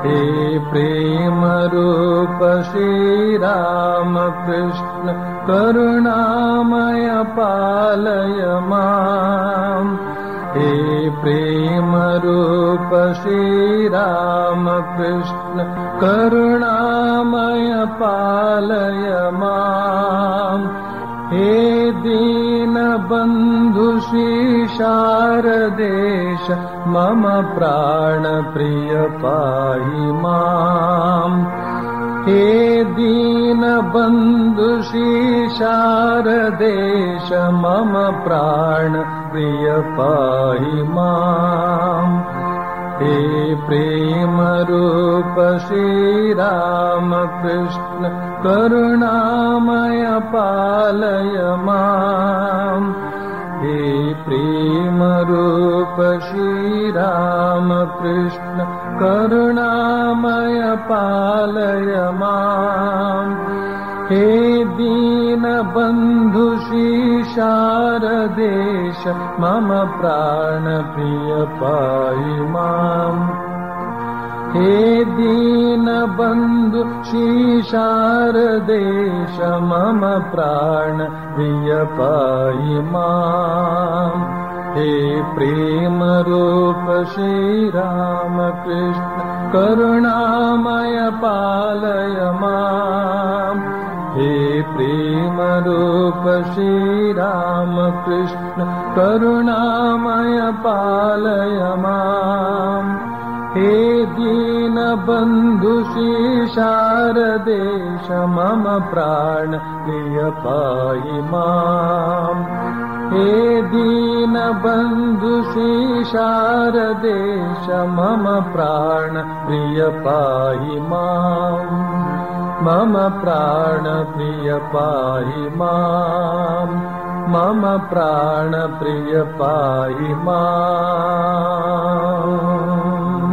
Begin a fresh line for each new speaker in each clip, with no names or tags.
हे प्रेम रूप श्री राम कृष्ण करुणामय पालय माम् हे प्रेम रूप श्री राम कृष्ण करुणामय पालय माम् हे दीन बंधु श्री शारदेश मम प्राण प्रिय पाहि माम् हे दीन बंधु श्री शारदेश मम प्राण प्रिय पाहि माम् हे प्रेम रूप श्री राम कृष्ण करुणामय पालय माम् हे प्रेम रूप श्री राम कृष्ण करुणामय पालय माम् हे दीन बंधु श्री शारदेश मम प्राण प्रिय पाहि माम् हे दीन बंधु श्री शारदेश मम प्राण प्रिय पाहि माम् हे प्रेम रूप श्री राम कृष्ण करुणामय पालय माम् हे प्रेम रूप श्री राम कृष्ण करुणामय पालय माम् हे दीन बंधु श्री शारदेश मम प्राण प्रिय पाहि माम् हे दीन बंधु श्री शारदेश मम प्राण प्रिय पाहि माम् मम प्राण प्रिय पाहि माम् मम प्राण प्रिय पाहि माम्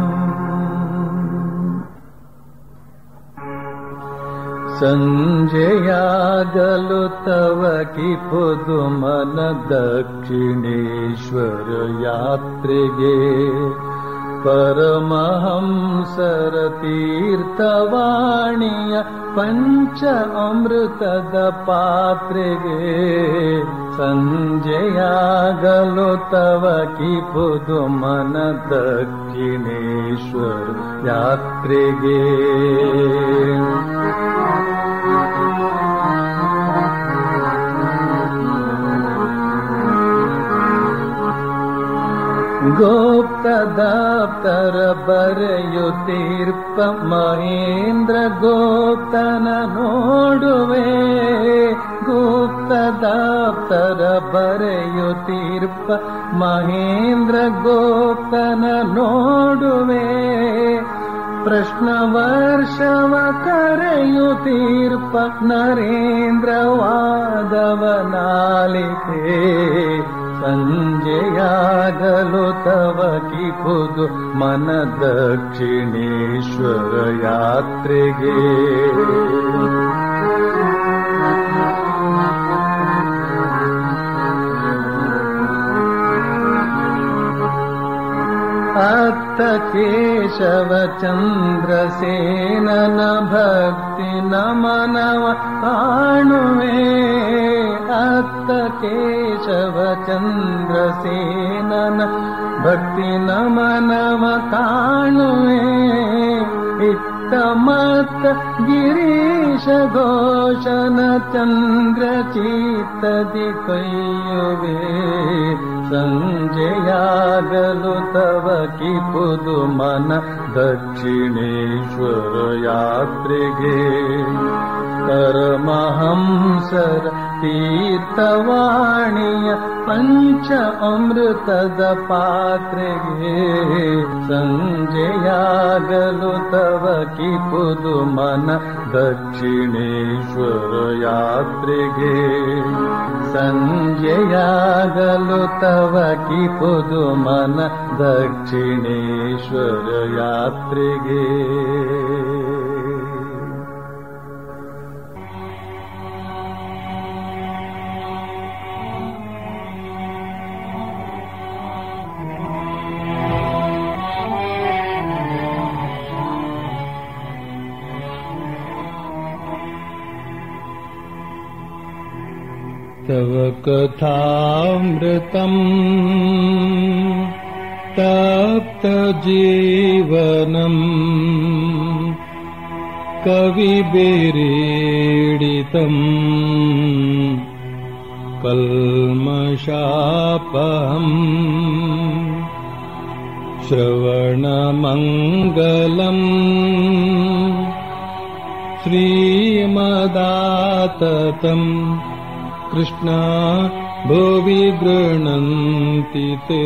संजयागलु तव की पुदुमन दक्षिणेश्वर यात्ರೆಗೆ परमहंसर तीर्थवाणीय पंच अमृतद पात्ರೆಗೆ ಸಂಜೆಯಾಗಲು ತವ ಕಿ ಪುದುಮನ ದಕ್ಷಿಣೇಶ್ವರ ಯಾತ್ರೆಗೆ गोप्त दाप्तर बರೆಯುತ್ತೀರ್ಪ ಮಹೇಂದ್ರ ಗೋಪ್ತನ ನೋಡುವೆ गुप्त दाप्तर बರೆಯುತ್ತೀರ್ಪ ಮಹೇಂದ್ರ ಗೋಪ್ತನ ನೋಡುವೆ प्रश्न वर्षव करेयुत्तीर्ಪ नरेंद्र वादवनालिते संजयागलु तव की पुदु मन दक्षिणेश्वर यात्ರೆಗೆ अत्त केशव चंद्रसेनन भक्ति नमनव काणुवे अत्त केशव चंद्रसेनन भक्ति नमनव काणुवे इत्तमत्त गिरीश घोषण चंद्र चित्तदि कೈಯುವೆ ಸಂಜೆಯಾಗಲು ತವ ಕಿ ಪುದುಮನ ದಕ್ಷಿಣೇಶ್ವರ ಯಾತ್ರೆಗೆ ಪರಮಹಂಸರ ತೀರ್ಥವಾಣಿಯ पंच अमृतद पात्रेगे संजयागलु तव की पुदुमन दक्षिणेश्वर यात्रेगे संजयागलु तव की पुदुमन दक्षिणेश्वर यात्रेगे तव कथामृतम् तप्तजीवनम् कविभिरीडितम् कल्मषापहम् श्रवणमङ्गलम् श्रीमदाततम् कृष्ण भुवि गृह्णन्ति ते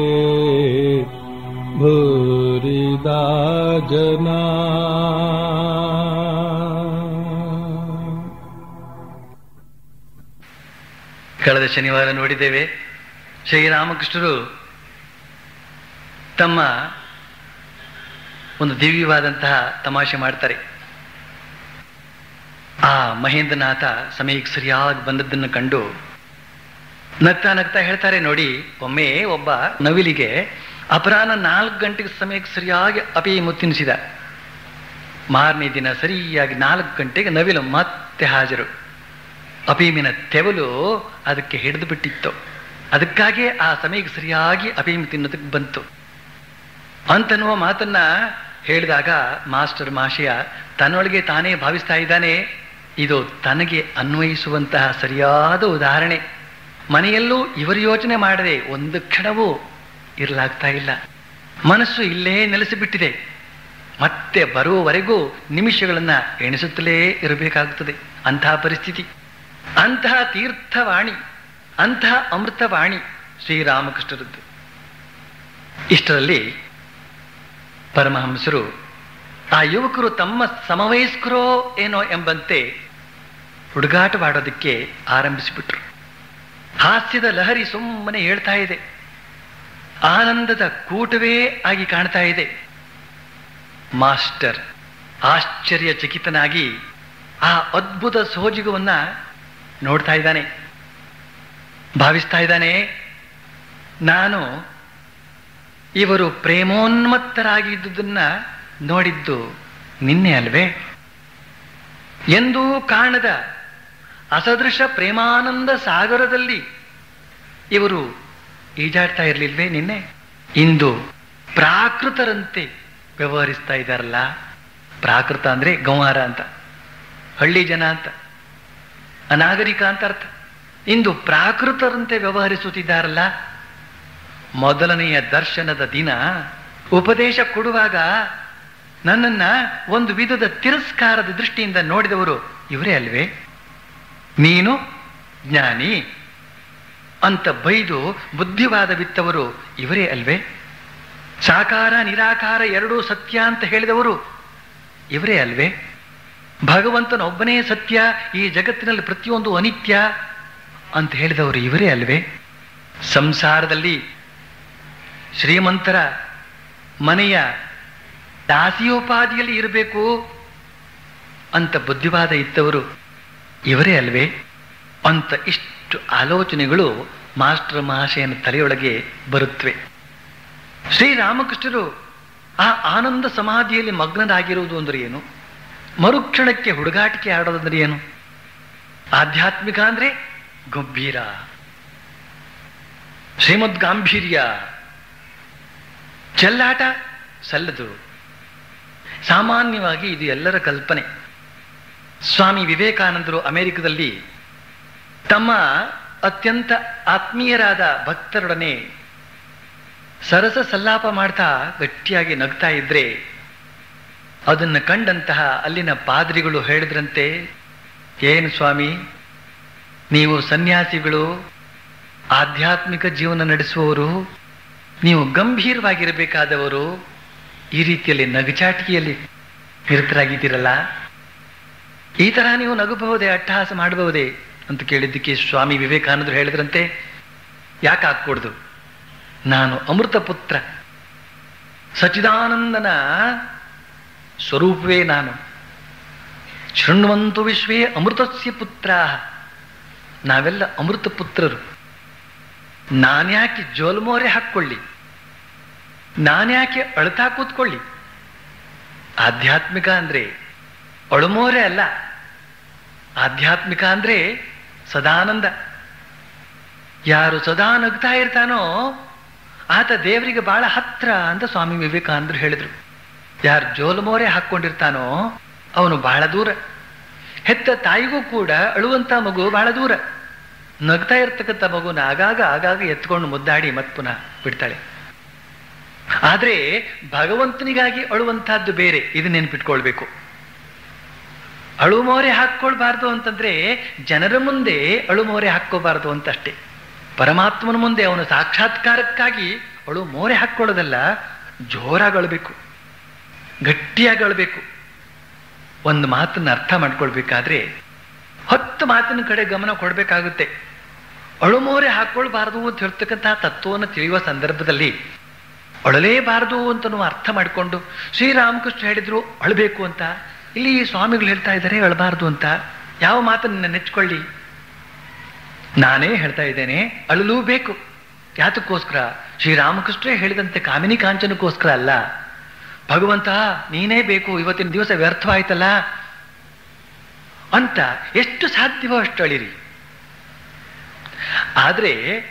भूरिदा जना।
ಕಳೆದ ಶನಿವಾರ ನೋಡಿದ್ದೇವೆ, ಶ್ರೀರಾಮಕೃಷ್ಣರು ತಮ್ಮ ಒಂದು ದಿವ್ಯವಾದಂತಹ ತಮಾಷೆ ಮಾಡ್ತಾರೆ. ಆ ಮಹೇಂದ್ರನಾಥ ಸಮಯಕ್ಕೆ ಸರಿಯಾಗಿ ಬಂದದ್ದನ್ನು ಕಂಡು ನಗ್ತಾ ನಗ್ತಾ ಹೇಳ್ತಾರೆ, ನೋಡಿ, ಒಮ್ಮೆ ಒಬ್ಬ ನವಿಲಿಗೆ ಅಪರಾಹ್ನ 4 ಗಂಟೆಗೆ ಸಮಯಕ್ಕೆ ಸರಿಯಾಗಿ ಅಪೀಮು ತಿನ್ನಿಸಿದ. ಮಾರನೇ ದಿನ ಸರಿಯಾಗಿ 4 ಗಂಟೆಗೆ ನವಿಲು ಮತ್ತೆ ಹಾಜರು. ಅಫೀಮಿನ ತೆವಲು ಅದಕ್ಕೆ ಹಿಡಿದು ಬಿಟ್ಟಿತ್ತು. ಅದಕ್ಕಾಗಿ ಆ ಸಮಯಕ್ಕೆ ಸರಿಯಾಗಿ ಅಫೀಮು ತಿನ್ನೋದಕ್ಕೆ ಬಂತು ಅಂತನ್ನುವ ಮಾತನ್ನ ಹೇಳಿದಾಗ ಮಾಸ್ಟರ್ ಮಹಾಶಯ ತನ್ನೊಳಗೆ ತಾನೇ ಭಾವಿಸ್ತಾ ಇದ್ದಾನೆ, ಇದು ತನಗೆ ಅನ್ವಯಿಸುವಂತಹ ಸರಿಯಾದ ಉದಾಹರಣೆ. ಮನೆಯಲ್ಲೂ ಇವರು ಯೋಚನೆ ಮಾಡದೆ ಒಂದು ಕ್ಷಣವೂ ಇರಲಾಗ್ತಾ ಇಲ್ಲ. ಮನಸ್ಸು ಇಲ್ಲೇ ನೆಲೆಸಿಬಿಟ್ಟಿದೆ. ಮತ್ತೆ ಬರುವವರೆಗೂ ನಿಮಿಷಗಳನ್ನ ಎಣಿಸುತ್ತಲೇ ಇರಬೇಕಾಗುತ್ತದೆ. ಅಂತಹ ಪರಿಸ್ಥಿತಿ, ಅಂತಹ ತೀರ್ಥವಾಣಿ, ಅಂತಹ ಅಮೃತವಾಣಿ ಶ್ರೀರಾಮಕೃಷ್ಣರದ್ದು. ಇಷ್ಟರಲ್ಲಿ ಪರಮಹಂಸರು ಆ ಯುವಕರು ತಮ್ಮ ಸಮವಯಸ್ಕರೋ ಏನೋ ಎಂಬಂತೆ ಹುಡುಗಾಟವಾಡೋದಕ್ಕೆ ಆರಂಭಿಸಿಬಿಟ್ರು. ಹಾಸ್ಯದ ಲಹರಿ ಸುಮ್ಮನೆ ಹೇಳ್ತಾ ಇದೆ, ಆನಂದದ ಕೂಟವೇ ಆಗಿ ಕಾಣ್ತಾ ಇದೆ. ಮಾಸ್ಟರ್ ಆಶ್ಚರ್ಯಚಕಿತನಾಗಿ ಆ ಅದ್ಭುತ ಸೋಜಿಗವನ್ನ ನೋಡ್ತಾ ಇದ್ದಾನೆ. ಭಾವಿಸ್ತಾ ಇದ್ದಾನೆ, ನಾನು ಇವರು ಪ್ರೇಮೋನ್ಮತ್ತರಾಗಿದ್ದುದನ್ನ ನೋಡಿದ್ದು ನಿನ್ನೆ ಅಲ್ವೇ? ಎಂದೂ ಕಾಣದ ಅಸದೃಶ ಪ್ರೇಮಾನಂದ ಸಾಗರದಲ್ಲಿ ಇವರು ಈಜಾಡ್ತಾ ಇರಲಿಲ್ವೇ ನಿನ್ನೆ? ಇಂದು ಪ್ರಾಕೃತರಂತೆ ವ್ಯವಹರಿಸ್ತಾ ಇದ್ದಾರಲ್ಲ. ಪ್ರಾಕೃತ ಅಂದ್ರೆ ಗಂವಾರ ಅಂತ, ಹಳ್ಳಿ ಜನ ಅಂತ, ಅನಾಗರಿಕ ಅಂತ ಅರ್ಥ. ಇಂದು ಪ್ರಾಕೃತರಂತೆ ವ್ಯವಹರಿಸುತ್ತಿದ್ದಾರಲ್ಲ. ಮೊದಲನೆಯ ದರ್ಶನದ ದಿನ ಉಪದೇಶ ಕೊಡುವಾಗ ನನ್ನನ್ನ ಒಂದು ವಿಧದ ತಿರಸ್ಕಾರದ ದೃಷ್ಟಿಯಿಂದ ನೋಡಿದವರು ಇವರೇ ಅಲ್ವೇ? ನೀನು ಜ್ಞಾನಿ ಅಂತ ಬೈದು ಬುದ್ಧಿವಾದ ಬಿತ್ತವರು ಇವರೇ ಅಲ್ವೇ? ಸಾಕಾರ ನಿರಾಕಾರ ಎರಡೂ ಸತ್ಯ ಅಂತ ಹೇಳಿದವರು ಇವರೇ ಅಲ್ವೇ? ಭಗವಂತನೊಬ್ಬನೇ ಸತ್ಯ, ಈ ಜಗತ್ತಿನಲ್ಲಿ ಪ್ರತಿಯೊಂದು ಅನಿತ್ಯ ಅಂತ ಹೇಳಿದವರು ಇವರೇ ಅಲ್ವೇ? ಸಂಸಾರದಲ್ಲಿ ಶ್ರೀಮಂತರ ಮನೆಯ ದಾಸಿಯೋಪಾದಿಯಲ್ಲಿ ಇರಬೇಕು ಅಂತ ಬುದ್ಧಿವಾದ ಇತ್ತವರು ಇವರೇ ಅಲ್ವೇ? ಅಂತ ಇಷ್ಟು ಆಲೋಚನೆಗಳು ಮಾಸ್ಟರ್ ಮಹಾಶಯನ ತಲೆಯೊಳಗೆ ಬರುತ್ತವೆ. ಶ್ರೀರಾಮಕೃಷ್ಣರು ಆ ಆನಂದ ಸಮಾಧಿಯಲ್ಲಿ ಮಗ್ನರಾಗಿರುವುದು ಅಂದ್ರೆ ಏನು? ಮರುಕ್ಷಣಕ್ಕೆ ಹುಡುಗಾಟಿಕೆ ಆಡೋದಂದ್ರೆ ಏನು? ಆಧ್ಯಾತ್ಮಿಕ ಅಂದ್ರೆ ಗಂಭೀರ, ಶ್ರೀಮದ್ ಗಾಂಭೀರ್ಯ, ಚೆಲ್ಲಾಟ ಸಲ್ಲದು. ಸಾಮಾನ್ಯವಾಗಿ ಇದು ಎಲ್ಲರ ಕಲ್ಪನೆ. ಸ್ವಾಮಿ ವಿವೇಕಾನಂದರು ಅಮೆರಿಕದಲ್ಲಿ ತಮ್ಮ ಅತ್ಯಂತ ಆತ್ಮೀಯರಾದ ಭಕ್ತರೊಡನೆ ಸರಸ ಸಲ್ಲಾಪ ಮಾಡ್ತಾ ಗಟ್ಟಿಯಾಗಿ ನಗ್ತಾ ಇದ್ರೆ ಅದನ್ನು ಕಂಡಂತಹ ಅಲ್ಲಿನ ಪಾದ್ರಿಗಳು ಹೇಳಿದ್ರಂತೆ, ಏನು ಸ್ವಾಮಿ, ನೀವು ಸನ್ಯಾಸಿಗಳು, ಆಧ್ಯಾತ್ಮಿಕ ಜೀವನ ನಡೆಸುವವರು, ನೀವು ಗಂಭೀರವಾಗಿರಬೇಕಾದವರು, ಈ ರೀತಿಯಲ್ಲಿ ನಗಚಾಟಿಕೆಯಲ್ಲಿ ನಿರತರಾಗಿದ್ದೀರಲ್ಲ, ಈ ತರ ನೀವು ನಗಬಹುದೇ, ಅಟ್ಟಹಾಸ ಮಾಡಬಹುದೇ ಅಂತ ಕೇಳಿದ್ದಕ್ಕೆ ಸ್ವಾಮಿ ವಿವೇಕಾನಂದರು ಹೇಳಿದ್ರಂತೆ, ಯಾಕೆ ಹಾಕ್ಕೊಡ್ದು, ನಾನು ಅಮೃತ ಪುತ್ರ, ಸಚ್ಚಿದಾನಂದನ ಸ್ವರೂಪವೇ ನಾನು. ಶೃಣ್ವಂತು ವಿಶ್ವೇ ಅಮೃತಸ್ಯ ಪುತ್ರ, ನಾವೆಲ್ಲ ಅಮೃತ ಪುತ್ರರು. ನಾನ್ಯಾಕೆ ಜೋಲ್ಮೋರೆ ಹಾಕ್ಕೊಳ್ಳಿ, ನಾನ್ಯಾಕೆ ಅಳ್ತಾ ಕೂತ್ಕೊಳ್ಳಿ? ಆಧ್ಯಾತ್ಮಿಕ ಅಂದ್ರೆ ಅಳುಮೋರೆ ಅಲ್ಲ. ಆಧ್ಯಾತ್ಮಿಕ ಅಂದ್ರೆ ಸದಾನಂದ, ಯಾರು ಸದಾ ನಗ್ತಾ ಇರ್ತಾನೋ ಆತ ದೇವರಿಗೆ ಬಹಳ ಹತ್ರ ಅಂತ ಸ್ವಾಮಿ ವಿವೇಕಾನಂದರು ಹೇಳಿದ್ರು. ಯಾರು ಜೋಲುಮೋರೆ ಹಾಕ್ಕೊಂಡಿರ್ತಾನೋ ಅವನು ಬಹಳ ದೂರ. ಹೆತ್ತ ತಾಯಿಗೂ ಕೂಡ ಅಳುವಂತ ಮಗು ಬಹಳ ದೂರ. ನಗ್ತಾ ಇರ್ತಕ್ಕಂಥ ಮಗುನ ಆಗಾಗ ಎತ್ಕೊಂಡು ಮುದ್ದಾಡಿ ಮತ್ ಪುನಃ ಬಿಡ್ತಾಳೆ. ಆದ್ರೆ ಭಗವಂತನಿಗಾಗಿ ಅಳುವಂತಹದ್ದು ಬೇರೆ. ಇದು ನೆನ್ಪಿಟ್ಕೊಳ್ಬೇಕು. ಅಳುಮೋರೆ ಹಾಕ್ಕೊಳ್ಬಾರ್ದು ಅಂತಂದ್ರೆ ಜನರ ಮುಂದೆ ಅಳುಮೋರೆ ಹಾಕ್ಕೋಬಾರ್ದು ಅಂತ ಅಷ್ಟೇ. ಪರಮಾತ್ಮನ ಮುಂದೆ ಅವನು ಸಾಕ್ಷಾತ್ಕಾರಕ್ಕಾಗಿ ಅಳುಮೋರೆ ಹಾಕ್ಕೊಳ್ಳೋದಲ್ಲ, ಜೋರಾಗಿ ಅಳಬೇಕು, ಗಟ್ಟಿಯಾಗಿ ಅಳಬೇಕು. ಒಂದು ಮಾತನ್ನ ಅರ್ಥ ಮಾಡ್ಕೊಳ್ಬೇಕಾದ್ರೆ 10 ಮಾತಿನ ಕಡೆ ಗಮನ ಕೊಡ್ಬೇಕಾಗುತ್ತೆ. ಅಳುಮೋರೆ ಹಾಕ್ಕೊಳ್ಬಾರ್ದು ಅಂತ ಹೇಳ್ತಕ್ಕಂತಹ ತತ್ವವನ್ನು ತಿಳಿಯುವ ಸಂದರ್ಭದಲ್ಲಿ ಅಳಲೇಬಾರದು ಅಂತ ಅರ್ಥ ಮಾಡಿಕೊಂಡು ಶ್ರೀರಾಮಕೃಷ್ಣ ಹೇಳಿದ್ರು ಅಳಬೇಕು ಅಂತ, ಇಲ್ಲಿ ಸ್ವಾಮಿಗಳು ಹೇಳ್ತಾ ಇದ್ದಾರೆ ಅಳಬಾರ್ದು ಅಂತ. ಯಾವ ಮಾತನ್ನ ನೆಚ್ಕೊಳ್ಳಿ? ನಾನೇ ಹೇಳ್ತಾ ಇದ್ದೇನೆ, ಅಳಲೂ ಬೇಕು. ಯಾತಕ್ಕೋಸ್ಕರ? ಶ್ರೀರಾಮಕೃಷ್ಣರೇ ಹೇಳಿದಂತೆ ಕಾಮಿನಿ ಕಾಂಚನಕ್ಕೋಸ್ಕರ ಅಲ್ಲ. ಭಗವಂತ ನೀನೇ ಬೇಕು, ಇವತ್ತಿನ ದಿವಸ ವ್ಯರ್ಥವಾಯ್ತಲ್ಲ ಅಂತ ಎಷ್ಟು ಸಾಧ್ಯವೋ ಅಷ್ಟು ಅಳಿರಿ. ಆದ್ರೆ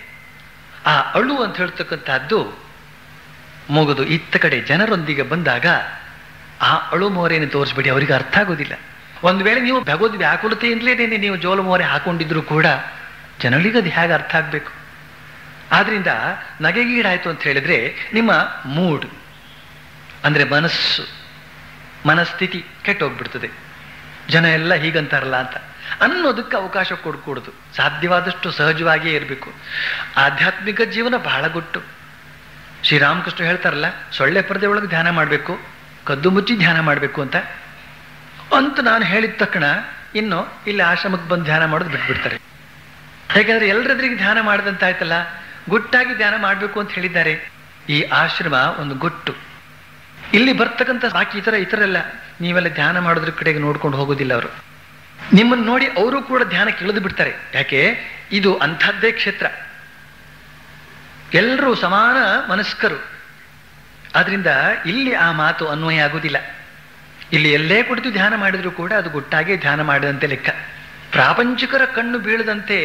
ಆ ಅಳು ಅಂತ ಹೇಳ್ತಕ್ಕಂಥದ್ದು ಮುಗಿದು ಇತ್ತ ಕಡೆ ಜನರೊಂದಿಗೆ ಬಂದಾಗ ಆ ಅಳು ಮೋರೆಯನ್ನು ತೋರಿಸ್ಬೇಡಿ, ಅವರಿಗೆ ಅರ್ಥ ಆಗೋದಿಲ್ಲ. ಒಂದು ವೇಳೆ ನೀವು ಭಗವದ್ ವ್ಯಾಕುಲತೆಯಿಂದಲೇ ನೀವು ಜೋಲು ಮೋರೆ ಹಾಕೊಂಡಿದ್ರು ಕೂಡ ಜನರಿಗೆ ಅದು ಹೇಗೆ ಅರ್ಥ ಆಗ್ಬೇಕು? ಆದ್ರಿಂದ ನಗೆಗೀಡಾಯ್ತು ಅಂತ ಹೇಳಿದ್ರೆ ನಿಮ್ಮ ಮೂಡ್ ಅಂದ್ರೆ ಮನಸ್ಥಿತಿ ಕೆಟ್ಟೋಗ್ಬಿಡ್ತದೆ. ಜನ ಎಲ್ಲ ಹೀಗಂತಾರಲ್ಲ ಅಂತ ಅನ್ನೋದಕ್ಕೆ ಅವಕಾಶ ಕೊಡ್ಕೂಡುದು. ಸಾಧ್ಯವಾದಷ್ಟು ಸಹಜವಾಗಿಯೇ ಇರಬೇಕು. ಆಧ್ಯಾತ್ಮಿಕ ಜೀವನ ಬಹಳ ಗುಟ್ಟು. ಶ್ರೀರಾಮಕೃಷ್ಣ ಹೇಳ್ತಾರಲ್ಲ, ಸೊಳ್ಳೆ ಪರದೆ ಒಳಗೆ ಧ್ಯಾನ ಮಾಡಬೇಕು, ಕದ್ದು ಮುಚ್ಚಿ ಧ್ಯಾನ ಮಾಡಬೇಕು ಅಂತ ನಾನು ಹೇಳಿದ ತಕ್ಷಣ ಇನ್ನು ಇಲ್ಲಿ ಆಶ್ರಮಕ್ಕೆ ಬಂದು ಧ್ಯಾನ ಮಾಡೋದು ಬಿಟ್ಬಿಡ್ತಾರೆ. ಯಾಕಂದ್ರೆ ಎಲ್ಲರೆದ್ರಿಗೆ ಧ್ಯಾನ ಮಾಡಿದಂತಾಯ್ತಲ್ಲ, ಗುಟ್ಟಾಗಿ ಧ್ಯಾನ ಮಾಡಬೇಕು ಅಂತ ಹೇಳಿದ್ದಾರೆ. ಈ ಆಶ್ರಮ ಒಂದು ಗುಟ್ಟು. ಇಲ್ಲಿ ಬರ್ತಕ್ಕಂಥ ಬಾಕಿ ಇತರೆಲ್ಲ ನೀವೆಲ್ಲ ಧ್ಯಾನ ಮಾಡೋದ್ರ ಕಡೆಗೆ ನೋಡ್ಕೊಂಡು ಹೋಗೋದಿಲ್ಲ. ಅವರು ನಿಮ್ಮನ್ನು ನೋಡಿ ಅವರು ಕೂಡ ಧ್ಯಾನಕ್ಕೆ ಇಳಿದು ಬಿಡ್ತಾರೆ. ಯಾಕೆ? ಇದು ಅಂಥದ್ದೇ ಕ್ಷೇತ್ರ. ಎಲ್ಲರೂ ಸಮಾನ ಮನಸ್ಕರು. ಆದ್ರಿಂದ ಇಲ್ಲಿ ಆ ಮಾತು ಅನ್ವಯ ಆಗುವುದಿಲ್ಲ. ಇಲ್ಲಿ ಎಲ್ಲೇ ಕುಳಿತು ಧ್ಯಾನ ಮಾಡಿದ್ರು ಕೂಡ ಅದು ಗುಟ್ಟಾಗಿ ಧ್ಯಾನ ಮಾಡಿದಂತೆ ಲೆಕ್ಕ. ಪ್ರಾಪಂಚಿಕರ ಕಣ್ಣು ಬೀಳದಂತೆ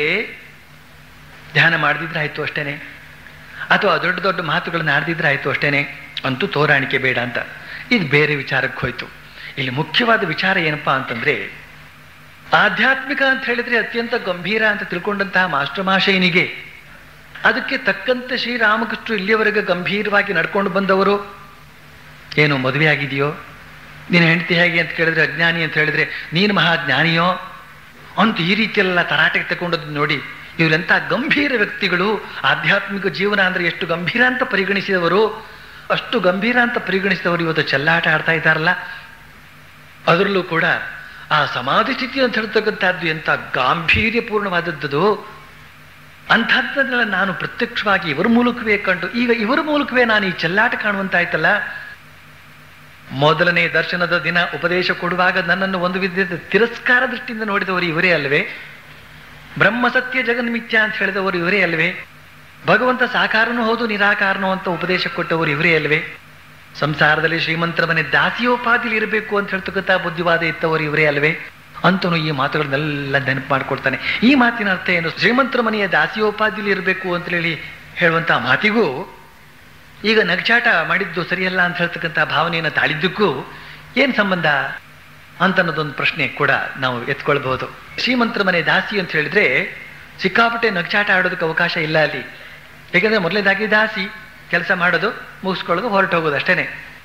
ಧ್ಯಾನ ಮಾಡದಿದ್ರೆ ಆಯ್ತು ಅಷ್ಟೇನೆ, ಅಥವಾ ದೊಡ್ಡ ದೊಡ್ಡ ಮಾತುಗಳನ್ನ ಆಡ್ದಿದ್ರೆ ಆಯ್ತು ಅಷ್ಟೇನೆ. ಅಂತೂ ತೋರಾಣಿಕೆ ಬೇಡ ಅಂತ. ಇದು ಬೇರೆ ವಿಚಾರಕ್ಕೆ ಹೋಯ್ತು. ಇಲ್ಲಿ ಮುಖ್ಯವಾದ ವಿಚಾರ ಏನಪ್ಪಾ ಅಂತಂದ್ರೆ, ಆಧ್ಯಾತ್ಮಿಕ ಅಂತ ಹೇಳಿದ್ರೆ ಅತ್ಯಂತ ಗಂಭೀರ ಅಂತ ತಿಳ್ಕೊಂಡಂತಹ ಮಾಸ್ಟರ್ ಮಹಾಶಯನಿಗೆ ಅದಕ್ಕೆ ತಕ್ಕಂತೆ ಶ್ರೀರಾಮಕೃಷ್ಣರು ಇಲ್ಲಿಯವರೆಗೆ ಗಂಭೀರವಾಗಿ ನಡ್ಕೊಂಡು ಬಂದವರು. ಏನು ಮದುವೆ ಆಗಿದೆಯೋ, ನೀನು ಹೆಂಡತಿ ಹೇಗೆ ಅಂತ ಕೇಳಿದ್ರೆ ಅಜ್ಞಾನಿ ಅಂತ ಹೇಳಿದ್ರೆ ನೀನು ಮಹಾಜ್ಞಾನಿಯೋ ಅಂತ ಈ ರೀತಿಯೆಲ್ಲ ತರಾಟೆಗೆ ತಗೊಂಡದ್ದು ನೋಡಿ. ಇವರೆಂಥ ಗಂಭೀರ ವ್ಯಕ್ತಿಗಳು. ಆಧ್ಯಾತ್ಮಿಕ ಜೀವನ ಅಂದ್ರೆ ಎಷ್ಟು ಗಂಭೀರ ಅಂತ ಪರಿಗಣಿಸಿದವರು, ಅಷ್ಟು ಗಂಭೀರ ಅಂತ ಪರಿಗಣಿಸಿದವರು ಇವತ್ತು ಚೆಲ್ಲಾಟ ಆಡ್ತಾ ಇದ್ದಾರಲ್ಲ. ಅದರಲ್ಲೂ ಕೂಡ ಆ ಸಮಾಧಿ ಸ್ಥಿತಿ ಅಂತ ಹೇಳ್ತಕ್ಕಂಥದ್ದು ಎಂಥ ಗಾಂಭೀರ್ಯಪೂರ್ಣವಾದದ್ದು. ಅಂಥದ್ದನ್ನೆಲ್ಲ ನಾನು ಪ್ರತ್ಯಕ್ಷವಾಗಿ ಇವರ ಮೂಲಕವೇ ಕಂಡು, ಈಗ ಇವರ ಮೂಲಕವೇ ನಾನು ಈ ಚೆಲ್ಲಾಟ ಕಾಣುವಂತಾಯ್ತಲ್ಲ. ಮೊದಲನೇ ದರ್ಶನದ ದಿನ ಉಪದೇಶ ಕೊಡುವಾಗ ನನ್ನನ್ನು ಒಂದು ವಿಧದ ತಿರಸ್ಕಾರ ದೃಷ್ಟಿಯಿಂದ ನೋಡಿದವರು ಇವರೇ ಅಲ್ವೇ? ಬ್ರಹ್ಮ ಸತ್ಯ ಜಗನ್ಮಿಥ್ಯ ಅಂತ ಹೇಳಿದವರು ಇವರೇ ಅಲ್ವೇ? ಭಗವಂತ ಸಾಕಾರನೂ ಹೌದು ನಿರಾಕಾರನೋ ಅಂತ ಉಪದೇಶ ಕೊಟ್ಟವರು ಇವರೇ ಅಲ್ವೇ? ಸಂಸಾರದಲ್ಲಿ ಶ್ರೀಮಂತರ ಮನೆ ದಾಸಿಯೋಪಾದಿಲಿ ಇರಬೇಕು ಅಂತ ಹೇಳ್ತಕ್ಕಂಥ ಬುದ್ಧಿವಾದ ಇತ್ತವರು ಇವರೇ ಅಲ್ವೇ? ಅಂತನೂ ಈ ಮಾತುಗಳನ್ನೆಲ್ಲ ನೆನಪು ಮಾಡ್ಕೊಳ್ತಾನೆ. ಈ ಮಾತಿನ ಅರ್ಥ ಏನು? ಶ್ರೀಮಂತರ ಮನೆಯ ದಾಸಿಯೋಪಾದಿಲಿ ಇರಬೇಕು ಅಂತ ಹೇಳಿ ಹೇಳುವಂತಹ ಮಾತಿಗೂ ಈಗ ನಗಚಾಟ ಮಾಡಿದ್ದು ಸರಿಯಲ್ಲ ಅಂತ ಹೇಳ್ತಕ್ಕಂಥ ಭಾವನೆಯನ್ನು ತಾಳಿದ್ದಕ್ಕೂ ಏನ್ ಸಂಬಂಧ ಅಂತ ಅನ್ನೋದೊಂದು ಪ್ರಶ್ನೆ ಕೂಡ ನಾವು ಎತ್ಕೊಳ್ಬಹುದು. ಶ್ರೀಮಂತರ ಮನೆ ದಾಸಿ ಅಂತ ಹೇಳಿದ್ರೆ ಸಿಕ್ಕಾಪಟ್ಟೆ ನಗಚಾಟ ಆಡೋದಕ್ಕೆ ಅವಕಾಶ ಇಲ್ಲ ಅಲ್ಲಿ. ಯಾಕಂದ್ರೆ ಮೊದಲನೇದಾಗಿ ದಾಸಿ ಕೆಲಸ ಮಾಡೋದು, ಮುಗಿಸ್ಕೊಳ್ಳೋದು, ಹೊರಟು ಹೋಗೋದು ಅಷ್ಟೇನೆ.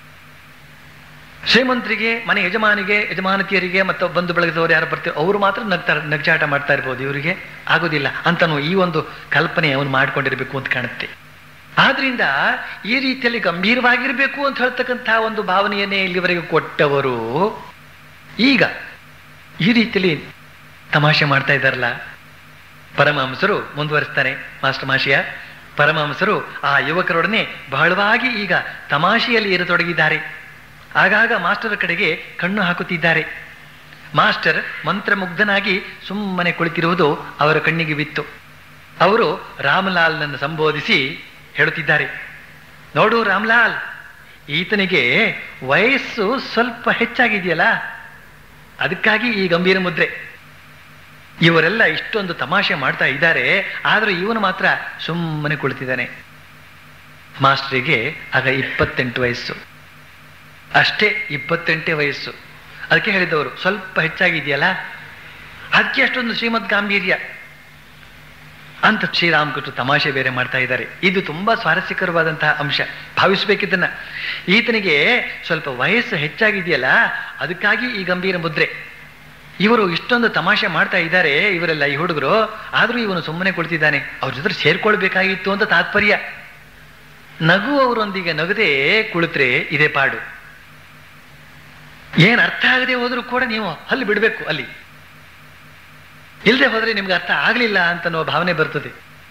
ಶ್ರೀಮಂತರಿಗೆ, ಮನೆ ಯಜಮಾನಿಗೆ, ಯಜಮಾನತಿಯರಿಗೆ ಮತ್ತು ಬಂಧು ಬಳಗದವರು ಯಾರು ಬರ್ತಾರೆ ಅವರು ಮಾತ್ರ ನಗಚಾಟ ಮಾಡ್ತಾ ಇರ್ಬೋದು, ಇವರಿಗೆ ಆಗೋದಿಲ್ಲ ಅಂತನೂ ಈ ಒಂದು ಕಲ್ಪನೆ ಅವನು ಮಾಡ್ಕೊಂಡಿರ್ಬೇಕು ಅಂತ ಕಾಣುತ್ತೆ. ಆದ್ರಿಂದ ಈ ರೀತಿಯಲ್ಲಿ ಗಂಭೀರವಾಗಿರ್ಬೇಕು ಅಂತ ಹೇಳ್ತಕ್ಕಂಥ ಒಂದು ಭಾವನೆಯನ್ನೇ ಇಲ್ಲಿವರೆಗೆ ಕೊಟ್ಟವರು ಈಗ ಈ ರೀತಿಯಲ್ಲಿ ತಮಾಷೆ ಮಾಡ್ತಾ ಇದ್ದಾರಲ್ಲ. ಪರಮಹಂಸರು ಮುಂದುವರಿಸ್ತಾನೆ ಮಾಸ್ಟರ್ ಮಹಾಶಯ. ಪರಮಹಂಸರು ಆ ಯುವಕರೊಡನೆ ಬಹಳವಾಗಿ ಈಗ ತಮಾಷೆಯಲ್ಲಿ ಇರತೊಡಗಿದ್ದಾರೆ. ಆಗಾಗ ಮಾಸ್ಟರ್ ಕಡೆಗೆ ಕಣ್ಣು ಹಾಕುತ್ತಿದ್ದಾರೆ. ಮಾಸ್ಟರ್ ಮಂತ್ರಮುಗ್ಧನಾಗಿ ಸುಮ್ಮನೆ ಕುಳಿತಿರುವುದು ಅವರ ಕಣ್ಣಿಗೆ ಬಿತ್ತು. ಅವರು ರಾಮಲಾಲ್ನನ್ನು ಸಂಬೋಧಿಸಿ ಹೇಳುತ್ತಿದ್ದಾರೆ, ನೋಡು ರಾಮ್ಲಾಲ್, ಈತನಿಗೆ ವಯಸ್ಸು ಸ್ವಲ್ಪ ಹೆಚ್ಚಾಗಿದೆಯಲ್ಲ, ಅದಕ್ಕಾಗಿ ಈ ಗಂಭೀರ ಮುದ್ರೆ. ಇವರೆಲ್ಲ ಇಷ್ಟೊಂದು ತಮಾಷೆ ಮಾಡ್ತಾ ಇದ್ದಾರೆ, ಆದರೂ ಇವನು ಮಾತ್ರ ಸುಮ್ಮನೆ ಕುಳಿತಿದ್ದಾನೆ. ಮಾಸ್ಟರಿಗೆ ಆಗ 28 ವಯಸ್ಸು, ಅಷ್ಟೇ 28 ವಯಸ್ಸು. ಅದಕ್ಕೆ ಹೇಳಿದವರು ಸ್ವಲ್ಪ ಹೆಚ್ಚಾಗಿದೆಯಲ್ಲ, ಅದಕ್ಕೆ ಅಷ್ಟೊಂದು ಶ್ರೀಮದ್ ಗಾಂಭೀರ್ಯ ಅಂತ ಶ್ರೀರಾಮಕೃಷ್ಣ ತಮಾಷೆ ಬೇರೆ ಮಾಡ್ತಾ ಇದ್ದಾರೆ. ಇದು ತುಂಬಾ ಸ್ವಾರಸ್ಯಕರವಾದಂತಹ ಅಂಶ. ಭಾವಿಸ್ಬೇಕಿದ್ದನ್ನ. ಈತನಿಗೆ ಸ್ವಲ್ಪ ವಯಸ್ಸು ಹೆಚ್ಚಾಗಿದೆಯಲ್ಲ, ಅದಕ್ಕಾಗಿ ಈ ಗಂಭೀರ ಮುದ್ರೆ. ಇವರು ಇಷ್ಟೊಂದು ತಮಾಷೆ ಮಾಡ್ತಾ ಇದ್ದಾರೆ ಇವರೆಲ್ಲ, ಈ ಹುಡುಗರು, ಆದ್ರೂ ಇವನು ಸುಮ್ಮನೆ ಕುಳಿತಿದ್ದಾನೆ, ಅವ್ರ ಜೊತೆ ಸೇರ್ಕೊಳ್ಬೇಕಾಗಿತ್ತು ಅಂತ ತಾತ್ಪರ್ಯ. ನಗುವವರೊಂದಿಗೆ ನಗದೆ ಕುಳಿತ್ರೆ ಇದೇ ಪಾಡು. ಏನ್ ಅರ್ಥ ಆಗದೆ ಹೋದ್ರೂ ಕೂಡ ನೀವು ಅಲ್ಲಿ ಬಿಡ್ಬೇಕು, ಅಲ್ಲಿ ಇಲ್ಲದೆ ಹೋದ್ರೆ ನಿಮ್ಗೆ ಅರ್ಥ ಆಗ್ಲಿಲ್ಲ ಅಂತನೋ ಭಾವನೆ ಬರ್ತದೆ.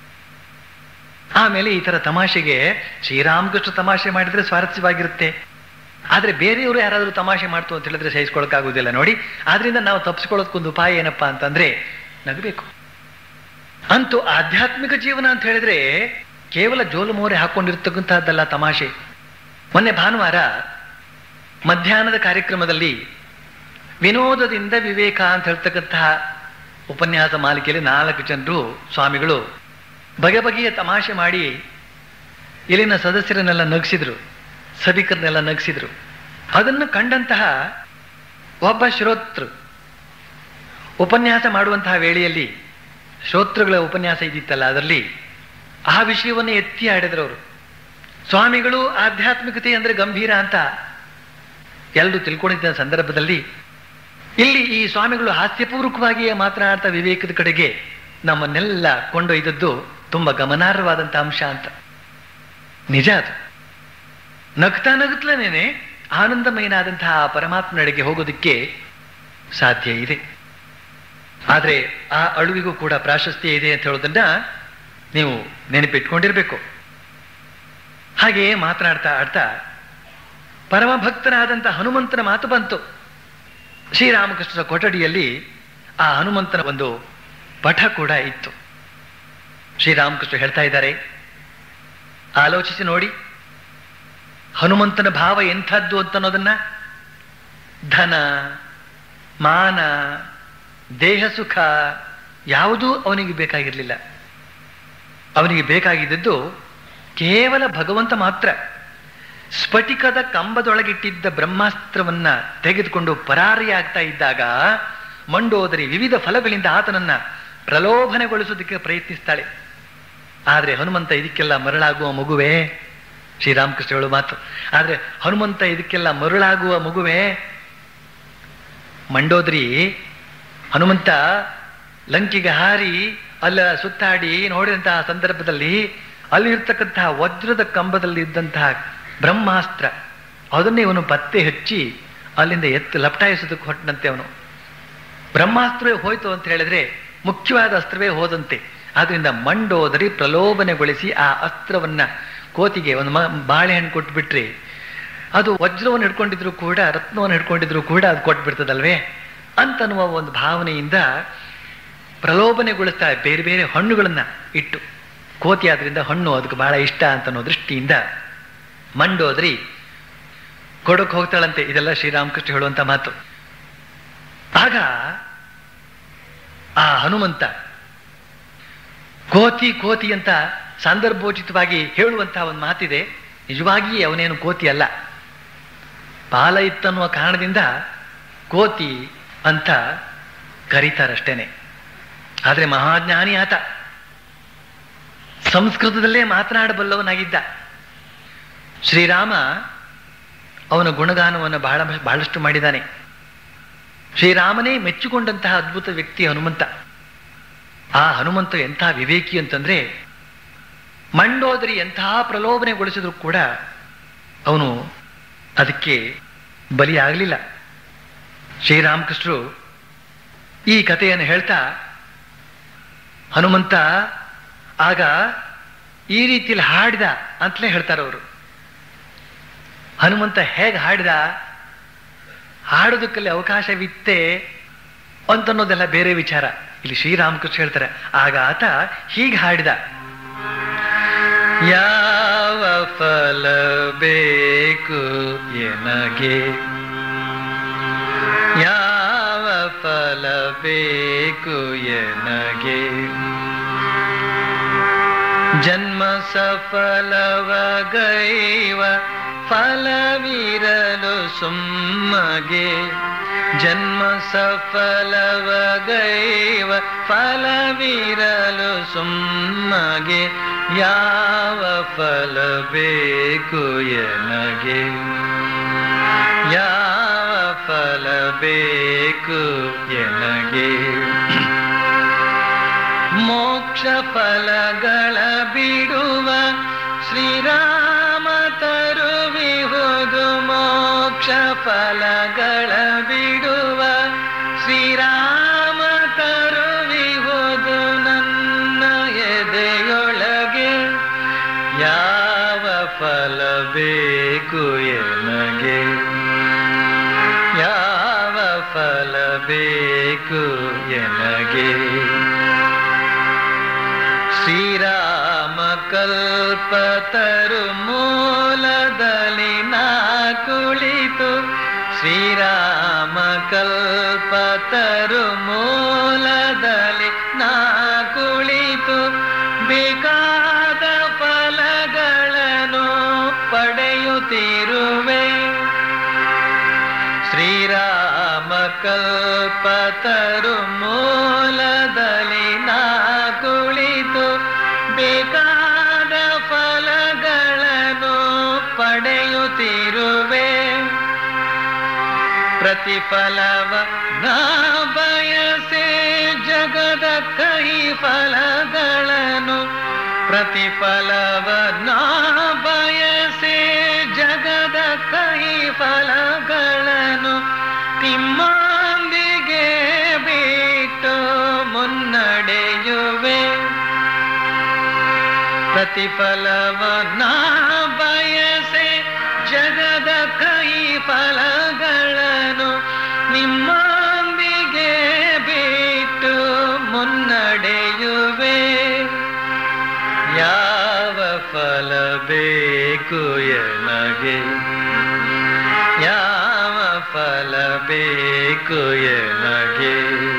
ಆಮೇಲೆ ಈ ತರ ತಮಾಷೆಗೆ ಶ್ರೀರಾಮಕೃಷ್ಣ ತಮಾಷೆ ಮಾಡಿದ್ರೆ ಸ್ವಾರಸ್ಯವಾಗಿರುತ್ತೆ, ಆದ್ರೆ ಬೇರೆಯವರು ಯಾರಾದ್ರೂ ತಮಾಷೆ ಮಾಡ್ತು ಅಂತ ಹೇಳಿದ್ರೆ ಸಹಿಸ್ಕೊಳಕ್ಕಾಗುದಿಲ್ಲ ನೋಡಿ. ಆದ್ರಿಂದ ನಾವು ತಪ್ಪಿಸ್ಕೊಳ್ಳೋದಕ್ಕೊಂದು ಉಪಾಯ ಏನಪ್ಪಾ ಅಂತಂದ್ರೆ ನಗಬೇಕು. ಅಂತೂ ಆಧ್ಯಾತ್ಮಿಕ ಜೀವನ ಅಂತ ಹೇಳಿದ್ರೆ ಕೇವಲ ಜೋಲು ಮೋರೆ ಹಾಕೊಂಡಿರ್ತಕ್ಕಂತಹದ್ದಲ್ಲ ತಮಾಷೆ. ಮೊನ್ನೆ ಭಾನುವಾರ ಮಧ್ಯಾಹ್ನದ ಕಾರ್ಯಕ್ರಮದಲ್ಲಿ ವಿನೋದದಿಂದ ವಿವೇಕ ಅಂತ ಹೇಳ್ತಕ್ಕಂತಹ ಉಪನ್ಯಾಸ ಮಾಲಿಕೆಯಲ್ಲಿ 4 ಜನರು ಸ್ವಾಮಿಗಳು ಬಗೆ ಬಗೆಯ ತಮಾಷೆ ಮಾಡಿ ಇಲ್ಲಿನ ಸದಸ್ಯರನ್ನೆಲ್ಲ ನಗಿಸಿದ್ರು, ಸಭಿಕರನ್ನೆಲ್ಲ ನಗಿಸಿದ್ರು. ಅದನ್ನು ಕಂಡಂತಹ ಒಬ್ಬ ಶ್ರೋತೃ ಉಪನ್ಯಾಸ ಮಾಡುವಂತಹ ವೇಳೆಯಲ್ಲಿ, ಶ್ರೋತೃಗಳ ಉಪನ್ಯಾಸ ಇದ್ದಿತ್ತಲ್ಲ, ಅದರಲ್ಲಿ ಆ ವಿಷಯವನ್ನು ಎತ್ತಿ ಆಡಿದ್ರವರು. ಸ್ವಾಮಿಗಳು ಆಧ್ಯಾತ್ಮಿಕತೆ ಅಂದ್ರೆ ಗಂಭೀರ ಅಂತ ಎಲ್ಲರೂ ತಿಳ್ಕೊಂಡಿದ್ದ ಸಂದರ್ಭದಲ್ಲಿ ಇಲ್ಲಿ ಈ ಸ್ವಾಮಿಗಳು ಹಾಸ್ಯಪೂರ್ವಕವಾಗಿಯೇ ಮಾತನಾಡ್ತಾ ವಿವೇಕದ ಕಡೆಗೆ ನಮ್ಮನ್ನೆಲ್ಲ ಕೊಂಡೊಯ್ದದ್ದು ತುಂಬಾ ಗಮನಾರ್ಹವಾದಂಥ ಅಂಶ ಅಂತ. ನಿಜ ಅದು. ನಗ್ತಾ ನಗುತ್ತಲೇನೆ ಆನಂದಮಯನಾದಂತಹ ಪರಮಾತ್ಮನೆಡೆಗೆ ಹೋಗೋದಕ್ಕೆ ಸಾಧ್ಯ ಇದೆ. ಆದರೆ ಆ ಅಳುವಿಗೂ ಕೂಡ ಪ್ರಾಶಸ್ತ್ಯ ಇದೆ ಅಂತ ಹೇಳೋದನ್ನ ನೀವು ನೆನಪಿಟ್ಕೊಂಡಿರ್ಬೇಕು. ಹಾಗೆಯೇ ಮಾತನಾಡ್ತಾ ಆಡ್ತಾ ಪರಮಭಕ್ತನಾದಂಥ ಹನುಮಂತನ ಮಾತು ಬಂತು. ಶ್ರೀರಾಮಕೃಷ್ಣರ ಕೊಠಡಿಯಲ್ಲಿ ಆ ಹನುಮಂತನ ಒಂದು ಪಠ ಕೂಡ ಇತ್ತು. ಶ್ರೀರಾಮಕೃಷ್ಣ ಹೇಳ್ತಾ ಇದ್ದಾರೆ, ಆಲೋಚಿಸಿ ನೋಡಿ ಹನುಮಂತನ ಭಾವ ಎಂಥದ್ದು ಅಂತ ಅನ್ನೋದನ್ನ. ಧನ, ಮಾನ, ದೇಹ ಸುಖ ಯಾವುದೂ ಅವನಿಗೆ ಬೇಕಾಗಿರಲಿಲ್ಲ. ಅವನಿಗೆ ಬೇಕಾಗಿದ್ದದ್ದು ಕೇವಲ ಭಗವಂತ ಮಾತ್ರ. ಸ್ಫಟಿಕದ ಕಂಬದೊಳಗಿಟ್ಟಿದ್ದ ಬ್ರಹ್ಮಾಸ್ತ್ರವನ್ನ ತೆಗೆದುಕೊಂಡು ಪರಾರಿಯಾಗ್ತಾ ಇದ್ದಾಗ ಮಂಡೋದರಿ ವಿವಿಧ ಫಲಗಳಿಂದ ಆತನನ್ನ ಪ್ರಲೋಭನೆಗೊಳಿಸೋದಕ್ಕೆ ಪ್ರಯತ್ನಿಸ್ತಾಳೆ. ಆದ್ರೆ ಹನುಮಂತ ಇದಕ್ಕೆಲ್ಲ ಮರಳಾಗುವ ಮಗುವೇ, ಶ್ರೀರಾಮಕೃಷ್ಣ ಹೇಳೋ ಮಾತು. ಆದ್ರೆ ಹನುಮಂತ ಇದಕ್ಕೆಲ್ಲ ಮರುಳಾಗುವ ಮಗುವೇ. ಮಂಡೋದರಿ ಹನುಮಂತ ಲಂಕಿಗೆ ಹಾರಿ ಅಲ್ಲ ಸುತ್ತಾಡಿ ನೋಡಿದಂತಹ ಸಂದರ್ಭದಲ್ಲಿ ಅಲ್ಲಿರ್ತಕ್ಕಂತಹ ವಜ್ರದ ಕಂಬದಲ್ಲಿ ಇದ್ದಂತಹ ಬ್ರಹ್ಮಾಸ್ತ್ರ ಅದನ್ನೇ ಇವನು ಪತ್ತೆ ಹಚ್ಚಿ ಅಲ್ಲಿಂದ ಲಪಟಾಯಿಸೋದಕ್ಕೆ ಹೊರಟಂತೆ. ಅವನು ಬ್ರಹ್ಮಾಸ್ತ್ರವೇ ಹೋಯ್ತು ಅಂತ ಹೇಳಿದ್ರೆ ಮುಖ್ಯವಾದ ಅಸ್ತ್ರವೇ ಹೋದಂತೆ. ಆದ್ರಿಂದ ಮಂಡೋದರಿ ಪ್ರಲೋಭನೆಗೊಳಿಸಿ ಆ ಅಸ್ತ್ರವನ್ನ ಕೋತಿಗೆ ಒಂದು ಬಾಳೆಹಣ್ಣು ಕೊಟ್ಬಿಟ್ರೆ ಅದು ವಜ್ರವನ್ನು ಹಿಡ್ಕೊಂಡಿದ್ರು ಕೂಡ, ರತ್ನವನ್ನು ಹಿಡ್ಕೊಂಡಿದ್ರು ಕೂಡ ಅದು ಕೊಟ್ಬಿಡ್ತದಲ್ವೇ ಅಂತನ್ನುವ ಒಂದು ಭಾವನೆಯಿಂದ ಪ್ರಲೋಭನೆಗೊಳಿಸ್ತಾ ಬೇರೆ ಬೇರೆ ಹಣ್ಣುಗಳನ್ನ ಇಟ್ಟು, ಕೋತಿ ಆದ್ರಿಂದ ಹಣ್ಣು ಅದಕ್ಕೆ ಬಹಳ ಇಷ್ಟ ಅಂತನ್ನೋ ದೃಷ್ಟಿಯಿಂದ ಮಂಡೋದರಿ ಕೊಡಕ್ ಹೋಗ್ತಾಳಂತೆ. ಇದೆಲ್ಲ ಶ್ರೀರಾಮಕೃಷ್ಣ ಹೇಳುವಂತ ಮಾತು. ಆಗ ಆ ಹನುಮಂತ ಕೋತಿ ಕೋತಿ ಅಂತ ಸಂದರ್ಭೋಚಿತವಾಗಿ ಹೇಳುವಂತಹ ಒಂದು ಮಾತಿದೆ. ನಿಜವಾಗಿ ಅವನೇನು ಕೋತಿ ಅಲ್ಲ, ಪಾಲ ಇತ್ತನ್ನುವ ಕಾರಣದಿಂದ ಕೋತಿ ಅಂತ ಕರೀತಾರಷ್ಟೇನೆ. ಆದ್ರೆ ಮಹಾಜ್ಞಾನಿ ಆತ, ಸಂಸ್ಕೃತದಲ್ಲೇ ಮಾತನಾಡಬಲ್ಲವನಾಗಿದ್ದ. ಶ್ರೀರಾಮ ಅವನ ಗುಣಗಾನವನ್ನು ಬಹಳಷ್ಟು ಮಾಡಿದ್ದಾನೆ. ಶ್ರೀರಾಮನೇ ಮೆಚ್ಚಿಕೊಂಡಂತಹ ಅದ್ಭುತ ವ್ಯಕ್ತಿ ಹನುಮಂತ. ಆ ಹನುಮಂತ ಎಂಥ ವಿವೇಕಿ ಅಂತಂದ್ರೆ ಮಂಡೋದರಿ ಎಂತಹ ಪ್ರಲೋಭನೆಗೊಳಿಸಿದ್ರು ಕೂಡ ಅವನು ಅದಕ್ಕೆ ಬಲಿಯಾಗಲಿಲ್ಲ. ಶ್ರೀರಾಮಕೃಷ್ಣರು ಈ ಕಥೆಯನ್ನು ಹೇಳ್ತಾ ಹನುಮಂತ ಆಗ ಈ ರೀತಿಯಲ್ಲಿ ಹಾಡಿದ ಅಂತಲೇ ಹೇಳ್ತಾರವರು. ಹನುಮಂತ ಹೇಗೆ ಹಾಡಿದ, ಹಾಡೋದಕ್ಕಲ್ಲಿ ಅವಕಾಶವಿತ್ತೆ ಅಂತನ್ನೋದೆಲ್ಲ ಬೇರೆ ವಿಚಾರ. ಇಲ್ಲಿ ಶ್ರೀರಾಮಕೃಷ್ಣ ಹೇಳ್ತಾರೆ, ಆಗ ಆತ ಹೀಗೆ ಹಾಡಿದ. ಯಾವ ಫಲ ಬೇಕು ಎನಗೆ, ಯಾವ ಫಲ ಬೇಕು ಎನಗೆ ಜನ್ಮ ಸಫಲವಗೈವ ಫಲವಿರಲು ಸುಮ್ಮಗೆ ಜನ್ಮ ಸಫಲವಗೈವ ಫಲವಿರಲು ಸುಮ್ಮಗೆ ಯಾವ ಫಲ ಬೇಕು ಎನಗೆ ಯಾವ ಫಲ ಬೇಕು ಎನಗೆ ಮೋಕ್ಷ ಫಲಗಳ ಬಿಡುವ ಶ್ರೀರಾಮ ತರುವಿಹುದು ಮೋಕ್ಷ ಫಲಗಳ ಬಿಡುವ ಶ್ರೀರಾಮ ತರುವಿಹುದು ನನ್ನ ಎದೆಯೊಳಗೆ ಯಾವ ಫಲ ಬೇಕು ಎನಗೆ ಯಾವ ಫಲ ಬೇಕು ಎನಗೆ ಶ್ರೀರಾಮ ಕಲ್ಪತರು ಮೂಲದಲ್ಲಿ ನಾ ಕುಳಿತು ಶ್ರೀರಾಮ ಕಲ್ಪತರು ಮೂಲದಲ್ಲಿ ನಾ ಕುಳಿತು ಬೇಕಾದ ಫಲಗಳನ್ನು ಪಡೆಯುತ್ತಿರುವೆ ಶ್ರೀರಾಮ ಕಲ್ಪತರು ಮೂಲದಲ್ಲಿ ನಾ ಕುಳಿತು ಬೇಕಾದ ಫಲಗಳನ್ನು ಪಡೆಯುತ್ತಿರುವೆ ಪ್ರತಿಫಲವ ನಾ ಬಯಸೆ ಜಗದ ಕೈ ಫಲಗಳನ್ನು ಪ್ರತಿಫಲವ ನಾ ಬಯಸೆ ಜಗದ ಕೈ ಫಲಗಳನ್ನು ನಿಮ್ಮೊಂದಿಗೆ ಬಿಟ್ಟು ಮುನ್ನಡೆಯುವೆ ಪ್ರತಿಫಲವ ನಾ ಬಯಸೆ ಜಗದ ಕೈ ಫಲಗಳನ್ನು ನಿಮ್ಮೊಂದಿಗೆ ಬಿಟ್ಟು ಮುನ್ನಡೆಯುವೆ ಯಾವ ಫಲ ಬೇಕು ಎನಗೆ ಯಾವ ಫಲ ಬೇಕು ಎನಗೆ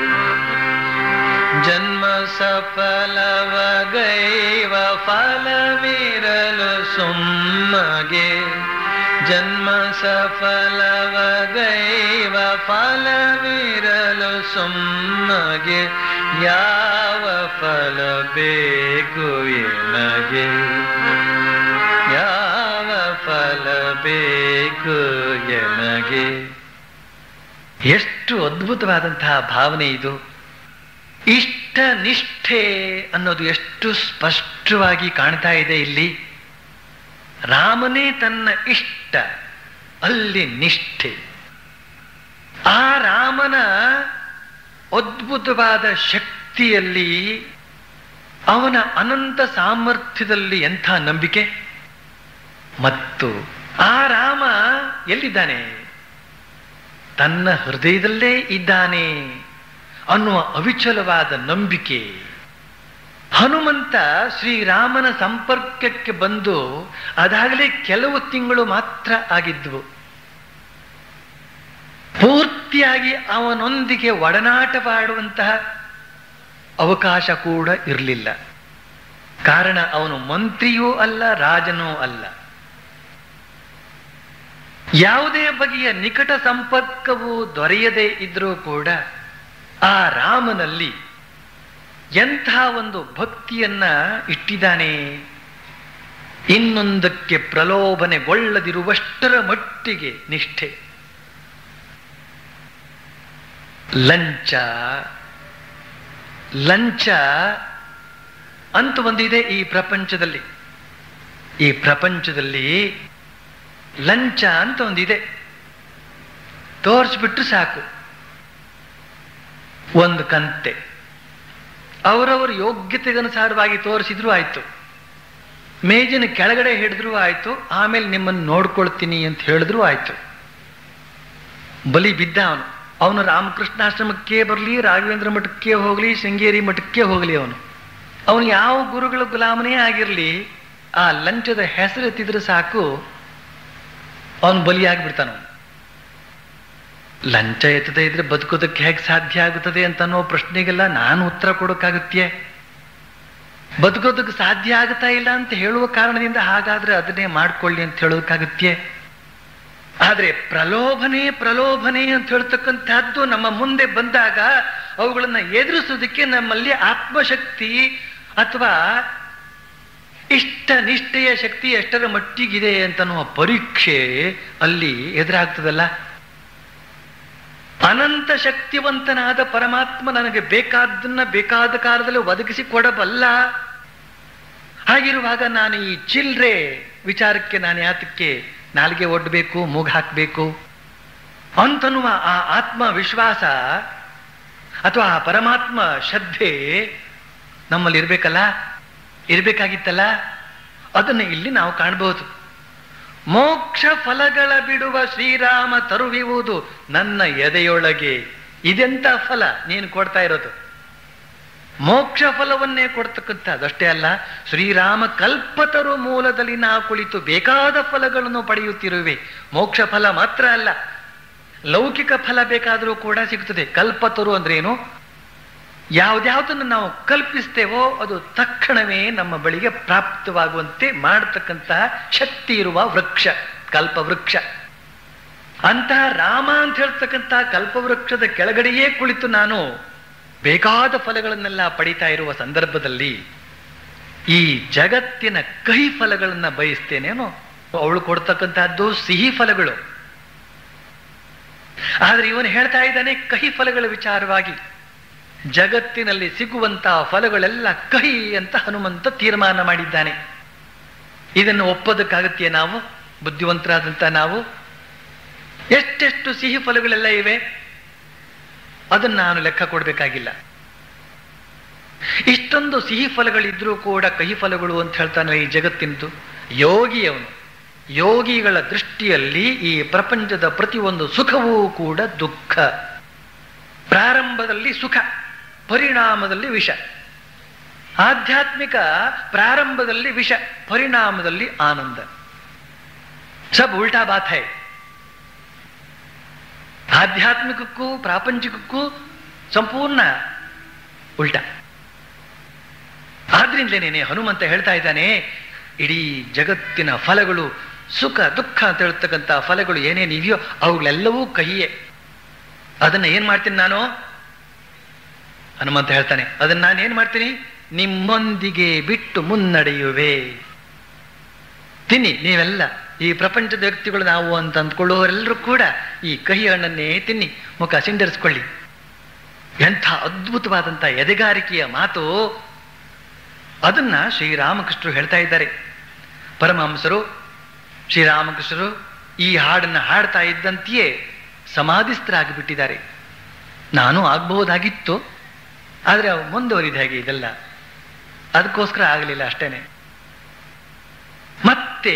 ಜನ್ಮ ಸಫಲವಗೈವ ಫಲವಿರಲು ಸುಮ್ಮಗೆ ಜನ್ಮ ಸಫಲವಗೈವ ಫಲವಿರಲು ಸುಮ್ಮಗೆ ಯಾವ ಫಲ ಬೇಕು ಎನಗೆ ಯಾವ ಫಲ ಬೇಕು ಎನಗೆ. ಎಷ್ಟು ಅದ್ಭುತವಾದಂತಹ ಭಾವನೆ ಇದು. ಇಷ್ಟ ನಿಷ್ಠೆ ಅನ್ನೋದು ಎಷ್ಟು ಸ್ಪಷ್ಟವಾಗಿ ಕಾಣ್ತಾ ಇದೆ ಇಲ್ಲಿ. ರಾಮನೇ ತನ್ನ ಇಷ್ಟ, ಅಲ್ಲಿ ನಿಷ್ಠೆ. ಆ ರಾಮನ ಅದ್ಭುತವಾದ ಶಕ್ತಿಯಲ್ಲಿ, ಅವನ ಅನಂತ ಸಾಮರ್ಥ್ಯದಲ್ಲಿ ಎಂಥ ನಂಬಿಕೆ. ಮತ್ತು ಆ ರಾಮ ಎಲ್ಲಿದ್ದಾನೆ? ತನ್ನ ಹೃದಯದಲ್ಲೇ ಇದ್ದಾನೆ ಅನ್ನುವ ಅವಿಚಲವಾದ ನಂಬಿಕೆ. ಹನುಮಂತ ಶ್ರೀರಾಮನ ಸಂಪರ್ಕಕ್ಕೆ ಬಂದು ಅದಾಗಲೇ ಕೆಲವು ತಿಂಗಳು ಮಾತ್ರ ಆಗಿದ್ವು. ಪೂರ್ತಿಯಾಗಿ ಅವನೊಂದಿಗೆ ಒಡನಾಟವಾಡುವಂತಹ ಅವಕಾಶ ಕೂಡ ಇರಲಿಲ್ಲ. ಕಾರಣ ಅವನು ಮಂತ್ರಿಯೂ ಅಲ್ಲ, ರಾಜನೂ ಅಲ್ಲ. ಯಾವುದೇ ಬಗೆಯ ನಿಕಟ ಸಂಪರ್ಕವು ದೊರೆಯದೇ ಇದ್ರೂ ಕೂಡ ಆ ರಾಮನಲ್ಲಿ ಎಂಥ ಒಂದು ಭಕ್ತಿಯನ್ನ ಇಟ್ಟಿದ್ದಾನೆ. ಇನ್ನೊಂದಕ್ಕೆ ಪ್ರಲೋಭನೆಗೊಳ್ಳದಿರುವಷ್ಟರ ಮಟ್ಟಿಗೆ ನಿಷ್ಠೆ. ಲಂಚ ಲಂಚ ಅಂತ ಒಂದಿದೆ ಈ ಪ್ರಪಂಚದಲ್ಲಿ. ಈ ಪ್ರಪಂಚದಲ್ಲಿ ಲಂಚ ಅಂತ ಒಂದಿದೆ. ತೋರಿಸ್ಬಿಟ್ರು ಸಾಕು, ಒಂದು ಕಂತೆ. ಅವರವರ ಯೋಗ್ಯತೆಗನುಸಾರವಾಗಿ ತೋರಿಸಿದ್ರು ಆಯ್ತು, ಮೇಜಿನ ಕೆಳಗಡೆ ಹಿಡಿದ್ರು ಆಯ್ತು, ಆಮೇಲೆ ನಿಮ್ಮನ್ನು ನೋಡ್ಕೊಳ್ತೀನಿ ಅಂತ ಹೇಳಿದ್ರು ಆಯ್ತು. ಬಲಿ ಬಿದ್ದ ಅವನು ರಾಮಕೃಷ್ಣಾಶ್ರಮಕ್ಕೆ ಬರಲಿ, ರಾಘವೇಂದ್ರ ಮಠಕ್ಕೆ ಹೋಗಲಿ, ಶೃಂಗೇರಿ ಮಠಕ್ಕೆ ಹೋಗಲಿ, ಅವನು ಯಾವ ಗುರುಗಳ ಗುಲಾಮನೇ ಆಗಿರಲಿ, ಆ ಲಂಚದ ಹೆಸರೆತ್ತಿದ್ರೆ ಸಾಕು ಅವನು ಬಲಿಯಾಗಿಬಿಡ್ತಾನ. ಲಂಚ ಎತ್ತದೆ ಇದ್ರೆ ಬದುಕೋದಕ್ಕೆ ಹೇಗೆ ಸಾಧ್ಯ ಆಗುತ್ತದೆ ಅಂತ ಅನ್ನೋ ಪ್ರಶ್ನೆಗೆಲ್ಲ ನಾನು ಉತ್ತರ ಕೊಡೋಕ್ಕಾಗುತ್ತೆ? ಬದುಕೋದಕ್ಕೆ ಸಾಧ್ಯ ಆಗುತ್ತಾ ಇಲ್ಲ ಅಂತ ಹೇಳುವ ಕಾರಣದಿಂದ ಹಾಗಾದ್ರೆ ಅದನ್ನೇ ಮಾಡ್ಕೊಳ್ಳಿ ಅಂತ ಹೇಳೋದಕ್ಕಾಗುತ್ತೆ? ಆದ್ರೆ ಪ್ರಲೋಭನೆ ಅಂತ ಹೇಳ್ತಕ್ಕಂಥದ್ದು ನಮ್ಮ ಮುಂದೆ ಬಂದಾಗ ಅವುಗಳನ್ನ ಎದುರಿಸೋದಕ್ಕೆ ನಮ್ಮಲ್ಲಿ ಆತ್ಮಶಕ್ತಿ ಅಥವಾ ಇಷ್ಟ ನಿಷ್ಠೆಯ ಶಕ್ತಿ ಎಷ್ಟರ ಮಟ್ಟಿಗಿದೆ ಅಂತನ್ನುವ ಪರೀಕ್ಷೆ ಅಲ್ಲಿ ಎದುರಾಗ್ತದಲ್ಲ. ಅನಂತ ಶಕ್ತಿವಂತನಾದ ಪರಮಾತ್ಮ ನನಗೆ ಬೇಕಾದ್ದನ್ನ ಬೇಕಾದ ಕಾಲದಲ್ಲಿ ಒದಗಿಸಿ ಕೊಡಬಲ್ಲ. ಹಾಗಿರುವಾಗ ನಾನು ಈ ಚಿಲ್ರೆ ವಿಚಾರಕ್ಕೆ ನಾನು ಯಾತಕ್ಕೆ ನಾಲಿಗೆ ಒಡ್ಡಬೇಕು, ಮೂಗು ಹಾಕಬೇಕು ಅಂತನ್ನುವ ಆ ಆತ್ಮ ವಿಶ್ವಾಸ ಅಥವಾ ಆ ಪರಮಾತ್ಮ ಶ್ರದ್ಧೆ ನಮ್ಮಲ್ಲಿ ಇರ್ಬೇಕಾಗಿತ್ತಲ್ಲ. ಅದನ್ನು ಇಲ್ಲಿ ನಾವು ಕಾಣಬಹುದು. ಮೋಕ್ಷ ಫಲಗಳ ಬಿಡುವ ಶ್ರೀರಾಮ ತರುವಿವುದು ನನ್ನ ಎದೆಯೊಳಗೆ. ಇದೆಂತ ಫಲ ನೀನು ಕೊಡ್ತಾ ಇರೋದು? ಮೋಕ್ಷ ಫಲವನ್ನೇ ಕೊಡ್ತಕ್ಕಂಥದ್ದಷ್ಟೇ ಅಲ್ಲ, ಶ್ರೀರಾಮ ಕಲ್ಪತರು ಮೂಲದಲ್ಲಿ ನಾ ಕುಳಿತು ಬೇಕಾದ ಫಲಗಳನ್ನು ಪಡೆಯುತ್ತಿರುವೆ. ಮೋಕ್ಷ ಫಲ ಮಾತ್ರ ಅಲ್ಲ, ಲೌಕಿಕ ಫಲ ಬೇಕಾದರೂ ಕೂಡ ಸಿಗ್ತದೆ. ಕಲ್ಪತರು ಅಂದ್ರೇನು? ಯಾವ್ದ್ಯಾವ್ದನ್ನು ನಾವು ಕಲ್ಪಿಸ್ತೇವೋ ಅದು ತಕ್ಷಣವೇ ನಮ್ಮ ಬಳಿಗೆ ಪ್ರಾಪ್ತವಾಗುವಂತೆ ಮಾಡತಕ್ಕಂತಹ ಶಕ್ತಿ ಇರುವ ವೃಕ್ಷ ಕಲ್ಪವೃಕ್ಷ. ಅಂತಹ ರಾಮ ಅಂತ ಹೇಳ್ತಕ್ಕಂತಹ ಕಲ್ಪವೃಕ್ಷದ ಕೆಳಗಡೆಯೇ ಕುಳಿತು ನಾನು ಬೇಕಾದ ಫಲಗಳನ್ನೆಲ್ಲ ಪಡಿತಾ ಇರುವ ಸಂದರ್ಭದಲ್ಲಿ ಈ ಜಗತ್ತಿನ ಕಹಿ ಫಲಗಳನ್ನ ಬಯಸ್ತೇನೇನೋ? ಅವಳು ಕೊಡ್ತಕ್ಕಂತಹದ್ದು ಸಿಹಿ ಫಲಗಳು. ಆದ್ರೆ ಇವನು ಹೇಳ್ತಾ ಇದ್ದಾನೆ ಕಹಿ ಫಲಗಳ ವಿಚಾರವಾಗಿ. ಜಗತ್ತಿನಲ್ಲಿ ಸಿಗುವಂತಹ ಫಲಗಳೆಲ್ಲ ಕಹಿ ಅಂತ ಹನುಮಂತ ತೀರ್ಮಾನ ಮಾಡಿದ್ದಾನೆ. ಇದನ್ನು ಒಪ್ಪೋದಕ್ಕಾಗತ್ತೆಯೇ ನಾವು? ಬುದ್ಧಿವಂತರಾದಂತ ನಾವು ಎಷ್ಟೆಷ್ಟು ಸಿಹಿ ಫಲಗಳೆಲ್ಲ ಇವೆ ಅದನ್ನು ನಾನು ಲೆಕ್ಕ ಕೊಡಬೇಕಾಗಿಲ್ಲ. ಇಷ್ಟೊಂದು ಸಿಹಿ ಫಲಗಳಿದ್ರೂ ಕೂಡ ಕಹಿ ಫಲಗಳು ಅಂತ ಹೇಳ್ತಾನೆ ಈ ಜಗತ್ತಿನದು. ಯೋಗಿಯವನು, ಯೋಗಿಗಳ ದೃಷ್ಟಿಯಲ್ಲಿ ಈ ಪ್ರಪಂಚದ ಪ್ರತಿಯೊಂದು ಸುಖವೂ ಕೂಡ ದುಃಖ. ಪ್ರಾರಂಭದಲ್ಲಿ ಸುಖ, ಪರಿಣಾಮದಲ್ಲಿ ವಿಷ. ಆಧ್ಯಾತ್ಮಿಕ ಪ್ರಾರಂಭದಲ್ಲಿ ವಿಷ, ಪರಿಣಾಮದಲ್ಲಿ ಆನಂದ. ಸಬ್ ಉಲ್ಟಾ ಬಾತ್ ಹೈ. ಆಧ್ಯಾತ್ಮಿಕಕ್ಕೂ ಪ್ರಾಪಂಚಿಕಕ್ಕೂ ಸಂಪೂರ್ಣ ಉಲ್ಟಾ. ಆದ್ರಿಂದಲೇನೆ ಹನುಮಂತ ಹೇಳ್ತಾ ಇದ್ದಾನೆ, ಇಡೀ ಜಗತ್ತಿನ ಫಲಗಳು ಸುಖ ದುಃಖ ಅಂತ ಹೇಳ್ತಕ್ಕಂಥ ಫಲಗಳು ಏನೇನಿವೆಯೋ ಅವುಗಳೆಲ್ಲವೂ ಕಹಿಯೇ. ಅದನ್ನ ಏನ್ ಮಾಡ್ತೀನಿ ನಾನು? ಹನುಮಂತ ಹೇಳ್ತಾನೆ, ಅದನ್ನ ನಾನು ಏನ್ ಮಾಡ್ತೀನಿ? ನಿಮ್ಮೊಂದಿಗೆ ಬಿಟ್ಟು ಮುನ್ನಡೆಯುವೆ. ತಿನ್ನಿ ನೀವೆಲ್ಲ, ಈ ಪ್ರಪಂಚದ ವ್ಯಕ್ತಿಗಳು ನಾವು ಅಂತ ಅಂದ್ಕೊಳ್ಳುವವರೆಲ್ಲರೂ ಕೂಡ ಈ ಕಹಿ ಹಣ್ಣನ್ನೇ ತಿನ್ನಿ, ಮುಖ ಸಿಂಡರಿಸ್ಕೊಳ್ಳಿ. ಎಂಥ ಅದ್ಭುತವಾದಂಥ ಎದೆಗಾರಿಕೆಯ ಮಾತು. ಅದನ್ನ ಶ್ರೀರಾಮಕೃಷ್ಣರು ಹೇಳ್ತಾ ಇದ್ದಾರೆ. ಪರಮಹಂಸರು ಶ್ರೀರಾಮಕೃಷ್ಣರು ಈ ಹಾಡನ್ನು ಹಾಡ್ತಾ ಇದ್ದಂತೆಯೇ ಸಮಾಧಿಸ್ಥರಾಗಿ ಬಿಟ್ಟಿದ್ದಾರೆ. ನಾನು ಆಗಬಹುದಾಗಿತ್ತು, ಆದರೆ ಅವು ಮುಂದುವರಿದ ಹಾಗೆ ಇದೆಲ್ಲ, ಅದಕ್ಕೋಸ್ಕರ ಆಗಲಿಲ್ಲ ಅಷ್ಟೇನೆ. ಮತ್ತೆ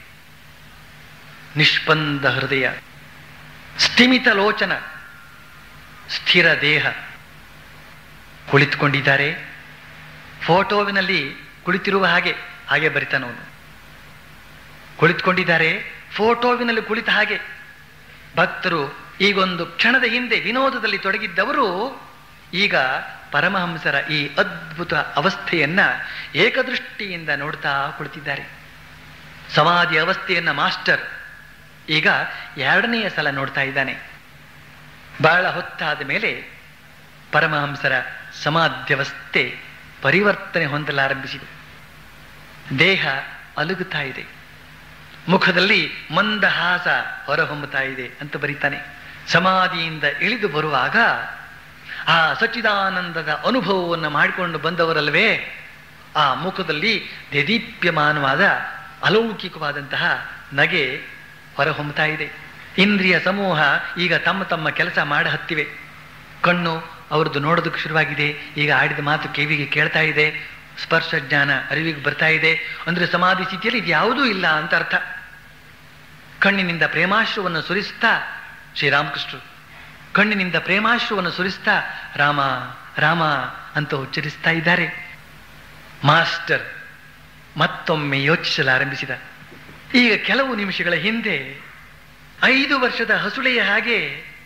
ನಿಷ್ಪಂದ ಹೃದಯ, ಸ್ಥಿಮಿತ ಲೋಚನ, ಸ್ಥಿರ ದೇಹ, ಕುಳಿತುಕೊಂಡಿದ್ದಾರೆ. ಫೋಟೋವಿನಲ್ಲಿ ಕುಳಿತಿರುವ ಹಾಗೆ ಬರಿತಾನವನು. ಕುಳಿತುಕೊಂಡಿದ್ದಾರೆ, ಫೋಟೋವಿನಲ್ಲಿ ಕುಳಿತ ಹಾಗೆ. ಭಕ್ತರು ಈಗೊಂದು ಕ್ಷಣದ ಹಿಂದೆ ವಿನೋದದಲ್ಲಿ ತೊಡಗಿದ್ದವರು ಈಗ ಪರಮಹಂಸರ ಈ ಅದ್ಭುತ ಅವಸ್ಥೆಯನ್ನ ಏಕದೃಷ್ಟಿಯಿಂದ ನೋಡ್ತಾ ಕುಳಿತಿದ್ದಾರೆ. ಸಮಾಧಿ ಅವಸ್ಥೆಯನ್ನ ಮಾಸ್ಟರ್ ಈಗ ಎರಡನೆಯ ಸಲ ನೋಡ್ತಾ ಇದ್ದಾನೆ. ಬಹಳ ಹೊತ್ತಾದ ಮೇಲೆ ಪರಮಹಂಸರ ಸಮಾಧ್ಯವಸ್ಥೆ ಪರಿವರ್ತನೆ ಹೊಂದಲಾರಂಭಿಸಿದೆ. ದೇಹ ಅಲುಗುತ್ತಾ ಇದೆ, ಮುಖದಲ್ಲಿ ಮಂದಹಾಸ ಹೊರಹೊಮ್ಮುತ್ತಾ ಇದೆ ಅಂತ ಬರೀತಾನೆ. ಸಮಾಧಿಯಿಂದ ಇಳಿದು ಬರುವಾಗ ಆ ಸಚ್ಚಿದಾನಂದದ ಅನುಭವವನ್ನು ಮಾಡಿಕೊಂಡು ಬಂದವರಲ್ವೇ, ಆ ಮುಖದಲ್ಲಿ ದೇದೀಪ್ಯಮಾನವಾದ ಅಲೌಕಿಕವಾದಂತಹ ನಗೆ ಹೊರಹೊಮ್ಮುತ್ತಾ ಇದೆ. ಇಂದ್ರಿಯ ಸಮೂಹ ಈಗ ತಮ್ಮ ತಮ್ಮ ಕೆಲಸ ಮಾಡ ಹತ್ತಿವೆ. ಕಣ್ಣು ಅವ್ರದ್ದು ನೋಡೋದಕ್ಕೆ ಶುರುವಾಗಿದೆ. ಈಗ ಆಡಿದ ಮಾತು ಕಿವಿಗೆ ಕೇಳ್ತಾ ಇದೆ, ಸ್ಪರ್ಶ ಜ್ಞಾನ ಅರಿವಿಗೆ ಬರ್ತಾ ಇದೆ. ಅಂದ್ರೆ ಸಮಾಧಿ ಸ್ಥಿತಿಯಲ್ಲಿ ಇದು ಯಾವುದೂ ಇಲ್ಲ ಅಂತ ಅರ್ಥ. ಕಣ್ಣಿನಿಂದ ಪ್ರೇಮಾಶ್ರವನ್ನು ಸುರಿಸ್ತಾ ಶ್ರೀರಾಮಕೃಷ್ಣರು ಕಣ್ಣಿನಿಂದ ಪ್ರೇಮಾಶ್ರವನ್ನು ಸುರಿಸ್ತಾ ರಾಮ ರಾಮ ಅಂತ ಉಚ್ಚರಿಸ್ತಾ ಇದ್ದಾರೆ. ಮಾಸ್ಟರ್ ಮತ್ತೊಮ್ಮೆ ಯೋಚಿಸಲಾರಂಭಿಸಿದ. ಈಗ ಕೆಲವು ನಿಮಿಷಗಳ ಹಿಂದೆ 5 ವರ್ಷದ ಹಸುಳೆಯ ಹಾಗೆ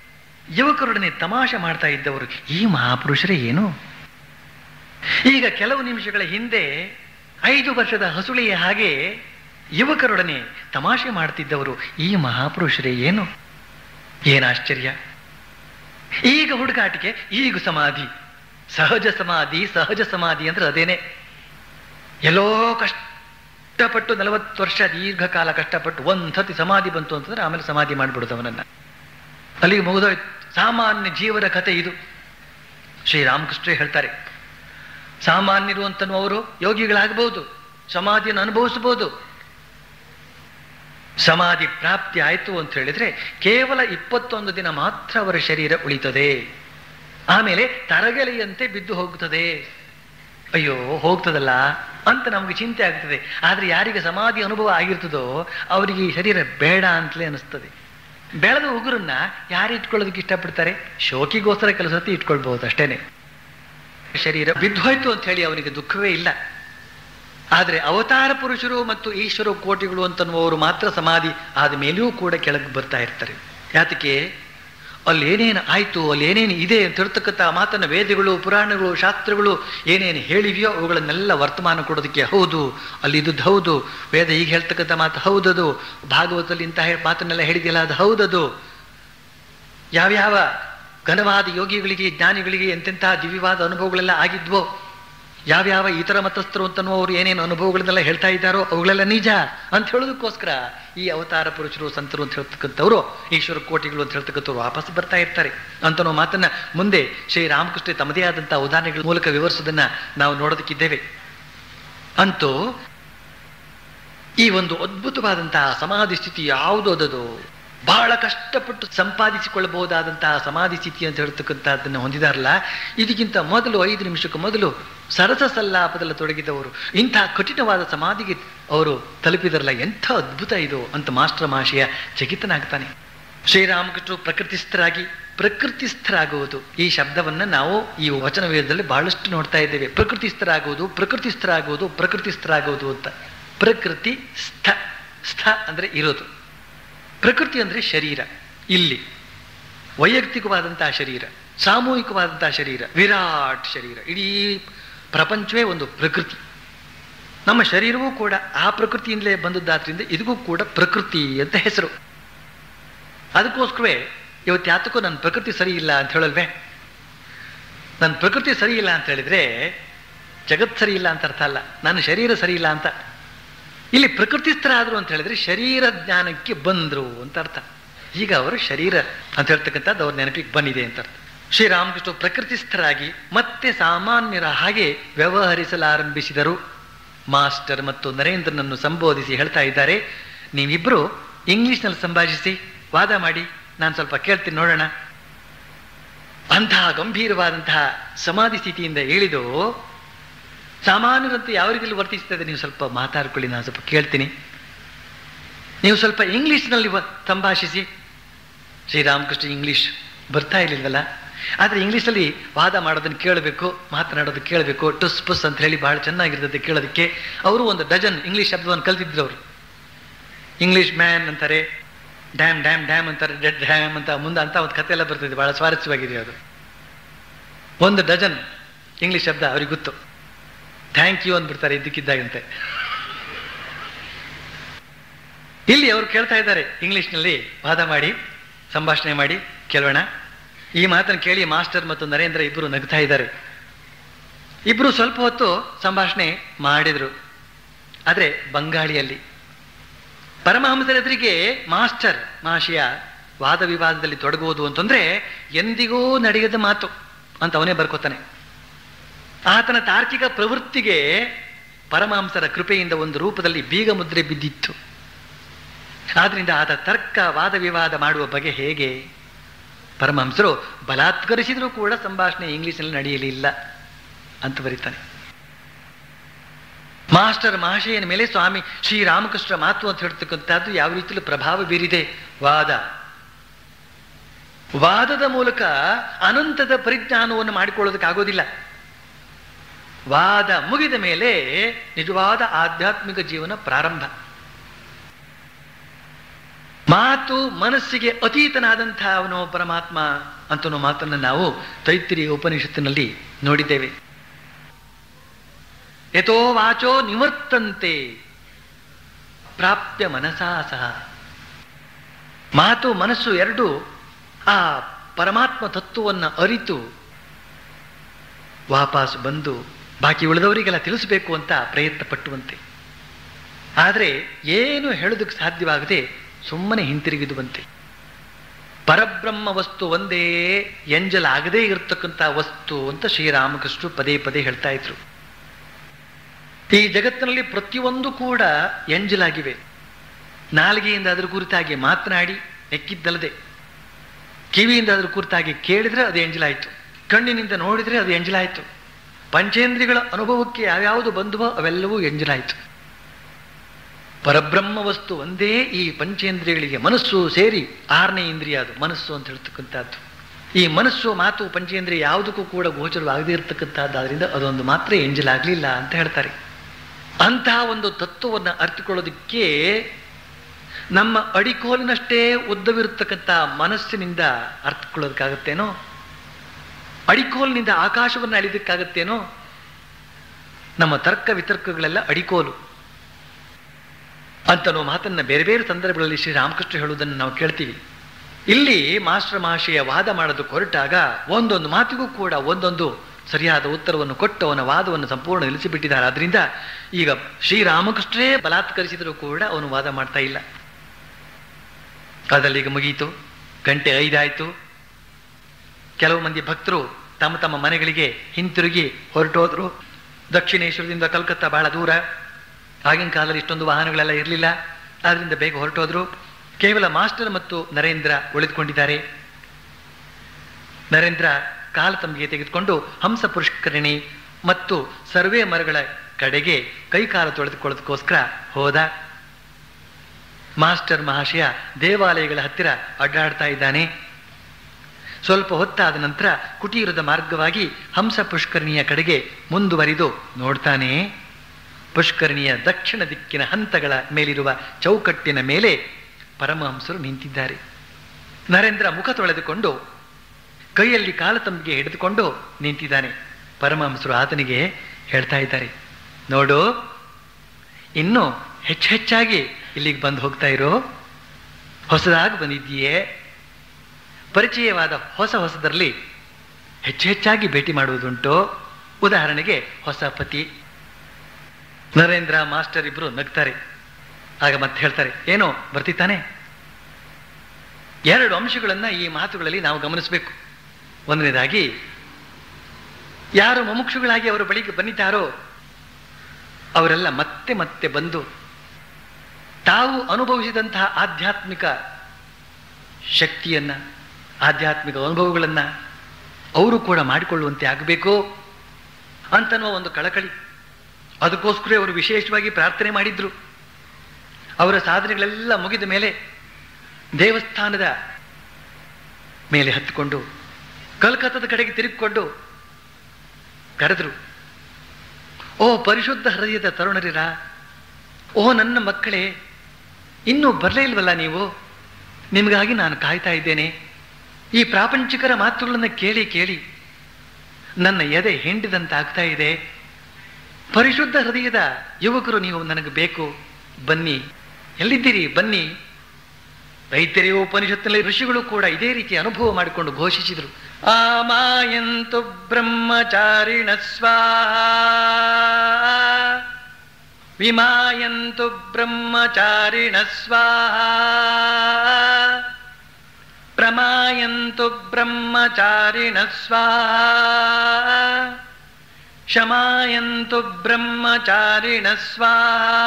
ಯುವಕರೊಡನೆ ತಮಾಷೆ ಮಾಡ್ತಾ ಇದ್ದವರು ಈ ಮಹಾಪುರುಷರೇ ಏನು? ಈಗ ಕೆಲವು ನಿಮಿಷಗಳ ಹಿಂದೆ 5 ವರ್ಷದ ಹಸುಳೆಯ ಹಾಗೆ ಯುವಕರೊಡನೆ ತಮಾಷೆ ಮಾಡ್ತಿದ್ದವರು ಈ ಮಹಾಪುರುಷರೇ ಏನು? ಏನಾಶ್ಚರ್ಯ! ಈಗ ಹುಡುಗಾಟಿಕೆ, ಈಗ ಸಮಾಧಿ. ಸಹಜ ಸಮಾಧಿ, ಸಹಜ ಸಮಾಧಿ ಅಂದ್ರೆ ಅದೇನೆ. ಎಲ್ಲೋ ಕಷ್ಟಪಟ್ಟು 40 ವರ್ಷ ದೀರ್ಘಕಾಲ ಕಷ್ಟಪಟ್ಟು ಒಂದ್ಸತಿ ಸಮಾಧಿ ಬಂತು ಅಂತಂದ್ರೆ ಆಮೇಲೆ ಸಮಾಧಿ ಮಾಡಿಬಿಡುದು ಅವನನ್ನ. ಅಲ್ಲಿಗೆ ಮುಗಿದೋಯ್ತು. ಸಾಮಾನ್ಯ ಜೀವನ ಕಥೆ ಇದು. ಶ್ರೀರಾಮಕೃಷ್ಣ ಹೇಳ್ತಾರೆ, ಸಾಮಾನ್ಯರು ಅಂತನ್ನುವರು ಯೋಗಿಗಳಾಗಬಹುದು, ಸಮಾಧಿಯನ್ನು ಅನುಭವಿಸಬಹುದು. ಸಮಾಧಿ ಪ್ರಾಪ್ತಿ ಆಯಿತು ಅಂತ ಹೇಳಿದ್ರೆ ಕೇವಲ 21 ದಿನ ಮಾತ್ರ ಅವರ ಶರೀರ ಉಳಿತದೆ. ಆಮೇಲೆ ತರಗೆಲೆಯಂತೆ ಬಿದ್ದು ಹೋಗ್ತದೆ. ಅಯ್ಯೋ ಹೋಗ್ತದಲ್ಲ ಅಂತ ನಮಗೆ ಚಿಂತೆ ಆಗ್ತದೆ. ಆದ್ರೆ ಯಾರಿಗೆ ಸಮಾಧಿ ಅನುಭವ ಆಗಿರ್ತದೋ ಅವರಿಗೆ ಈ ಶರೀರ ಬೇಡ ಅಂತಲೇ ಅನಿಸ್ತದೆ. ಬೆಳೆದ ಉಗುರನ್ನ ಯಾರು ಇಟ್ಕೊಳ್ಳೋದಕ್ಕೆ ಇಷ್ಟಪಡ್ತಾರೆ? ಶೋಕಿಗೋಸ್ಕರ ಕೆಲಸ ಹೊತ್ತು ಇಟ್ಕೊಳ್ಬಹುದು ಅಷ್ಟೇನೆ. ಶರೀರ ಬಿದ್ದೋಯ್ತು ಅಂತ ಹೇಳಿ ಅವನಿಗೆ ದುಃಖವೇ ಇಲ್ಲ. ಆದರೆ ಅವತಾರ ಪುರುಷರು ಮತ್ತು ಈಶ್ವರ ಕೋಟಿಗಳು ಅಂತನ್ನುವರು ಮಾತ್ರ ಸಮಾಧಿ ಆದ ಮೇಲೆಯೂ ಕೂಡ ಕೆಳಗೆ ಬರ್ತಾ ಇರ್ತಾರೆ. ಯಾತಕ್ಕೆ? ಅಲ್ಲಿ ಏನೇನು ಆಯ್ತು, ಅಲ್ಲಿ ಏನೇನು ಇದೆ ಅಂತ ಹೇಳ್ತಕ್ಕಂಥ ಮಾತನ್ನ ವೇದಗಳು, ಪುರಾಣಗಳು, ಶಾಸ್ತ್ರಗಳು ಏನೇನು ಹೇಳಿವೆಯೋ ಅವುಗಳನ್ನೆಲ್ಲ ವರ್ತಮಾನ ಕೊಡೋದಕ್ಕೆ, ಹೌದು ಅಲ್ಲಿ ಇದ್ದದ್ದು ಹೌದು, ವೇದ ಹೀಗೆ ಹೇಳ್ತಕ್ಕಂಥ ಮಾತು ಹೌದದು, ಭಾಗವತದಲ್ಲಿ ಇಂತಹ ಮಾತನ್ನೆಲ್ಲ ಹೇಳಿದೆಯಲ್ಲ ಅದು ಹೌದದು, ಯಾವ್ಯಾವ ಘನವಾದ ಯೋಗಿಗಳಿಗೆ ಜ್ಞಾನಿಗಳಿಗೆ ಎಂತೆಂತಹ ದಿವ್ಯವಾದ ಅನುಭವಗಳೆಲ್ಲ ಆಗಿದ್ವೋ, ಯಾವ್ಯಾವ ಇತರ ಮತಸ್ಥರು ಅಂತನ್ನುವರು ಏನೇನು ಅನುಭವಗಳನ್ನೆಲ್ಲ ಹೇಳ್ತಾ ಇದ್ದಾರೋ ಅವುಗಳೆಲ್ಲ ನಿಜ ಅಂತ ಹೇಳೋದಕ್ಕೋಸ್ಕರ ಈ ಅವತಾರ ಪುರುಷರು, ಸಂತರು ಅಂತ ಹೇಳ್ತಕ್ಕಂಥವ್ರು, ಈಶ್ವರ ಕೋಟಿಗಳು ಅಂತ ಹೇಳ್ತಕ್ಕಂಥವ್ರು ವಾಪಸ್ ಬರ್ತಾ ಇರ್ತಾರೆ ಅಂತನೋ ಮಾತನ್ನ ಮುಂದೆ ಶ್ರೀರಾಮಕೃಷ್ಣ ತಮ್ಮದೇ ಆದಂತಹ ಉದಾಹರಣೆಗಳ ಮೂಲಕ ವಿವರಿಸೋದನ್ನ ನಾವು ನೋಡೋದಕ್ಕಿದ್ದೇವೆ. ಅಂತೂ ಈ ಒಂದು ಅದ್ಭುತವಾದಂತಹ ಸಮಾಧಿ ಸ್ಥಿತಿ ಯಾವುದು ಅದದು, ಬಹಳ ಕಷ್ಟಪಟ್ಟು ಸಂಪಾದಿಸಿಕೊಳ್ಳಬಹುದಾದಂತಹ ಸಮಾಧಿ ಸ್ಥಿತಿ ಅಂತ ಹೇಳ್ತಕ್ಕಂಥದ್ದನ್ನು ಹೊಂದಿದಾರಲ್ಲ, ಇದಕ್ಕಿಂತ ಮೊದಲು 5 ನಿಮಿಷಕ್ಕೂ ಮೊದಲು ಸರಸ ಸಲ್ಲಾಪದಲ್ಲಿ ತೊಡಗಿದವರು ಇಂತಹ ಕಠಿಣವಾದ ಸಮಾಧಿಗೆ ಅವರು ತಲುಪಿದರಲ್ಲ, ಎಂಥ ಅದ್ಭುತ ಇದು ಅಂತ ಮಾಸ್ಟರ್ ಮಹಾಶಯ ಚಕಿತನಾಗ್ತಾನೆ. ಶ್ರೀರಾಮಕೃಷ್ಣರು ಪ್ರಕೃತಿಸ್ಥರಾಗುವುದು ಈ ಶಬ್ದವನ್ನ ನಾವು ಈ ವಚನ ವೇದದಲ್ಲಿ ಬಹಳಷ್ಟು ನೋಡ್ತಾ ಇದ್ದೇವೆ. ಪ್ರಕೃತಿಸ್ಥರಾಗುವುದು ಅಂತ. ಪ್ರಕೃತಿ ಸ್ಥ ಅಂದ್ರೆ ಇರೋದು, ಪ್ರಕೃತಿ ಅಂದ್ರೆ ಶರೀರ. ಇಲ್ಲಿ ವೈಯಕ್ತಿಕವಾದಂತಹ ಶರೀರ, ಸಾಮೂಹಿಕವಾದಂತಹ ಶರೀರ, ವಿರಾಟ್ ಶರೀರ, ಇಡೀ ಪ್ರಪಂಚವೇ ಒಂದು ಪ್ರಕೃತಿ. ನಮ್ಮ ಶರೀರವೂ ಕೂಡ ಆ ಪ್ರಕೃತಿಯಿಂದಲೇ ಬಂದದ್ದಾದ್ರಿಂದ ಇದಕ್ಕೂ ಕೂಡ ಪ್ರಕೃತಿ ಅಂತ ಹೆಸರು. ಅದಕ್ಕೋಸ್ಕರವೇ ಇವತ್ತು ಯಾತಕ್ಕೂ ನನ್ನ ಪ್ರಕೃತಿ ಸರಿ ಇಲ್ಲ ಅಂತ ಹೇಳಲ್ವೇ? ನನ್ನ ಪ್ರಕೃತಿ ಸರಿ ಇಲ್ಲ ಅಂತ ಹೇಳಿದ್ರೆ ಜಗತ್ ಸರಿ ಇಲ್ಲ ಅಂತ ಅರ್ಥ ಅಲ್ಲ, ನನ್ನ ಶರೀರ ಸರಿ ಇಲ್ಲ ಅಂತ. ಇಲ್ಲಿ ಪ್ರಕೃತಿಸ್ಥರಾದ್ರು ಅಂತ ಹೇಳಿದ್ರೆ ಶರೀರ ಜ್ಞಾನಕ್ಕೆ ಬಂದ್ರು ಅಂತ ಅರ್ಥ. ಈಗ ಅವರು ಶರೀರ ಅಂತ ಹೇಳ್ತಕ್ಕಂಥದ್ದು ಅವ್ರ ನೆನಪಿಗೆ ಬಂದಿದೆ ಅಂತ ಅರ್ಥ. ಶ್ರೀರಾಮಕೃಷ್ಣ ಪ್ರಕೃತಿಸ್ಥರಾಗಿ ಮತ್ತೆ ಸಾಮಾನ್ಯರ ಹಾಗೆ ವ್ಯವಹರಿಸಲಾರಂಭಿಸಿದರು. ಮಾಸ್ಟರ್ ಮತ್ತು ನರೇಂದ್ರನನ್ನು ಸಂಬೋಧಿಸಿ ಹೇಳ್ತಾ ಇದ್ದಾರೆ, ನೀವಿಬ್ರು ಇಂಗ್ಲಿಷ್ನಲ್ಲಿ ಸಂಭಾಷಿಸಿ, ವಾದ ಮಾಡಿ, ನಾನು ಸ್ವಲ್ಪ ಕೇಳ್ತೀನಿ ನೋಡೋಣ. ಅಂತಹ ಗಂಭೀರವಾದಂತಹ ಸಮಾಧಿ ಸ್ಥಿತಿಯಿಂದ ಇಳಿದು ಸಾಮಾನ್ಯರಂತೆ ಯಾವ ರೀತಿಯಲ್ಲಿ ವರ್ತಿಸ್ತದೆ, ನೀವು ಸ್ವಲ್ಪ ಮಾತಾಡ್ಕೊಳ್ಳಿ, ನಾನು ಸ್ವಲ್ಪ ಕೇಳ್ತೀನಿ, ನೀವು ಸ್ವಲ್ಪ ಇಂಗ್ಲಿಷ್ನಲ್ಲಿ ಸಂಭಾಷಿಸಿ. ಶ್ರೀರಾಮಕೃಷ್ಣ ಇಂಗ್ಲಿಷ್ ಬರ್ತಾ ಇರಲಿಲ್ಲವಲ್ಲ, ಆದರೆ ಇಂಗ್ಲೀಷಲ್ಲಿ ವಾದ ಮಾಡೋದನ್ನು ಕೇಳಬೇಕು, ಮಾತನಾಡೋದು ಕೇಳಬೇಕು, ಟುಸ್ ಪುಸ್ ಅಂತ ಹೇಳಿ ಬಹಳ ಚೆನ್ನಾಗಿರ್ತದೆ ಕೇಳೋದಕ್ಕೆ. ಅವರು 1 ಡಜನ್ ಇಂಗ್ಲೀಷ್ ಶಬ್ದವನ್ನು ಕಲ್ತಿದ್ರು. ಅವರು ಇಂಗ್ಲೀಷ್ ಮ್ಯಾನ್ ಅಂತಾರೆ, ಡ್ಯಾಮ್ ಡ್ಯಾಮ್ ಡ್ಯಾಮ್ ಅಂತಾರೆ, ಡೆಡ್ ಡ್ಯಾಮ್ ಅಂತ ಮುಂದೆ ಅಂತ ಒಂದು ಕಥೆ ಎಲ್ಲ ಬರ್ತಿದೆ, ಬಹಳ ಸ್ವಾರಸ್ಯವಾಗಿದೆ ಅದು. 1 ಡಜನ್ ಇಂಗ್ಲೀಷ್ ಶಬ್ದ ಅವ್ರಿಗೆ ಗೊತ್ತು. ಥ್ಯಾಂಕ್ ಯು ಅಂದ್ಬಿಡ್ತಾರೆ ಇದ್ದಕ್ಕಿದ್ದಾಗಂತೆ. ಇಲ್ಲಿ ಅವರು ಕೇಳ್ತಾ ಇದ್ದಾರೆ ಇಂಗ್ಲಿಷ್ನಲ್ಲಿ, ವಾದ ಮಾಡಿ, ಸಂಭಾಷಣೆ ಮಾಡಿ ಕೇಳೋಣ. ಈ ಮಾತನ್ನು ಕೇಳಿ ಮಾಸ್ಟರ್ ಮತ್ತು ನರೇಂದ್ರ ಇಬ್ಬರು ನಗ್ತಾ ಇದ್ದಾರೆ. ಇಬ್ರು ಸ್ವಲ್ಪ ಹೊತ್ತು ಸಂಭಾಷಣೆ ಮಾಡಿದ್ರು, ಆದರೆ ಬಂಗಾಳಿಯಲ್ಲಿ. ಪರಮಹಂಸರ ಎದುರಿಗೆ ಮಾಸ್ಟರ್ ಮಹಾಶಯ ವಾದ ವಿವಾದದಲ್ಲಿ ತೊಡಗುವುದು ಅಂತಂದ್ರೆ ಎಂದಿಗೂ ನಡೆಯದ ಮಾತು ಅಂತ ಅವನೇ ಬರ್ಕೋತಾನೆ. ಆತನ ತಾರ್ಕಿಕ ಪ್ರವೃತ್ತಿಗೆ ಪರಮಹಂಸರ ಕೃಪೆಯಿಂದ ಒಂದು ರೂಪದಲ್ಲಿ ಬೀಗ ಮುದ್ರೆ ಬಿದ್ದಿತ್ತು. ಆದ್ರಿಂದ ಆತ ತರ್ಕ ವಾದ ವಿವಾದ ಮಾಡುವ ಬಗೆ ಹೇಗೆ? ಪರಮಹಂಸರು ಬಲಾತ್ಕರಿಸಿದ್ರೂ ಕೂಡ ಸಂಭಾಷಣೆ ಇಂಗ್ಲಿಷ್ನಲ್ಲಿ ನಡೆಯಲಿಲ್ಲ ಅಂತ ಬರೀತಾನೆ. ಮಾಸ್ಟರ್ ಮಹಾಶಯನ ಮೇಲೆ ಸ್ವಾಮಿ ಶ್ರೀರಾಮಕೃಷ್ಣ ಮಾತು ಅಂತ ಹೇಳ್ತಕ್ಕಂಥದ್ದು ಯಾವ ರೀತಿಯಲ್ಲಿ ಪ್ರಭಾವ ಬೀರಿದೆ. ವಾದದ ಮೂಲಕ ಅನಂತದ ಪರಿಜ್ಞಾನವನ್ನು ಮಾಡಿಕೊಳ್ಳೋದಕ್ಕಾಗೋದಿಲ್ಲ. ವಾದ ಮುಗಿದ ಮೇಲೆ ನಿಜವಾದ ಆಧ್ಯಾತ್ಮಿಕ ಜೀವನ ಪ್ರಾರಂಭ. ಮಾತು ಮನಸ್ಸಿಗೆ ಅತೀತನಾದಂತಹ ಅವನು ಪರಮಾತ್ಮ ಅಂತನೋ ಮಾತನ್ನು ನಾವು ತೈತ್ತಿರೀಯ ಉಪನಿಷತ್ತಿನಲ್ಲಿ ನೋಡಿದ್ದೇವೆ. ಯಥೋ ವಾಚೋ ನಿವರ್ತಂತೆ ಪ್ರಾಪ್ಯ ಮನಸಾ ಸಹ. ಮಾತು ಮನಸ್ಸು ಎರಡು ಆ ಪರಮಾತ್ಮ ತತ್ವವನ್ನು ಅರಿತು ವಾಪಸ್ ಬಂದು ಬಾಕಿ ಉಳಿದವರಿಗೆಲ್ಲ ತಿಳಿಸಬೇಕು ಅಂತ ಪ್ರಯತ್ನ ಪಟ್ಟುವಂತೆ. ಆದರೆ ಏನು ಹೇಳೋದಕ್ಕೆ ಸಾಧ್ಯವಾಗದೆ ಸುಮ್ಮನೆ ಹಿಂತಿರುಗಿದುವಂತೆ. ಪರಬ್ರಹ್ಮ ವಸ್ತು ಒಂದೇ, ಎಂಜಲಾಗದೇ ಇರತಕ್ಕಂಥ ವಸ್ತು ಅಂತ ಶ್ರೀರಾಮಕೃಷ್ಣರು ಪದೇ ಪದೇ ಹೇಳ್ತಾ ಇದ್ರು. ಈ ಜಗತ್ತಿನಲ್ಲಿ ಪ್ರತಿಯೊಂದು ಕೂಡ ಎಂಜಲಾಗಿವೆ. ನಾಲಿಗೆಯಿಂದ ಅದರ ಕುರಿತಾಗಿ ಮಾತನಾಡಿ ಎಕ್ಕಿದ್ದಲ್ಲದೆ, ಕಿವಿಯಿಂದ ಅದರ ಕುರಿತಾಗಿ ಕೇಳಿದ್ರೆ ಅದು ಎಂಜಲಾಯಿತು, ಕಣ್ಣಿನಿಂದ ನೋಡಿದ್ರೆ ಅದು ಎಂಜಲಾಯಿತು, ಪಂಚೇಂದ್ರಿಯಗಳ ಅನುಭವಕ್ಕೆ ಯಾವ್ಯಾವುದು ಬಂದುವೋ ಅವೆಲ್ಲವೂ ಎಂಜಲಾಯಿತು. ಪರಬ್ರಹ್ಮ ವಸ್ತು ಒಂದೇ, ಈ ಪಂಚೇಂದ್ರಿಯಗಳಿಗೆ ಮನಸ್ಸು ಸೇರಿ 6ನೇ ಇಂದ್ರಿಯ ಅದು ಮನಸ್ಸು ಅಂತ ಹೇಳ್ತಕ್ಕಂಥದ್ದು. ಈ ಮನಸ್ಸು ಮಾತು ಪಂಚೇಂದ್ರಿಯ ಯಾವುದಕ್ಕೂ ಕೂಡ ಗೋಚರವಾಗದೇ ಇರತಕ್ಕಂಥದ್ದಾದ್ರಿಂದ ಅದೊಂದು ಮಾತ್ರ ಎಂಜಲಾಗಲಿಲ್ಲ ಅಂತ ಹೇಳ್ತಾರೆ. ಅಂತಹ ಒಂದು ತತ್ವವನ್ನು ಅರ್ಥಕೊಳ್ಳೋದಕ್ಕೆ ನಮ್ಮ ಅಡಿಕೋಲಿನಷ್ಟೇ ಉದ್ದವಿರತಕ್ಕಂಥ ಮನಸ್ಸಿನಿಂದ ಅರ್ಥಕೊಳ್ಳೋದಕ್ಕಾಗತ್ತೇನೋ? ಅಡಿಕೋಲಿನಿಂದ ಆಕಾಶವನ್ನು ಅಳಿದಕ್ಕಾಗತ್ತೇನೋ? ನಮ್ಮ ತರ್ಕ ವಿತರ್ಕಗಳೆಲ್ಲ ಅಡಿಕೋಲು ಅಂತನೋ ಮಾತನ್ನ ಬೇರೆ ಬೇರೆ ಸಂದರ್ಭಗಳಲ್ಲಿ ಶ್ರೀರಾಮಕೃಷ್ಣ ಹೇಳುವುದನ್ನು ನಾವು ಕೇಳ್ತೀವಿ. ಇಲ್ಲಿ ಮಾಸ್ಟರ್ ಮಹಾಶಯ ವಾದ ಮಾಡೋದಕ್ಕೆ ಹೊರಟಾಗ ಒಂದೊಂದು ಮಾತಿಗೂ ಕೂಡ ಒಂದೊಂದು ಸರಿಯಾದ ಉತ್ತರವನ್ನು ಕೊಟ್ಟು ಅವನ ವಾದವನ್ನು ಸಂಪೂರ್ಣ ನಿಲ್ಲಿಸಿಬಿಟ್ಟಿದ್ದಾರೆ. ಆದ್ರಿಂದ ಈಗ ಶ್ರೀರಾಮಕೃಷ್ಣರೇ ಬಲಾತ್ಕರಿಸಿದರೂ ಕೂಡ ಅವನು ವಾದ ಮಾಡ್ತಾ ಇಲ್ಲ. ಅದರಲ್ಲಿ ಈಗ ಮುಗಿಯಿತು, ಗಂಟೆ 5 ಆಯಿತು. ಕೆಲವು ಮಂದಿ ಭಕ್ತರು ತಮ್ಮ ತಮ್ಮ ಮನೆಗಳಿಗೆ ಹಿಂತಿರುಗಿ ಹೊರಟೋದ್ರು. ದಕ್ಷಿಣೇಶ್ವರದಿಂದ ಕಲ್ಕತ್ತಾ ಬಹಳ ದೂರ, ಆಗಿನ ಕಾಲದಲ್ಲಿ ಇಷ್ಟೊಂದು ವಾಹನಗಳೆಲ್ಲ ಇರಲಿಲ್ಲ, ಆದ್ರಿಂದ ಬೇಗ ಹೊರಟೋದ್ರು. ಕೇವಲ ಮಾಸ್ಟರ್ ಮತ್ತು ನರೇಂದ್ರ ಉಳಿದುಕೊಂಡಿದ್ದಾರೆ. ನರೇಂದ್ರ ಕಾಲತಂಬಿಗೆ ತೆಗೆದುಕೊಂಡು ಹಂಸ ಪುಷ್ಕರಣಿ ಮತ್ತು ಸರ್ವೇ ಮರಗಳ ಕಡೆಗೆ ಕೈಕಾಲ ತೊಳೆದುಕೊಳ್ಳೋದಕ್ಕೋಸ್ಕರ ಹೋದ. ಮಾಸ್ಟರ್ ಮಹಾಶಯ ದೇವಾಲಯಗಳ ಹತ್ತಿರ ಅಡ್ಡಾಡ್ತಾ ಇದ್ದಾನೆ. ಸ್ವಲ್ಪ ಹೊತ್ತಾದ ನಂತರ ಕುಟೀರದ ಮಾರ್ಗವಾಗಿ ಹಂಸ ಪುಷ್ಕರಣಿಯ ಕಡೆಗೆ ಮುಂದುವರಿದು ನೋಡ್ತಾನೆ. ಪುಷ್ಕರಣಿಯ ದಕ್ಷಿಣ ದಿಕ್ಕಿನ ಹಂತಗಳ ಮೇಲಿರುವ ಚೌಕಟ್ಟಿನ ಮೇಲೆ ಪರಮಹಂಸರು ನಿಂತಿದ್ದಾರೆ. ನರೇಂದ್ರ ಮುಖ ತೊಳೆದುಕೊಂಡು ಕೈಯಲ್ಲಿ ಕಾಲತಂಬಿಗೆ ಹಿಡಿದುಕೊಂಡು ನಿಂತಿದ್ದಾನೆ. ಪರಮಹಂಸರು ಆತನಿಗೆ ಹೇಳ್ತಾ ಇದ್ದಾರೆ, ನೋಡು, ಇನ್ನು ಹೆಚ್ಚೆಚ್ಚಾಗಿ ಇಲ್ಲಿಗೆ ಬಂದು ಹೋಗ್ತಾ ಇರೋ, ಹೊಸದಾಗಿ ಬಂದಿದ್ದೀಯೇ, ಪರಿಚಯವಾದ ಹೊಸದರಲ್ಲಿ ಹೆಚ್ಚೆಚ್ಚಾಗಿ ಭೇಟಿ ಮಾಡುವುದುಂಟು. ಉದಾಹರಣೆಗೆ ಹೊಸ ಪತಿ. ನರೇಂದ್ರ ಮಾಸ್ಟರ್ ಇಬ್ರು ನಗ್ತಾರೆ. ಆಗ ಮತ್ತೆ ಹೇಳ್ತಾರೆ, ಏನೋ ಬರ್ತಿತ್ತಾನೆ. 2 ಅಂಶಗಳನ್ನ ಈ ಮಾತುಗಳಲ್ಲಿ ನಾವು ಗಮನಿಸಬೇಕು. ಒಂದನೇದಾಗಿ, ಯಾರು ಮುಮುಕ್ಷುಗಳಾಗಿ ಅವರ ಬಳಿಗೆ ಬಂದಿದ್ದಾರೋ ಅವರೆಲ್ಲ ಮತ್ತೆ ಮತ್ತೆ ಬಂದು ತಾವು ಅನುಭವಿಸಿದಂತಹ ಆಧ್ಯಾತ್ಮಿಕ ಶಕ್ತಿಯನ್ನ, ಆಧ್ಯಾತ್ಮಿಕ ಅನುಭವಗಳನ್ನ ಅವರು ಕೂಡ ಮಾಡಿಕೊಳ್ಳುವಂತೆ ಆಗಬೇಕು ಅಂತನ್ನುವ ಒಂದು ಕಳಕಳಿ. ಅದಕ್ಕೋಸ್ಕರ ಅವರು ವಿಶೇಷವಾಗಿ ಪ್ರಾರ್ಥನೆ ಮಾಡಿದ್ರು. ಅವರ ಸಾಧನೆಗಳೆಲ್ಲ ಮುಗಿದ ಮೇಲೆ ದೇವಸ್ಥಾನದ ಮೇಲೆ ಹತ್ತಿಕೊಂಡು ಕಲ್ಕತ್ತಾದ ಕಡೆಗೆ ತಿರುಗಿಕೊಂಡು ಕರೆದ್ರು, ಓ ಪರಿಶುದ್ಧ ಹೃದಯದ ತರುಣರಿರ, ಓ ನನ್ನ ಮಕ್ಕಳೇ, ಇನ್ನೂ ಬರಲೇ ಇಲ್ವಲ್ಲ ನೀವು? ನಿಮಗಾಗಿ ನಾನು ಕಾಯ್ತಾ ಇದ್ದೇನೆ. ಈ ಪ್ರಾಪಂಚಿಕರ ಮಾತುಗಳನ್ನು ಕೇಳಿ ಕೇಳಿ ನನ್ನ ಎದೆ ಹಿಂಡಿದಂತಾಗ್ತಾ ಇದೆ. ಪರಿಶುದ್ಧ ಹೃದಯದ ಯುವಕರು ನೀವು ನನಗೆ ಬೇಕು, ಬನ್ನಿ. ಎಲ್ಲಿದ್ದೀರಿ? ಬನ್ನಿ. ತೈತ್ತಿರೀಯ ಉಪನಿಷತ್ತಿನಲ್ಲಿ ಋಷಿಗಳು ಕೂಡ ಇದೇ ರೀತಿ ಅನುಭವ ಮಾಡಿಕೊಂಡು ಘೋಷಿಸಿದರು. ಆಮಾಯಂತು ಬ್ರಹ್ಮಚಾರಿಣ ಸ್ವಾಹಾ, ವಿಮಾಯಂತು ಬ್ರಹ್ಮಚಾರಿಣ ಸ್ವಾಹಾ, ಪ್ರಮಾಯಂತು ಬ್ರಹ್ಮಚಾರಿಣ ಸ್ವಾಹಾ, ಶಮಾಯಂತು ಬ್ರಹ್ಮಚಾರಿಣ ಸ್ವಾಹಾ.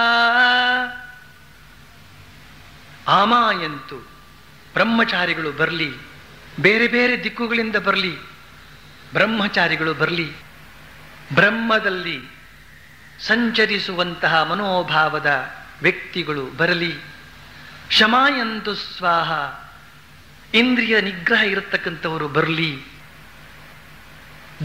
ಆಮಾಯಂತು, ಬ್ರಹ್ಮಚಾರಿಗಳು ಬರಲಿ, ಬೇರೆ ಬೇರೆ ದಿಕ್ಕುಗಳಿಂದ ಬರಲಿ, ಬ್ರಹ್ಮಚಾರಿಗಳು ಬರಲಿ, ಬ್ರಹ್ಮದಲ್ಲಿ ಸಂಚರಿಸುವಂತಹ ಮನೋಭಾವದ ವ್ಯಕ್ತಿಗಳು ಬರಲಿ. ಶಮಾಯಂತು ಸ್ವಾಹ, ಇಂದ್ರಿಯ ನಿಗ್ರಹ ಇರತಕ್ಕಂಥವರು ಬರಲಿ.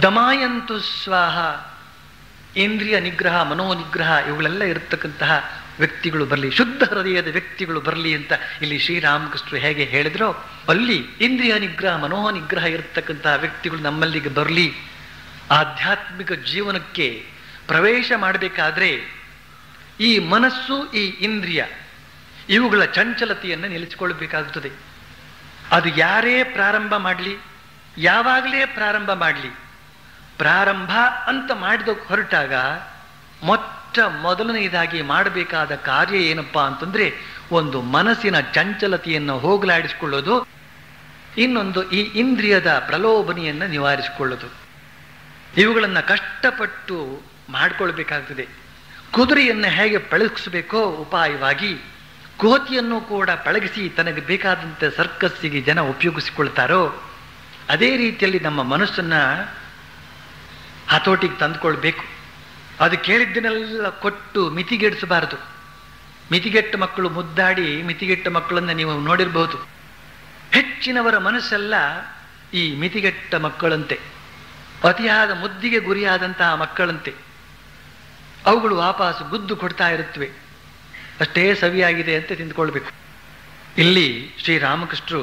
ದಮಾಯಂತು ಸ್ವಾಹ, ಇಂದ್ರಿಯ ನಿಗ್ರಹ, ಮನೋನಿಗ್ರಹ ಇವುಗಳೆಲ್ಲ ಇರತಕ್ಕಂತಹ ವ್ಯಕ್ತಿಗಳು ಬರಲಿ, ಶುದ್ಧ ಹೃದಯದ ವ್ಯಕ್ತಿಗಳು ಬರಲಿ ಅಂತ ಇಲ್ಲಿ ಶ್ರೀರಾಮಕೃಷ್ಣರು ಹೇಗೆ ಹೇಳಿದ್ರೋ, ಅಲ್ಲಿ ಇಂದ್ರಿಯ ನಿಗ್ರಹ, ಮನೋಹ ನಿಗ್ರಹ ಇರತಕ್ಕಂತಹ ವ್ಯಕ್ತಿಗಳು ನಮ್ಮಲ್ಲಿಗೆ ಬರಲಿ. ಆಧ್ಯಾತ್ಮಿಕ ಜೀವನಕ್ಕೆ ಪ್ರವೇಶ ಮಾಡಬೇಕಾದ್ರೆ ಈ ಮನಸ್ಸು, ಈ ಇಂದ್ರಿಯ, ಇವುಗಳ ಚಂಚಲತೆಯನ್ನು ನಿಲ್ಲಿಸಿಕೊಳ್ಳಬೇಕಾಗುತ್ತದೆ. ಅದು ಯಾರೇ ಪ್ರಾರಂಭ ಮಾಡಲಿ, ಯಾವಾಗಲೇ ಪ್ರಾರಂಭ ಮಾಡಲಿ, ಪ್ರಾರಂಭ ಅಂತ ಮಾಡಿದ ಹೊರಟಾಗ ಮೊದಲನೆಯದಾಗಿ ಮಾಡಬೇಕಾದ ಕಾರ್ಯ ಏನಪ್ಪಾ ಅಂತಂದ್ರೆ, ಒಂದು ಮನಸ್ಸಿನ ಚಂಚಲತೆಯನ್ನು ಹೋಗಲಾಡಿಸಿಕೊಳ್ಳೋದು, ಇನ್ನೊಂದು ಈ ಇಂದ್ರಿಯದ ಪ್ರಲೋಭನೆಯನ್ನು ನಿವಾರಿಸಿಕೊಳ್ಳೋದು. ಇವುಗಳನ್ನು ಕಷ್ಟಪಟ್ಟು ಮಾಡಿಕೊಳ್ಬೇಕಾಗ್ತದೆ. ಕುದುರೆಯನ್ನು ಹೇಗೆ ಪಳಗಿಸಬೇಕೋ ಉಪಾಯವಾಗಿ ಕೋತಿಯನ್ನು ಕೂಡ ಪಳಗಿಸಿ ತನಗೆ ಬೇಕಾದಂತೆ ಸರ್ಕಸ್ಸಿಗೆ ಜನ ಉಪಯೋಗಿಸಿಕೊಳ್ತಾರೋ, ಅದೇ ರೀತಿಯಲ್ಲಿ ನಮ್ಮ ಮನಸ್ಸನ್ನು ಹತೋಟಿಗೆ ತಂದುಕೊಳ್ಬೇಕು. ಅದು ಕೇಳಿದ್ದನ್ನೆಲ್ಲ ಕೊಟ್ಟು ಮಿತಿಗೆಡಿಸಬಾರದು. ಮಿತಿಗೆಟ್ಟ ಮಕ್ಕಳು ಮುದ್ದಾಡಿ ಮಿತಿಗೆಟ್ಟ ಮಕ್ಕಳನ್ನು ನೀವು ನೋಡಿರಬಹುದು. ಹೆಚ್ಚಿನವರ ಮನಸ್ಸೆಲ್ಲ ಈ ಮಿತಿಗೆಟ್ಟ ಮಕ್ಕಳಂತೆ, ಅತಿಯಾದ ಮುದ್ದಿಗೆ ಗುರಿಯಾದಂತಹ ಮಕ್ಕಳಂತೆ. ಅವುಗಳು ವಾಪಸ್ ಗುದ್ದು ಕೊಡ್ತಾ ಇರುತ್ತವೆ. ಅಷ್ಟೇ ಸವಿಯಾಗಿದೆ ಅಂತ ತಿಂದುಕೊಳ್ಬೇಕು. ಇಲ್ಲಿ ಶ್ರೀರಾಮಕೃಷ್ಣರು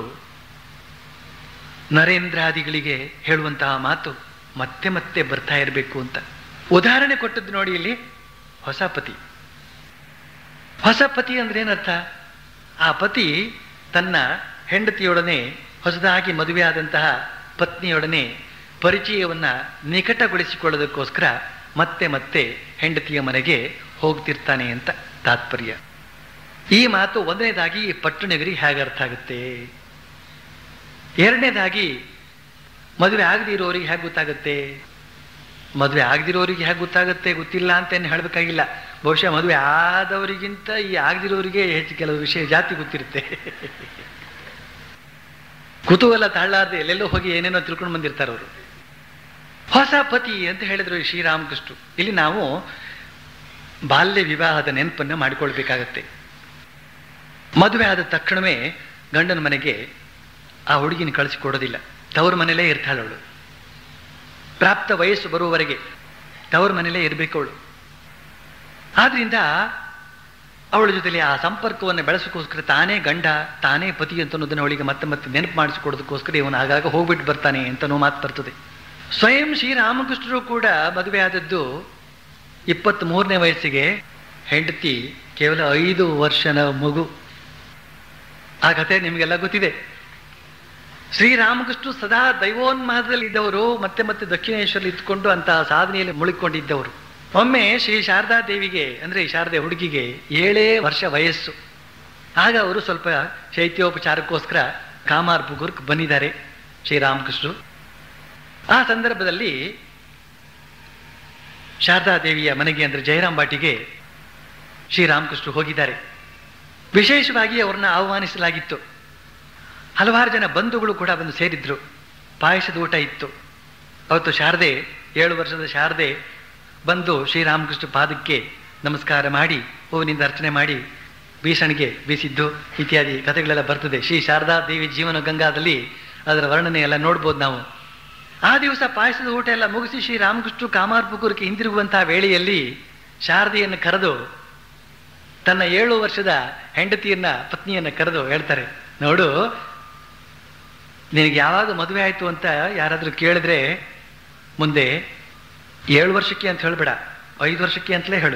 ನರೇಂದ್ರಾದಿಗಳಿಗೆ ಹೇಳುವಂತಹ ಮಾತು ಮತ್ತೆ ಮತ್ತೆ ಬರ್ತಾ ಇರಬೇಕು ಅಂತ ಉದಾಹರಣೆ ಕೊಟ್ಟದ್ದು ನೋಡಿ. ಇಲ್ಲಿ ಹೊಸ ಪತಿ. ಹೊಸ ಪತಿ ಅಂದ್ರೆ ಏನರ್ಥ? ಆ ಪತಿ ತನ್ನ ಹೆಂಡತಿಯೊಡನೆ, ಹೊಸದಾಗಿ ಮದುವೆಯಾದಂತಹ ಪತ್ನಿಯೊಡನೆ ಪರಿಚಯವನ್ನ ನಿಕಟಗೊಳಿಸಿಕೊಳ್ಳೋದಕ್ಕೋಸ್ಕರ ಮತ್ತೆ ಮತ್ತೆ ಹೆಂಡತಿಯ ಮನೆಗೆ ಹೋಗ್ತಿರ್ತಾನೆ ಅಂತ ತಾತ್ಪರ್ಯ. ಈ ಮಾತು ಒಂದನೇದಾಗಿ ಪಟ್ಟಣಗರಿಗೆ ಹೇಗೆ ಅರ್ಥ ಆಗುತ್ತೆ, ಎರಡನೇದಾಗಿ ಮದುವೆ ಆಗದಿ ಇರೋರಿಗೆ ಹೇಗೆ ಗೊತ್ತಾಗುತ್ತೆ. ಮದುವೆ ಆಗದಿರೋರಿಗೆ ಹೇಗೆ ಗೊತ್ತಾಗುತ್ತೆ ಗೊತ್ತಿಲ್ಲ ಅಂತೇನು ಹೇಳಬೇಕಾಗಿಲ್ಲ. ಬಹುಶಃ ಮದುವೆ ಆದವರಿಗಿಂತ ಈ ಆಗದಿರೋರಿಗೆ ಹೆಚ್ಚು ಕೆಲವು ವಿಷಯ ಜಾತಿ ಗೊತ್ತಿರುತ್ತೆ. ಕುತೂಹಲ ತಾಳಾರ್ದೆ ಎಲ್ಲೆಲ್ಲೋ ಹೋಗಿ ಏನೇನೋ ತಿಳ್ಕೊಂಡು ಬಂದಿರ್ತಾರೆ ಅವರು. ಹೊಸ ಪತಿ ಅಂತ ಹೇಳಿದ್ರು ಶ್ರೀರಾಮಕೃಷ್ಣರು. ಇಲ್ಲಿ ನಾವು ಬಾಲ್ಯ ವಿವಾಹದ ನೆನಪನ್ನು ಮಾಡಿಕೊಳ್ಬೇಕಾಗತ್ತೆ. ಮದುವೆ ಆದ ತಕ್ಷಣವೇ ಗಂಡನ ಮನೆಗೆ ಆ ಹುಡುಗಿನ ಕಳಿಸಿಕೊಡೋದಿಲ್ಲ. ತವ್ರ ಮನೇಲೇ ಇರ್ತಾಳವಳು. ಪ್ರಾಪ್ತ ವಯಸ್ಸು ಬರುವವರೆಗೆ ತವ್ರ ಮನೇಲೇ ಇರಬೇಕು ಅವಳು. ಆದ್ರಿಂದ ಅವಳ ಜೊತೆಲಿ ಆ ಸಂಪರ್ಕವನ್ನು ಬೆಳೆಸೋಕ್ಕೋಸ್ಕರ ತಾನೇ ಗಂಡ, ತಾನೇ ಪತಿ ಅಂತ ಅನ್ನೋದನ್ನು ಅವಳಿಗೆ ಮತ್ತೆ ಮತ್ತೆ ನೆನಪು ಮಾಡಿಸಿಕೊಡೋದಕ್ಕೋಸ್ಕರ ಇವನು ಆಗಾಗ ಹೋಗ್ಬಿಟ್ಟು ಬರ್ತಾನೆ ಅಂತನೋ ಮಾತು ಬರ್ತದೆ. ಸ್ವಯಂ ಶ್ರೀರಾಮಕೃಷ್ಣರು ಕೂಡ ಮದುವೆ ಆದದ್ದು 23ನೇ ವಯಸ್ಸಿಗೆ. ಹೆಂಡತಿ ಕೇವಲ 5 ವರ್ಷದ ಮಗು. ಆ ಕಥೆ ನಿಮಗೆಲ್ಲ ಗೊತ್ತಿದೆ. ಶ್ರೀರಾಮಕೃಷ್ಣರು ಸದಾ ದೈವೋನ್ಮಾದದಲ್ಲಿ ಇದ್ದವರು, ಮತ್ತೆ ಮತ್ತೆ ದಕ್ಷಿಣೇಶ್ವರಲ್ಲಿ ಇದ್ದುಕೊಂಡು ಅಂತಹ ಸಾಧನೆಯಲ್ಲಿ ಮುಳುಗಿಕೊಂಡಿದ್ದವರು. ಒಮ್ಮೆ ಶ್ರೀ ಶಾರದಾ ದೇವಿಗೆ, ಅಂದ್ರೆ ಶಾರದೆ ಹುಡುಗಿಗೆ 7 ವರ್ಷ ವಯಸ್ಸು. ಆಗ ಅವರು ಸ್ವಲ್ಪ ಶೈತ್ಯೋಪಚಾರಕ್ಕೋಸ್ಕರ ಕಾಮಾರ್ಪುಕೂರ್ಗೆ ಬಂದಿದ್ದಾರೆ ಶ್ರೀರಾಮಕೃಷ್ಣರು. ಆ ಸಂದರ್ಭದಲ್ಲಿ ಶಾರದಾ ದೇವಿಯ ಮನೆಗೆ, ಅಂದ್ರೆ ಜಯರಾಮ್ ಬಾಟಿಗೆ ಶ್ರೀರಾಮಕೃಷ್ಣರು ಹೋಗಿದ್ದಾರೆ. ವಿಶೇಷವಾಗಿ ಅವ್ರನ್ನ ಆಹ್ವಾನಿಸಲಾಗಿತ್ತು. ಹಲವಾರು ಜನ ಬಂಧುಗಳು ಕೂಡ ಬಂದು ಸೇರಿದ್ರು. ಪಾಯಸದ ಊಟ ಇತ್ತು. ಅವತ್ತು ಶಾರದೆ, 7 ವರ್ಷದ ಶಾರದೆ ಬಂದು ಶ್ರೀರಾಮಕೃಷ್ಣ ಪಾದಕ್ಕೆ ನಮಸ್ಕಾರ ಮಾಡಿ ಹೂವಿನಿಂದ ಅರ್ಚನೆ ಮಾಡಿ ಬೀಸಣಿಗೆ ಬೀಸಿದ್ದು ಇತ್ಯಾದಿ ಕಥೆಗಳೆಲ್ಲ ಬರ್ತದೆ. ಶ್ರೀ ಶಾರದಾ ದೇವಿ ಜೀವನ ಗಂಗಾದಲ್ಲಿ ಅದರ ವರ್ಣನೆ ಎಲ್ಲ ನೋಡ್ಬೋದು ನಾವು. ಆ ದಿವಸ ಪಾಯಸದ ಊಟ ಎಲ್ಲ ಮುಗಿಸಿ ಶ್ರೀರಾಮಕೃಷ್ಣರು ಕಾಮಾರ್ಪುಕೂರ್ಗೆ ಹಿಂದಿರುಗುವಂತಹ ವೇಳೆಯಲ್ಲಿ ಶಾರದೆಯನ್ನು ಕರೆದು, ತನ್ನ 7 ವರ್ಷದ ಹೆಂಡತಿಯನ್ನ, ಪತ್ನಿಯನ್ನ ಕರೆದು ಹೇಳ್ತಾರೆ, ನೋಡು, ನಿನಗೆ ಯಾವಾಗ ಮದುವೆ ಆಯಿತು ಅಂತ ಯಾರಾದರೂ ಕೇಳಿದ್ರೆ ಮುಂದೆ 7 ವರ್ಷಕ್ಕೆ ಅಂತ ಹೇಳಬೇಡ, 5 ವರ್ಷಕ್ಕೆ ಅಂತಲೇ ಹೇಳು.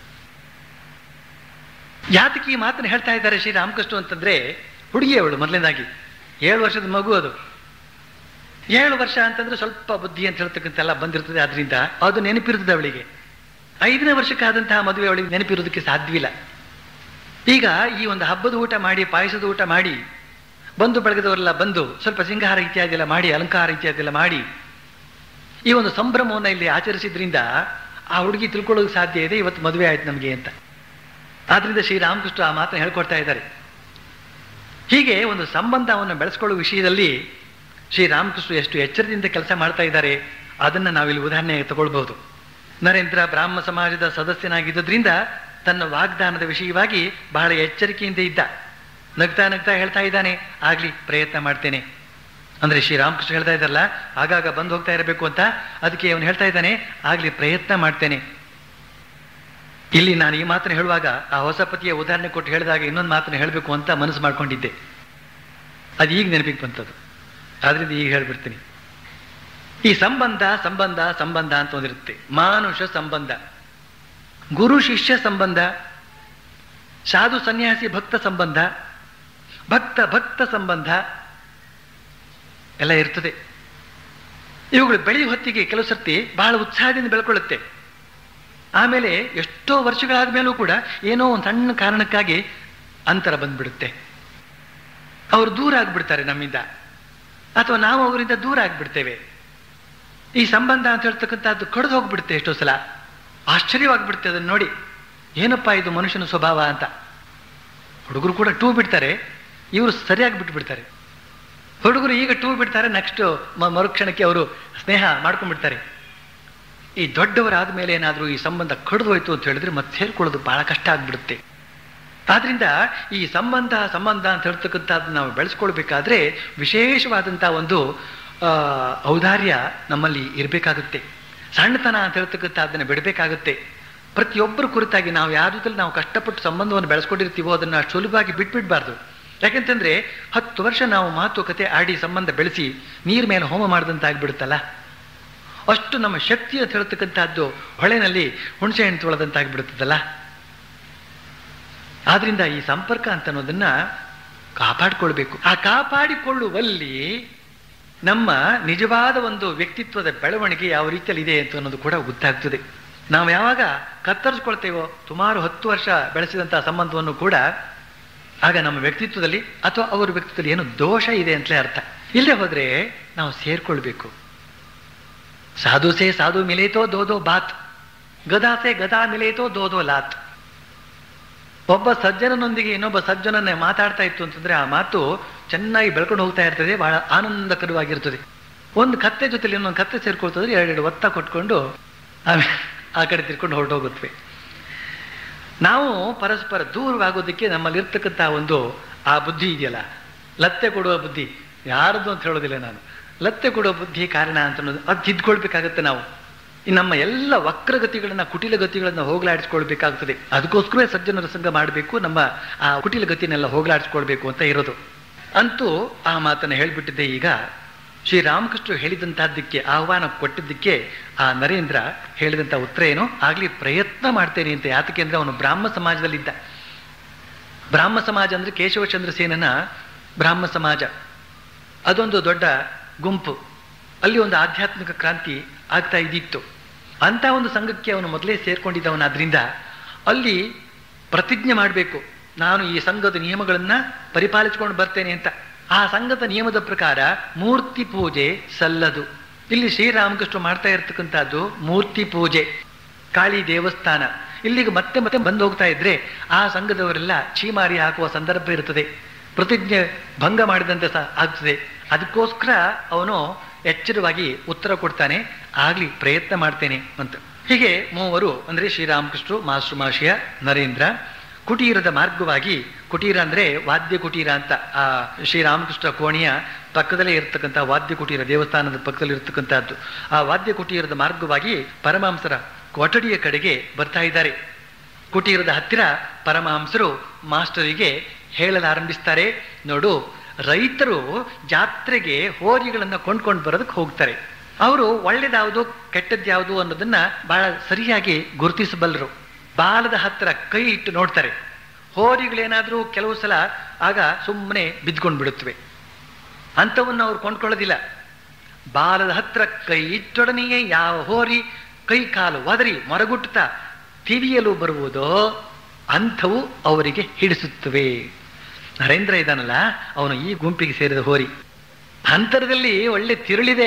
ಯಾತಕ್ಕೆ ಈ ಮಾತನ್ನು ಹೇಳ್ತಾ ಇದ್ದಾರೆ ಶ್ರೀರಾಮಕೃಷ್ಣ ಅಂತಂದ್ರೆ, ಹುಡುಗಿ ಅವಳು ಮೊದಲನೇದಾಗಿ 7 ವರ್ಷದ ಮಗು. ಅದು 7 ವರ್ಷ ಅಂತಂದ್ರೆ ಸ್ವಲ್ಪ ಬುದ್ಧಿ ಅಂತ ಹೇಳ್ತಕ್ಕಂತೆಲ್ಲ ಬಂದಿರ್ತದೆ. ಆದ್ರಿಂದ ಅದು ನೆನಪಿರ್ತದೆ ಅವಳಿಗೆ. 5ನೇ ವರ್ಷಕ್ಕಾದಂತಹ ಮದುವೆ ಅವಳಿಗೆ ನೆನಪಿರೋದಕ್ಕೆ ಸಾಧ್ಯವಿಲ್ಲ. ಈಗ ಈ ಒಂದು ಹಬ್ಬದ ಊಟ ಮಾಡಿ, ಪಾಯಸದ ಊಟ ಮಾಡಿ, ಬಂಧು ಬಳಗದವರೆಲ್ಲ ಬಂದು ಸ್ವಲ್ಪ ಸಿಂಗಾರ ಇತ್ಯಾದಿ ಎಲ್ಲ ಮಾಡಿ, ಅಲಂಕಾರ ಇತ್ಯಾದಿ ಎಲ್ಲ ಮಾಡಿ ಈ ಒಂದು ಸಂಭ್ರಮವನ್ನು ಇಲ್ಲಿ ಆಚರಿಸಿದ್ರಿಂದ ಆ ಹುಡುಗಿ ತಿಳ್ಕೊಳ್ಳೋದಕ್ಕೆ ಸಾಧ್ಯ ಇದೆ, ಇವತ್ತು ಮದುವೆ ಆಯ್ತು ನಮಗೆ ಅಂತ. ಆದ್ರಿಂದ ಶ್ರೀರಾಮಕೃಷ್ಣ ಆ ಮಾತನ್ನು ಹೇಳ್ಕೊಡ್ತಾ ಇದ್ದಾರೆ. ಹೀಗೆ ಒಂದು ಸಂಬಂಧವನ್ನು ಬೆಳೆಸ್ಕೊಳ್ಳುವ ವಿಷಯದಲ್ಲಿ ಶ್ರೀರಾಮಕೃಷ್ಣ ಎಷ್ಟು ಎಚ್ಚರದಿಂದ ಕೆಲಸ ಮಾಡ್ತಾ ಇದ್ದಾರೆ ಅದನ್ನು ನಾವಿಲ್ಲಿ ಉದಾಹರಣೆಗೆ ತಗೊಳ್ಬಹುದು. ನರೇಂದ್ರ ಬ್ರಾಹ್ಮ ಸಮಾಜದ ಸದಸ್ಯನಾಗಿದ್ದರಿಂದ ತನ್ನ ವಾಗ್ದಾನದ ವಿಷಯವಾಗಿ ಬಹಳ ಎಚ್ಚರಿಕೆಯಿಂದ ಇದ್ದ. ನಗ್ತಾ ನಗ್ತಾ ಹೇಳ್ತಾ ಇದ್ದಾನೆ, ಆಗ್ಲಿ ಪ್ರಯತ್ನ ಮಾಡ್ತೇನೆ. ಅಂದ್ರೆ ಶ್ರೀರಾಮಕೃಷ್ಣ ಹೇಳ್ತಾ ಇದ್ದಾರಲ್ಲ, ಆಗಾಗ ಬಂದು ಹೋಗ್ತಾ ಇರಬೇಕು ಅಂತ, ಅದಕ್ಕೆ ಅವನು ಹೇಳ್ತಾ ಇದ್ದಾನೆ, ಆಗ್ಲಿ ಪ್ರಯತ್ನ ಮಾಡ್ತೇನೆ. ಇಲ್ಲಿ ನಾನು ಈ ಮಾತನ್ನು ಹೇಳುವಾಗ ಆ ಹೊಸ ಪತಿಯ ಉದಾಹರಣೆ ಕೊಟ್ಟು ಹೇಳಿದಾಗ ಇನ್ನೊಂದು ಮಾತನ್ನು ಹೇಳಬೇಕು ಅಂತ ಮನಸ್ಸು ಮಾಡ್ಕೊಂಡಿದ್ದೆ. ಅದು ಈಗ ನೆನಪಿಗೆ ಬಂತದ್ದು, ಆದ್ರಿಂದ ಈಗ ಹೇಳ್ಬಿಡ್ತೀನಿ. ಈ ಸಂಬಂಧ ಸಂಬಂಧ ಸಂಬಂಧ ಅಂತ ಒಂದಿರುತ್ತೆ. ಮಾನುಷ ಸಂಬಂಧ, ಗುರು ಶಿಷ್ಯ ಸಂಬಂಧ, ಸಾಧು ಸನ್ಯಾಸಿ ಭಕ್ತ ಸಂಬಂಧ, ಭಕ್ತ ಭಕ್ತ ಸಂಬಂಧ ಎಲ್ಲ ಇರ್ತದೆ. ಇವುಗಳು ಬೆಳೆಯುವ ಹೊತ್ತಿಗೆ ಕೆಲವು ಸರ್ತಿ ಬಹಳ ಉತ್ಸಾಹದಿಂದ ಬೆಳ್ಕೊಳ್ಳುತ್ತೆ. ಆಮೇಲೆ ಎಷ್ಟೋ ವರ್ಷಗಳಾದ ಮೇಲೂ ಕೂಡ ಏನೋ ಒಂದು ಸಣ್ಣ ಕಾರಣಕ್ಕಾಗಿ ಅಂತರ ಬಂದ್ಬಿಡುತ್ತೆ. ಅವರು ದೂರ ಆಗ್ಬಿಡ್ತಾರೆ ನಮ್ಮಿಂದ, ಅಥವಾ ನಾವು ಅವರಿಂದ ದೂರ ಆಗ್ಬಿಡ್ತೇವೆ. ಈ ಸಂಬಂಧ ಅಂತ ಹೇಳ್ತಕ್ಕಂಥದ್ದು ಕಡಿದು ಹೋಗ್ಬಿಡುತ್ತೆ. ಎಷ್ಟೋ ಸಲ ಆಶ್ಚರ್ಯವಾಗ್ಬಿಡುತ್ತೆ ಅದನ್ನು ನೋಡಿ, ಏನಪ್ಪಾ ಇದು ಮನುಷ್ಯನ ಸ್ವಭಾವ ಅಂತ. ಹುಡುಗರು ಕೂಡ ಟೂ ಬಿಡ್ತಾರೆ, ಇವರು ಸರಿಯಾಗಿ ಬಿಟ್ಬಿಡ್ತಾರೆ. ಹುಡುಗರು ಈಗ ಟೂ ಬಿಡ್ತಾರೆ, ನೆಕ್ಸ್ಟ್ ಮರುಕ್ಷಣಕ್ಕೆ ಅವರು ಸ್ನೇಹ ಮಾಡ್ಕೊಂಡ್ಬಿಡ್ತಾರೆ. ಈ ದೊಡ್ಡವರಾದ ಮೇಲೆ ಏನಾದರೂ ಈ ಸಂಬಂಧ ಕಡಿದು ಹೋಯ್ತು ಅಂತ ಹೇಳಿದ್ರೆ ಮತ್ತೆ ಸೇರ್ಕೊಳ್ಳೋದು ಬಹಳ ಕಷ್ಟ ಆಗ್ಬಿಡುತ್ತೆ. ಆದ್ರಿಂದ ಈ ಸಂಬಂಧ ಸಂಬಂಧ ಅಂತ ಹೇಳ್ತಕ್ಕಂಥದ್ದು ನಾವು ಬೆಳೆಸ್ಕೊಳ್ಬೇಕಾದ್ರೆ ವಿಶೇಷವಾದಂಥ ಒಂದು ಔದಾರ್ಯ ನಮ್ಮಲ್ಲಿ ಇರಬೇಕಾಗುತ್ತೆ. ಸಣ್ಣತನ ಅಂತ ಹೇಳ್ತಕ್ಕಂಥದ್ದನ್ನು ಬಿಡಬೇಕಾಗುತ್ತೆ. ಪ್ರತಿಯೊಬ್ಬರ ಕುರಿತಾಗಿ ನಾವು ಯಾವ್ದ್ರಲ್ಲಿ ನಾವು ಕಷ್ಟಪಟ್ಟು ಸಂಬಂಧವನ್ನು ಬೆಳೆಸ್ಕೊಂಡಿರ್ತೀವೋ ಅದನ್ನು ಅಷ್ಟು ಸುಲಭವಾಗಿ ಬಿಟ್ಬಿಡ್ಬಾರ್ದು. ಯಾಕೆಂತಂದ್ರೆ 10 ವರ್ಷ ನಾವು ಮಾತುಕತೆ ಆಡಿ ಸಂಬಂಧ ಬೆಳೆಸಿ ನೀರ್ ಮೇಲೆ ಹೋಮ ಮಾಡಿದಂತಾಗ್ಬಿಡುತ್ತಲ್ಲ, ಅಷ್ಟು ನಮ್ಮ ಶಕ್ತಿ ಅಂತ ಹೇಳ್ತಕ್ಕಂಥದ್ದು ಹೊಳೆನಲ್ಲಿ ಹುಣಸೆ ಹಣ್ಣು ತೊಳೆದಂತಾಗ್ಬಿಡುತ್ತದಲ್ಲ. ಆದ್ರಿಂದ ಈ ಸಂಪರ್ಕ ಅಂತ ಅನ್ನೋದನ್ನ ಕಾಪಾಡಿಕೊಳ್ಬೇಕು. ಆ ಕಾಪಾಡಿಕೊಳ್ಳುವಲ್ಲಿ ನಮ್ಮ ನಿಜವಾದ ಒಂದು ವ್ಯಕ್ತಿತ್ವದ ಬೆಳವಣಿಗೆ ಯಾವ ರೀತಿಯಲ್ಲಿ ಇದೆ ಅಂತ ಅನ್ನೋದು ಕೂಡ ಗೊತ್ತಾಗ್ತದೆ. ನಾವು ಯಾವಾಗ ಕತ್ತರಿಸ್ಕೊಳ್ತೇವೋ ಸುಮಾರು 10 ವರ್ಷ ಬೆಳೆಸಿದಂತಹ ಸಂಬಂಧವನ್ನು ಕೂಡ, ಆಗ ನಮ್ಮ ವ್ಯಕ್ತಿತ್ವದಲ್ಲಿ ಅಥವಾ ಅವರ ವ್ಯಕ್ತಿತ್ವದಲ್ಲಿ ಏನೋ ದೋಷ ಇದೆ ಅಂತಲೇ ಅರ್ಥ. ಇಲ್ಲೇ ಹೋದ್ರೆ ನಾವು ಸೇರ್ಕೊಳ್ಬೇಕು. ಸಾಧು ಸೇ ಸಾಧು ಮಿಲೇತೋ ದೋದೋ ಬಾತ್, ಗದಾ ಸೇ ಗದಾ ಮಿಲೇತೋ ದೋದೋ ಲಾತ್. ಒಬ್ಬ ಸಜ್ಜನನೊಂದಿಗೆ ಇನ್ನೊಬ್ಬ ಸಜ್ಜನನ್ನೇ ಮಾತಾಡ್ತಾ ಇತ್ತು ಅಂತಂದ್ರೆ ಆ ಮಾತು ಚೆನ್ನಾಗಿ ಬೆಳ್ಕೊಂಡು ಹೋಗ್ತಾ ಇರ್ತದೆ, ಬಹಳ ಆನಂದಕರವಾಗಿರ್ತದೆ. ಒಂದು ಕತ್ತೆ ಜೊತೆಲಿ ಇನ್ನೊಂದು ಕತ್ತೆ ಸೇರ್ಕೊಳ್ತದ್ರೆ 2 ಒತ್ತ ಕೊಟ್ಕೊಂಡು ಆಮೇಲೆ ಆ ಕಡೆ ತಿರ್ಕೊಂಡು ಹೊರಟೋಗುತ್ತವೆ. ನಾವು ಪರಸ್ಪರ ದೂರವಾಗೋದಕ್ಕೆ ನಮ್ಮಲ್ಲಿರ್ತಕ್ಕಂಥ ಒಂದು ಆ ಬುದ್ಧಿ ಇದೆಯಲ್ಲ, ಲತ್ತೆ ಕೊಡುವ ಬುದ್ಧಿ, ಯಾರದ್ದು ಅಂತ ಹೇಳೋದಿಲ್ಲ ನಾನು, ಲತ್ತೆ ಕೊಡುವ ಬುದ್ಧಿ ಕಾರಣ ಅಂತ ಅನ್ನೋದು ಅದು ತಿದ್ಕೊಳ್ಬೇಕಾಗತ್ತೆ. ನಾವು ನಮ್ಮ ಎಲ್ಲ ವಕ್ರಗತಿಗಳನ್ನ ಕುಟಿಲ ಗತಿಗಳನ್ನ ಹೋಗ್ಲಾಡಿಸ್ಕೊಳ್ಬೇಕಾಗ್ತದೆ. ಅದಕ್ಕೋಸ್ಕರವೇ ಸಜ್ಜನರ ಸಂಘ ಮಾಡಬೇಕು, ನಮ್ಮ ಆ ಕುಟಿಲ ಗತಿನೆಲ್ಲ ಹೋಗ್ಲಾಡಿಸ್ಕೊಳ್ಬೇಕು ಅಂತ ಇರೋದು. ಅಂತೂ ಆ ಮಾತನ್ನು ಹೇಳ್ಬಿಟ್ಟಿದ್ದೆ. ಈಗ ಶ್ರೀರಾಮಕೃಷ್ಣರು ಹೇಳಿದಂತಹದ್ದಕ್ಕೆ ಆಹ್ವಾನ ಕೊಟ್ಟಿದ್ದಕ್ಕೆ ಆ ನರೇಂದ್ರ ಹೇಳಿದಂಥ ಉತ್ತರ ಏನು, ಆಗ್ಲಿ ಪ್ರಯತ್ನ ಮಾಡ್ತೇನೆ ಅಂತ. ಯಾತಕ್ಕೆ ಅಂದ್ರೆ ಅವನು ಬ್ರಾಹ್ಮ ಸಮಾಜದಲ್ಲಿದ್ದ. ಬ್ರಾಹ್ಮ ಸಮಾಜ ಅಂದ್ರೆ ಕೇಶವಚಂದ್ರ ಸೇನನ ಬ್ರಾಹ್ಮ ಸಮಾಜ, ಅದೊಂದು ದೊಡ್ಡ ಗುಂಪು. ಅಲ್ಲಿ ಒಂದು ಆಧ್ಯಾತ್ಮಿಕ ಕ್ರಾಂತಿ ಆಗ್ತಾ ಇದ್ದಿತ್ತು. ಅಂತ ಒಂದು ಸಂಘಕ್ಕೆ ಅವನು ಮೊದಲೇ ಸೇರ್ಕೊಂಡಿದ್ದವನಾದ್ರಿಂದ ಅಲ್ಲಿ ಪ್ರತಿಜ್ಞೆ ಮಾಡಬೇಕು, ನಾನು ಈ ಸಂಘದ ನಿಯಮಗಳನ್ನ ಪರಿಪಾಲಿಸಿಕೊಂಡು ಬರ್ತೇನೆ ಅಂತ. ಆ ಸಂಘದ ನಿಯಮದ ಪ್ರಕಾರ ಮೂರ್ತಿ ಪೂಜೆ ಸಲ್ಲದು. ಇಲ್ಲಿ ಶ್ರೀರಾಮಕೃಷ್ಣ ಮಾಡ್ತಾ ಇರ್ತಕ್ಕಂಥದ್ದು ಮೂರ್ತಿ ಪೂಜೆ, ಕಾಳಿ ದೇವಸ್ಥಾನ. ಇಲ್ಲಿಗೆ ಮತ್ತೆ ಮತ್ತೆ ಬಂದು ಹೋಗ್ತಾ ಇದ್ರೆ ಆ ಸಂಘದವರೆಲ್ಲ ಚೀಮಾರಿ ಹಾಕುವ ಸಂದರ್ಭ ಇರ್ತದೆ, ಪ್ರತಿಜ್ಞೆ ಭಂಗ ಮಾಡಿದಂತೆ ಆಗ್ತದೆ. ಅದಕ್ಕೋಸ್ಕರ ಅವನು ಎಚ್ಚರವಾಗಿ ಉತ್ತರ ಕೊಡ್ತಾನೆ, ಆಗ್ಲಿ ಪ್ರಯತ್ನ ಮಾಡ್ತೇನೆ ಅಂತ. ಹೀಗೆ ಮೂವರು ಅಂದ್ರೆ ಶ್ರೀರಾಮಕೃಷ್ಣರು, ಮಾಸ್ಟರ್ ಮಹಾಶಯ, ನರೇಂದ್ರ ಕುಟೀರದ ಮಾರ್ಗವಾಗಿ, ಕುಟೀರ ಅಂದ್ರೆ ವಾದ್ಯ ಕುಟೀರ ಅಂತ, ಆ ಶ್ರೀರಾಮಕೃಷ್ಣ ಕೋಣೆಯ ಪಕ್ಕದಲ್ಲೇ ಇರ್ತಕ್ಕಂಥ ವಾದ್ಯ ಕುಟೀರ, ದೇವಸ್ಥಾನದ ಪಕ್ಕದಲ್ಲಿ ಇರ್ತಕ್ಕಂಥದ್ದು. ಆ ವಾದ್ಯ ಕುಟೀರದ ಮಾರ್ಗವಾಗಿ ಪರಮಹಂಸರ ಕೊಠಡಿಯ ಕಡೆಗೆ ಬರ್ತಾ ಇದ್ದಾರೆ. ಕುಟೀರದ ಹತ್ತಿರ ಪರಮಹಂಸರು ಮಾಸ್ಟರಿಗೆ ಹೇಳಲಾರಂಭಿಸ್ತಾರೆ, ನೋಡು, ರೈತರು ಜಾತ್ರೆಗೆ ಹೋರಿಗಳನ್ನ ಕೊಂಡ್ಕೊಂಡು ಬರೋದಕ್ಕೆ ಹೋಗ್ತಾರೆ. ಅವರು ಒಳ್ಳೇದ್ಯಾವುದು ಕೆಟ್ಟದ್ಯಾವುದು ಅನ್ನೋದನ್ನ ಬಹಳ ಸರಿಯಾಗಿ ಗುರುತಿಸಬಲ್ಲರು. ಬಾಲದ ಹತ್ತಿರ ಕೈ ಇಟ್ಟು ನೋಡ್ತಾರೆ. ಹೋರಿಗಳೇನಾದ್ರೂ ಕೆಲವು ಸಲ ಆಗ ಸುಮ್ಮನೆ ಬಿದ್ಕೊಂಡು ಬಿಡುತ್ತವೆ, ಅಂಥವನ್ನು ಅವ್ರು ಕೊಂಡ್ಕೊಳ್ಳೋದಿಲ್ಲ. ಬಾಲದ ಹತ್ರ ಕೈ ಇಟ್ಟೊಡನೆಯೇ ಯಾವ ಹೋರಿ ಕೈ ಕಾಲು ಒದರಿ ಮೊರಗುಟ್ಟುತ್ತಾ ತಿವಿಯಲು ಬರುವುದೋ ಅಂಥವು ಅವರಿಗೆ ಹಿಡಿಸುತ್ತವೆ. ನರೇಂದ್ರ ಇದ್ದಾನಲ್ಲ, ಅವನು ಈ ಗುಂಪಿಗೆ ಸೇರಿದ ಹೋರಿ. ಅಂತರದಲ್ಲಿ ಒಳ್ಳೆ ತಿರುಳಿದೆ.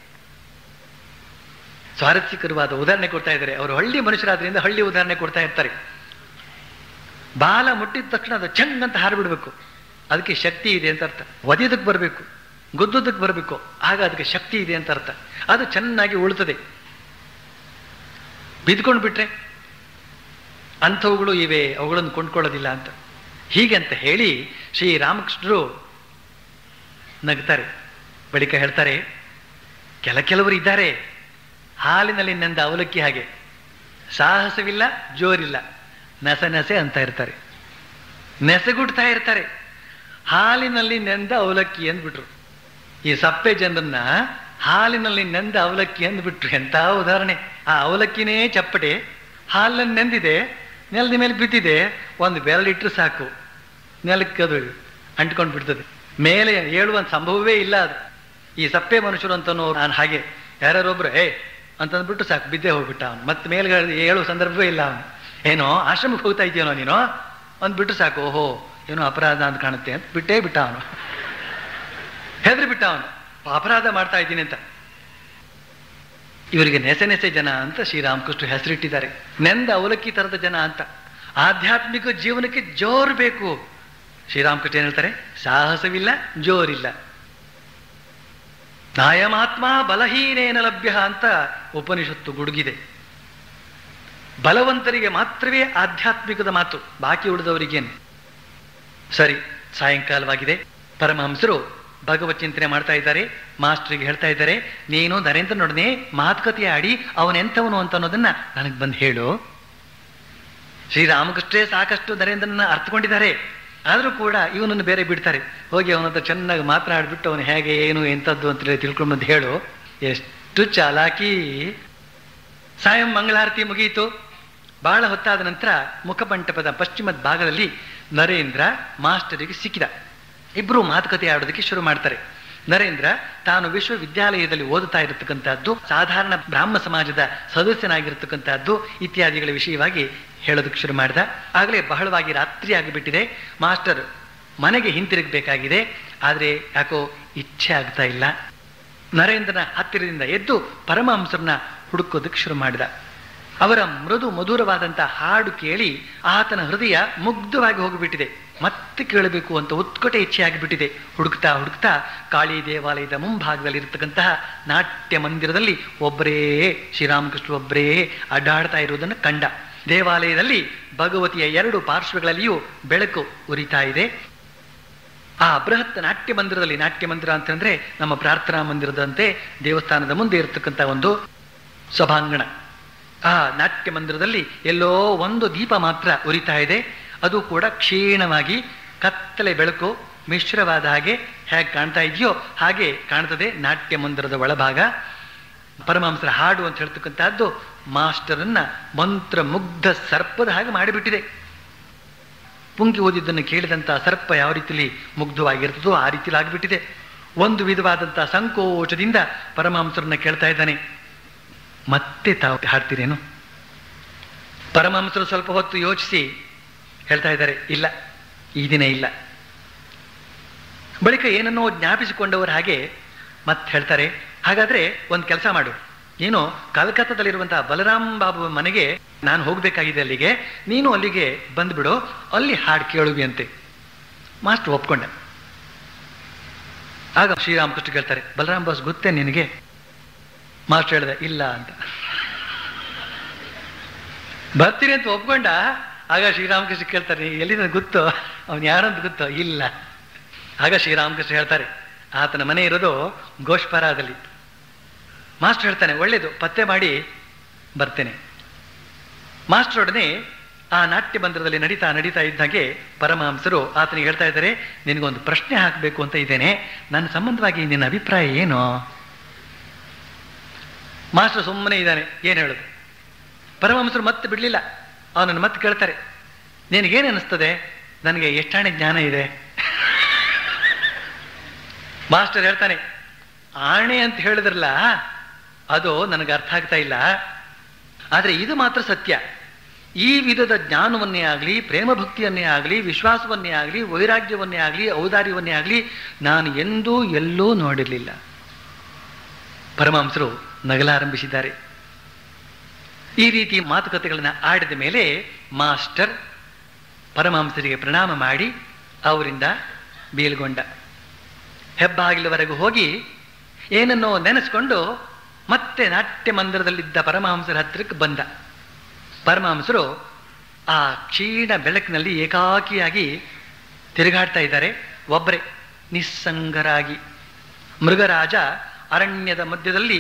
ಸ್ವಾರಸ್ಯಕರವಾದ ಉದಾಹರಣೆ ಕೊಡ್ತಾ ಇದ್ದಾರೆ. ಅವರು ಹಳ್ಳಿ ಮನುಷ್ಯರಾದ್ರಿಂದ ಹಳ್ಳಿ ಉದಾಹರಣೆ ಕೊಡ್ತಾ ಇರ್ತಾರೆ. ಬಾಲ ಮುಟ್ಟಿದ ತಕ್ಷಣ ಅದು ಚಂಗ್ ಅಂತ ಹಾರಿಬಿಡ್ಬೇಕು, ಅದಕ್ಕೆ ಶಕ್ತಿ ಇದೆ ಅಂತ ಅರ್ಥ. ಒದೆದಕ್ಕೆ ಬರಬೇಕು, ಗುದ್ದುದಕ್ಕೆ ಬರಬೇಕು, ಆಗ ಅದಕ್ಕೆ ಶಕ್ತಿ ಇದೆ ಅಂತ ಅರ್ಥ. ಅದು ಚೆನ್ನಾಗಿ ಉಳ್ತದೆ. ಬಿದ್ಕೊಂಡು ಬಿಟ್ರೆ ಅಂಥವುಗಳು ಇವೆ, ಅವುಗಳನ್ನು ಕೊಂಡ್ಕೊಳ್ಳೋದಿಲ್ಲ ಅಂತ. ಹೀಗೆ ಅಂತ ಹೇಳಿ ಶ್ರೀರಾಮಕೃಷ್ಣರು ನಗ್ತಾರೆ. ಬಳಿಕ ಹೇಳ್ತಾರೆ, ಕೆಲವರು ಇದ್ದಾರೆ ಹಾಲಿನಲ್ಲಿ ನೆಂದ ಅವಲಕ್ಕಿ ಹಾಗೆ, ಸಾಹಸವಿಲ್ಲ, ಜೋರಿಲ್ಲ, ನೆಸೆ ನೆಸೆ ಅಂತ ಇರ್ತಾರೆ, ನೆಸೆಗುಡ್ತಾ ಇರ್ತಾರೆ. ಹಾಲಿನಲ್ಲಿ ನೆಂದ ಅವಲಕ್ಕಿ ಅಂದ್ಬಿಟ್ರು. ಈ ಸಪ್ಪೆ ಜನರನ್ನ ಹಾಲಿನಲ್ಲಿ ನೆಂದ ಅವಲಕ್ಕಿ ಅಂದ್ಬಿಟ್ರು. ಎಂಥ ಉದಾಹರಣೆ! ಆ ಅವಲಕ್ಕಿನೇ ಚಪ್ಪಟೆ, ಹಾಲನ್ನು ನೆಂದಿದೆ, ನೆಲದ ಮೇಲೆ ಬಿದ್ದಿದೆ, ಒಂದು ಬೆರಳಿಟ್ರು ಸಾಕು, ನೆಲಕ್ಕೆ ಅದು ಅಂಟ್ಕೊಂಡು ಬಿಡ್ತದೆ. ಮೇಲೆ ಏಳುವ ಸಂಭವವೇ ಇಲ್ಲ ಅದು. ಈ ಸಪ್ಪೆ ಮನುಷ್ಯರು ಅಂತನೋ ನಾನು ಹಾಗೆ ಯಾರೊಬ್ರು ಅಂತಂದ್ಬಿಟ್ಟು ಸಾಕು, ಬಿದ್ದೇ ಹೋಗ್ಬಿಟ್ಟ ಅವನು. ಮತ್ತೆ ಮೇಲ್ಗಡೆ ಹೇಳುವ ಸಂದರ್ಭವೇ ಇಲ್ಲ ಅವನು. ಏನೋ ಆಶ್ರಮಕ್ಕೆ ಹೋಗ್ತಾ ಇದೆಯೇನೋ ನೀನೋ ಅಂದ್ಬಿಟ್ಟು ಸಾಕು, ಓಹೋ ಏನೋ ಅಪರಾಧ ಅಂತ ಕಾಣುತ್ತೆ ಅಂತ ಬಿಟ್ಟೇ ಬಿಟ್ಟ ಅವನು. ಹೆದರಿ ಬಿಟ್ಟ ಅವನು, ಅಪರಾಧ ಮಾಡ್ತಾ ಇದ್ದೀನಿ ಅಂತ. ಇವರಿಗೆ ನೆಸೆ ನೆಸೆ ಜನ ಅಂತ ಶ್ರೀರಾಮಕೃಷ್ಣ ಹೆಸರಿಟ್ಟಿದ್ದಾರೆ. ನೆಂದ ಅವಲಕ್ಕಿ ತರದ ಜನ ಅಂತ. ಆಧ್ಯಾತ್ಮಿಕ ಜೀವನಕ್ಕೆ ಜೋರು ಬೇಕು. ಶ್ರೀರಾಮಕೃಷ್ಣ ಏನ್ ಹೇಳ್ತಾರೆ? ಸಾಹಸವಿಲ್ಲ, ಜೋರಿಲ್ಲ. ನಾಯಮಾತ್ಮ ಬಲಹೀನೇನ ಲಭ್ಯ ಅಂತ ಉಪನಿಷತ್ತು ಗುಡುಗಿದೆ. ಬಲವಂತರಿಗೆ ಮಾತ್ರವೇ ಆಧ್ಯಾತ್ಮಿಕದ ಮಾತು, ಬಾಕಿ ಉಳಿದವರಿಗೇನು. ಸರಿ, ಸಾಯಂಕಾಲವಾಗಿದೆ. ಪರಮಹಂಸರು ಭಗವತ್ ಚಿಂತನೆ ಮಾಡ್ತಾ ಇದ್ದಾರೆ. ಮಾಸ್ಟರ್ಗೆ ಹೇಳ್ತಾ ಇದ್ದಾರೆ, ನೀನು ನರೇಂದ್ರನೊಡನೆ ಮಾತುಕತೆ ಆಡಿ ಅವನೆಂಥವನು ಅಂತ ಅನ್ನೋದನ್ನ ನನಗೆ ಬಂದು ಹೇಳು. ಶ್ರೀರಾಮಕೃಷ್ಣೇ ಸಾಕಷ್ಟು ನರೇಂದ್ರನ ಅರ್ಥಕೊಂಡಿದ್ದಾರೆ. ಆದರೂ ಕೂಡ ಇವನನ್ನು ಬೇರೆ ಬಿಡ್ತಾರೆ. ಹೋಗಿ ಅವನ ಹತ್ರ ಚೆನ್ನಾಗಿ ಮಾತನಾಡ್ಬಿಟ್ಟು ಅವನು ಹೇಗೆ ಏನು ಎಂಥದ್ದು ಅಂತ ತಿಳ್ಕೊಂಬಂದು ಹೇಳು. ಎಷ್ಟು ಚಾಲಾಕಿ! ಸಾಯಂ ಮಂಗಳಾರತಿ ಮುಗಿಯಿತು. ಬಹಳ ಹೊತ್ತಾದ ನಂತರ ಮುಖಮಂಟಪದ ಪಶ್ಚಿಮದ ಭಾಗದಲ್ಲಿ ನರೇಂದ್ರ ಮಾಸ್ಟರಿಗೆ ಸಿಕ್ಕಿದ. ಇಬ್ಬರು ಮಾತುಕತೆ ಆಡೋದಕ್ಕೆ ಶುರು ಮಾಡ್ತಾರೆ. ನರೇಂದ್ರ ತಾನು ವಿಶ್ವವಿದ್ಯಾಲಯದಲ್ಲಿ ಓದುತ್ತಾ ಇರತಕ್ಕಂಥದ್ದು, ಸಾಧಾರಣ ಬ್ರಾಹ್ಮ ಸಮಾಜದ ಸದಸ್ಯನಾಗಿರ್ತಕ್ಕಂಥದ್ದು ಇತ್ಯಾದಿಗಳ ವಿಷಯವಾಗಿ ಹೇಳೋದಕ್ಕೆ ಶುರು ಮಾಡಿದ. ಆಗಲೇ ಬಹಳವಾಗಿ ರಾತ್ರಿ ಆಗಿಬಿಟ್ಟಿದೆ. ಮಾಸ್ಟರ್ ಮನೆಗೆ ಹಿಂತಿರುಗಬೇಕಾಗಿದೆ. ಆದರೆ ಯಾಕೋ ಇಚ್ಛೆ ಆಗ್ತಾ ಇಲ್ಲ. ನರೇಂದ್ರನ ಹತ್ತಿರದಿಂದ ಎದ್ದು ಪರಮಹಂಸರನ್ನ ಹುಡುಕೋದಕ್ಕೆ ಶುರು ಮಾಡಿದ. ಅವರ ಮೃದು ಮಧುರವಾದಂಥ ಹಾಡು ಕೇಳಿ ಆತನ ಹೃದಯ ಮುಗ್ಧವಾಗಿ ಹೋಗಿಬಿಟ್ಟಿದೆ. ಮತ್ತೆ ಕೇಳಬೇಕು ಅಂತ ಉತ್ಕಟ ಇಚ್ಛೆ ಆಗಿಬಿಟ್ಟಿದೆ. ಹುಡುಕ್ತಾ ಹುಡುಕ್ತಾ ಕಾಳಿ ದೇವಾಲಯದ ಮುಂಭಾಗದಲ್ಲಿ ಇರತಕ್ಕಂತಹ ನಾಟ್ಯ ಮಂದಿರದಲ್ಲಿ ಒಬ್ಬರೇ ಶ್ರೀರಾಮಕೃಷ್ಣ ಒಬ್ಬರೇ ಅಡ್ಡಾಡ್ತಾ ಇರುವುದನ್ನು ಕಂಡ. ದೇವಾಲಯದಲ್ಲಿ ಭಗವತಿಯ ಎರಡು ಪಾರ್ಶ್ವಗಳಲ್ಲಿಯೂ ಬೆಳಕು ಉರಿತಾ ಇದೆ. ಆ ಬೃಹತ್ ನಾಟ್ಯ ಮಂದಿರದಲ್ಲಿ, ನಾಟ್ಯ ಮಂದಿರ ಅಂತಂದ್ರೆ ನಮ್ಮ ಪ್ರಾರ್ಥನಾ ಮಂದಿರದಂತೆ ದೇವಸ್ಥಾನದ ಮುಂದೆ ಇರತಕ್ಕಂಥ ಒಂದು ಸಭಾಂಗಣ. ಆ ನಾಟ್ಯ ಮಂದಿರದಲ್ಲಿ ಎಲ್ಲೋ ಒಂದು ದೀಪ ಮಾತ್ರ ಉರಿತಾ ಇದೆ. ಅದು ಕೂಡ ಕ್ಷೀಣವಾಗಿ ಕತ್ತಲೆ ಬೆಳಕು ಮಿಶ್ರವಾದ ಹಾಗೆ ಹೇಗೆ ಕಾಣ್ತಾ ಇದೆಯೋ ಹಾಗೆ ಕಾಣ್ತದೆ ನಾಟ್ಯ ಮಂದಿರದ ಒಳಭಾಗ. ಪರಮಹಂಸರ ಹಾಡು ಅಂತ ಹೇಳ್ತಕ್ಕಂಥದ್ದು ಮಾಸ್ಟರನ್ನ ಮಂತ್ರ ಮುಗ್ಧ ಸರ್ಪದ ಹಾಗೆ ಮಾಡಿಬಿಟ್ಟಿದೆ. ಪುಂಗಿ ಓದಿದ್ದನ್ನು ಕೇಳಿದಂಥ ಸರ್ಪ ಯಾವ ರೀತಿಯಲ್ಲಿ ಮುಗ್ಧವಾಗಿರ್ತದೋ ಆ ರೀತಿಯಲ್ಲಿ ಆಗಿಬಿಟ್ಟಿದೆ. ಒಂದು ವಿಧವಾದಂಥ ಸಂಕೋಚದಿಂದ ಪರಮಹಂಸರನ್ನ ಕೇಳ್ತಾ ಇದ್ದಾನೆ, ಮತ್ತೆ ತಾವು ಹಾಡ್ತೀರೇನು? ಪರಮಹಂಸರು ಸ್ವಲ್ಪ ಹೊತ್ತು ಯೋಚಿಸಿ ಹೇಳ್ತಾ ಇದ್ದಾರೆ, ಇಲ್ಲ, ಈ ದಿನ ಇಲ್ಲ. ಬಳಿಕ ಏನನ್ನೋ ಜ್ಞಾಪಿಸಿಕೊಂಡವರು ಹಾಗೆ ಮತ್ತೆ ಹೇಳ್ತಾರೆ, ಹಾಗಾದ್ರೆ ಒಂದು ಕೆಲಸ ಮಾಡು, ನೀನು ಕಲ್ಕತ್ತಾದಲ್ಲಿರುವಂತಹ ಬಲರಾಮ್ ಬಾಬು ಮನೆಗೆ ನಾನು ಹೋಗಬೇಕಾಗಿದೆ, ಅಲ್ಲಿಗೆ ನೀನು ಅಲ್ಲಿಗೆ ಬಂದ್ಬಿಡು, ಅಲ್ಲಿ ಹಾಡು ಕೇಳುವಿ ಅಂತೆ. ಮಾಸ್ಟರ್ ಒಪ್ಕೊಂಡೆ. ಆಗ ಶ್ರೀರಾಮಕೃಷ್ಣ ಕೇಳ್ತಾರೆ, ಬಲರಾಮ್ ಬಾಸ್ ಗೊತ್ತೇ ನಿನಗೆ? ಮಾಸ್ಟರ್ ಹೇಳಿದೆ, ಇಲ್ಲ ಅಂತ. ಬರ್ತೀನಿ ಅಂತ ಒಪ್ಕೊಂಡ. ಆಗ ಶ್ರೀರಾಮಕೃಷ್ಣ ಕೇಳ್ತಾರೆ, ಎಲ್ಲಿ ನನಗೆ ಗೊತ್ತೋ, ಅವನು ಯಾರಂತ ಗೊತ್ತೋ? ಇಲ್ಲ. ಆಗ ಶ್ರೀರಾಮಕೃಷ್ಣ ಹೇಳ್ತಾರೆ, ಆತನ ಮನೆ ಇರೋದು ಗೋಷ್ಪರಾದಲ್ಲಿ. ಮಾಸ್ಟರ್ ಹೇಳ್ತಾನೆ, ಒಳ್ಳೇದು, ಪತ್ತೆ ಮಾಡಿ ಬರ್ತೇನೆ. ಮಾಸ್ಟರ್ ಒಡನೆ ಆ ನಾಟ್ಯ ಮಂದಿರದಲ್ಲಿ ನಡೀತಾ ಇದ್ದಾಗೆ ಪರಮಹಂಸರು ಆತನಿಗೆ ಹೇಳ್ತಾ ಇದ್ದಾರೆ, ನಿನಗೊಂದು ಪ್ರಶ್ನೆ ಹಾಕಬೇಕು ಅಂತ ಇದ್ದೇನೆ, ನನ್ನ ಸಂಬಂಧವಾಗಿ ನಿನ್ನ ಅಭಿಪ್ರಾಯ ಏನು? ಮಾಸ್ಟರ್ ಸುಮ್ಮನೆ ಇದ್ದಾನೆ, ಏನು ಹೇಳೋದು? ಪರಮಹಂಸರು ಮತ್ತೆ ಬಿಡಲಿಲ್ಲ. ಅವನನ್ನು ಮತ್ತೆ ಕೇಳ್ತಾರೆ, ನಿನಗೇನು ಅನ್ನಿಸ್ತದೆ? ನನಗೆ ಎಷ್ಟಾಣೆ ಜ್ಞಾನ ಇದೆ? ಮಾಸ್ಟರ್ ಹೇಳ್ತಾನೆ, ಆಣೆ ಅಂತ ಹೇಳಿದ್ರಲ್ಲ, ಅದು ನನಗೆ ಅರ್ಥ ಆಗ್ತಾ ಇಲ್ಲ. ಆದರೆ ಇದು ಮಾತ್ರ ಸತ್ಯ, ಈ ವಿಧದ ಜ್ಞಾನವನ್ನೇ ಆಗಲಿ, ಪ್ರೇಮ ಭಕ್ತಿಯನ್ನೇ ಆಗಲಿ, ವಿಶ್ವಾಸವನ್ನೇ ಆಗಲಿ, ವೈರಾಗ್ಯವನ್ನೇ ಆಗಲಿ, ಔದಾರ್ಯವನ್ನೇ ಆಗಲಿ ನಾನು ಎಂದೂ ಎಲ್ಲೂ ನೋಡಿರಲಿಲ್ಲ. ಪರಮಹಂಸರು ನಗಲಾರಂಭಿಸಿದ್ದಾರೆ. ಈ ರೀತಿ ಮಾತುಕತೆಗಳನ್ನು ಆಡಿದ ಮೇಲೆ ಮಾಸ್ಟರ್ ಪರಮಹಂಸರಿಗೆ ಪ್ರಣಾಮ ಮಾಡಿ ಅವರಿಂದ ಬೀಳ್ಗೊಂಡ. ಹೆಬ್ಬಾಗಿಲವರೆಗೂ ಹೋಗಿ ಏನನ್ನೋ ನೆನೆಸ್ಕೊಂಡು ಮತ್ತೆ ನಾಟ್ಯ ಮಂದಿರದಲ್ಲಿದ್ದ ಪರಮಹಂಸರ ಹತ್ತಿರಕ್ಕೆ ಬಂದ. ಪರಮಹಂಸರು ಆ ಕ್ಷೀಣ ಬೆಳಕಿನಲ್ಲಿ ಏಕಾಕಿಯಾಗಿ ತಿರುಗಾಡ್ತಾ ಇದ್ದಾರೆ, ಒಬ್ಬರೇ ನಿಸ್ಸಂಗರಾಗಿ. ಮೃಗರಾಜ ಅರಣ್ಯದ ಮಧ್ಯದಲ್ಲಿ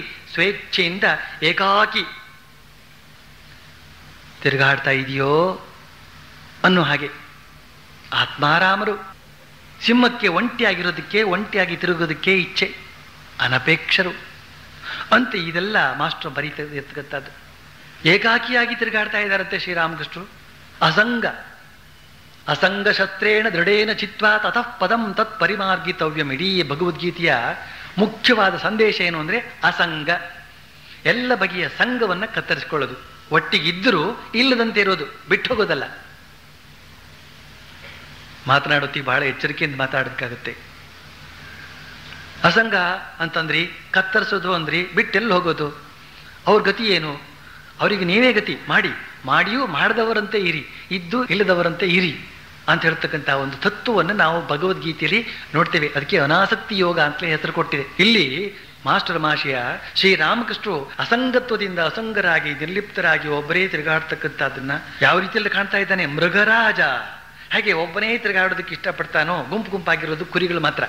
ಸ್ವೇಚ್ಛೆಯಿಂದ ಏಕಾಕಿ ತಿರುಗಾಡ್ತಾ ಇದೆಯೋ ಅನ್ನೋ ಹಾಗೆ ಆತ್ಮಾರಾಮರು. ಸಿಂಹಕ್ಕೆ ಒಂಟಿಯಾಗಿರೋದಕ್ಕೆ, ಒಂಟಿಯಾಗಿ ತಿರುಗೋದಕ್ಕೆ ಇಚ್ಛೆ, ಅನಪೇಕ್ಷರು ಅಂತ ಇದೆಲ್ಲ ಮಾಸ್ಟರ್ ಬರೀತಾ ಇರ್ತಕ್ಕಂಥದ್ದು. ಏಕಾಕಿಯಾಗಿ ತಿರುಗಾಡ್ತಾ ಇದ್ದಾರಂತೆ ಶ್ರೀರಾಮಕೃಷ್ಣರು. ಅಸಂಗ ಶಸ್ತ್ರೇಣ ದೃಢೇನ ಚಿತ್ವಾ ತತಃ ಪದಂ ತತ್ ಪರಿಮಾರ್ಗಿತವ್ಯಂ. ಇಡೀ ಭಗವದ್ಗೀತೆಯ ಮುಖ್ಯವಾದ ಸಂದೇಶ ಏನು ಅಂದರೆ ಅಸಂಗ, ಎಲ್ಲ ಬಗೆಯ ಸಂಘವನ್ನು ಕತ್ತರಿಸಿಕೊಳ್ಳೋದು, ಒಟ್ಟಿಗಿದ್ದರೂ ಇಲ್ಲದಂತೆ ಇರೋದು, ಬಿಟ್ಟು ಹೋಗೋದಲ್ಲ. ಮಾತನಾಡುತ್ತೀವಿ ಬಹಳ ಎಚ್ಚರಿಕೆಯಿಂದ ಮಾತಾಡೋದಕ್ಕಾಗುತ್ತೆ. ಅಸಂಗ ಅಂತಂದ್ರಿ, ಕತ್ತರಿಸೋದು ಅಂದ್ರಿ, ಬಿಟ್ಟೆಲ್ಲಿ ಹೋಗೋದು? ಅವ್ರ ಗತಿ ಏನು? ಅವರಿಗೆ ನೀವೇ ಗತಿ ಮಾಡಿಯೂ ಮಾಡದವರಂತೆ ಇರಿ, ಇದ್ದು ಇಲ್ಲದವರಂತೆ ಇರಿ ಅಂತ ಹೇಳ್ತಕ್ಕಂಥ ಒಂದು ತತ್ವವನ್ನು ನಾವು ಭಗವದ್ಗೀತೆಯಲ್ಲಿ ನೋಡ್ತೇವೆ. ಅದಕ್ಕೆ ಅನಾಸಕ್ತಿ ಯೋಗ ಅಂತಲೇ ಹೆಸರು ಕೊಟ್ಟಿದೆ. ಇಲ್ಲಿ ಮಾಸ್ಟರ್ ಮಾಷಿಯ ಶ್ರೀರಾಮಕೃಷ್ಣರು ಅಸಂಗತ್ವದಿಂದ ಅಸಂಗರಾಗಿ ನಿರ್ಲಿಪ್ತರಾಗಿ ಒಬ್ಬರೇ ತಿರುಗಾಡ್ತಕ್ಕಂಥದ್ದನ್ನ ಯಾವ ರೀತಿಯಲ್ಲಿ ಕಾಣ್ತಾ ಇದ್ದಾನೆ? ಮೃಗರಾಜ ಹಾಗೆ ಒಬ್ಬನೇ ತಿರುಗಾಡೋದಕ್ಕೆ ಇಷ್ಟಪಡ್ತಾನೋ, ಗುಂಪು ಗುಂಪಾಗಿರೋದು ಕುರಿಗಳು ಮಾತ್ರ,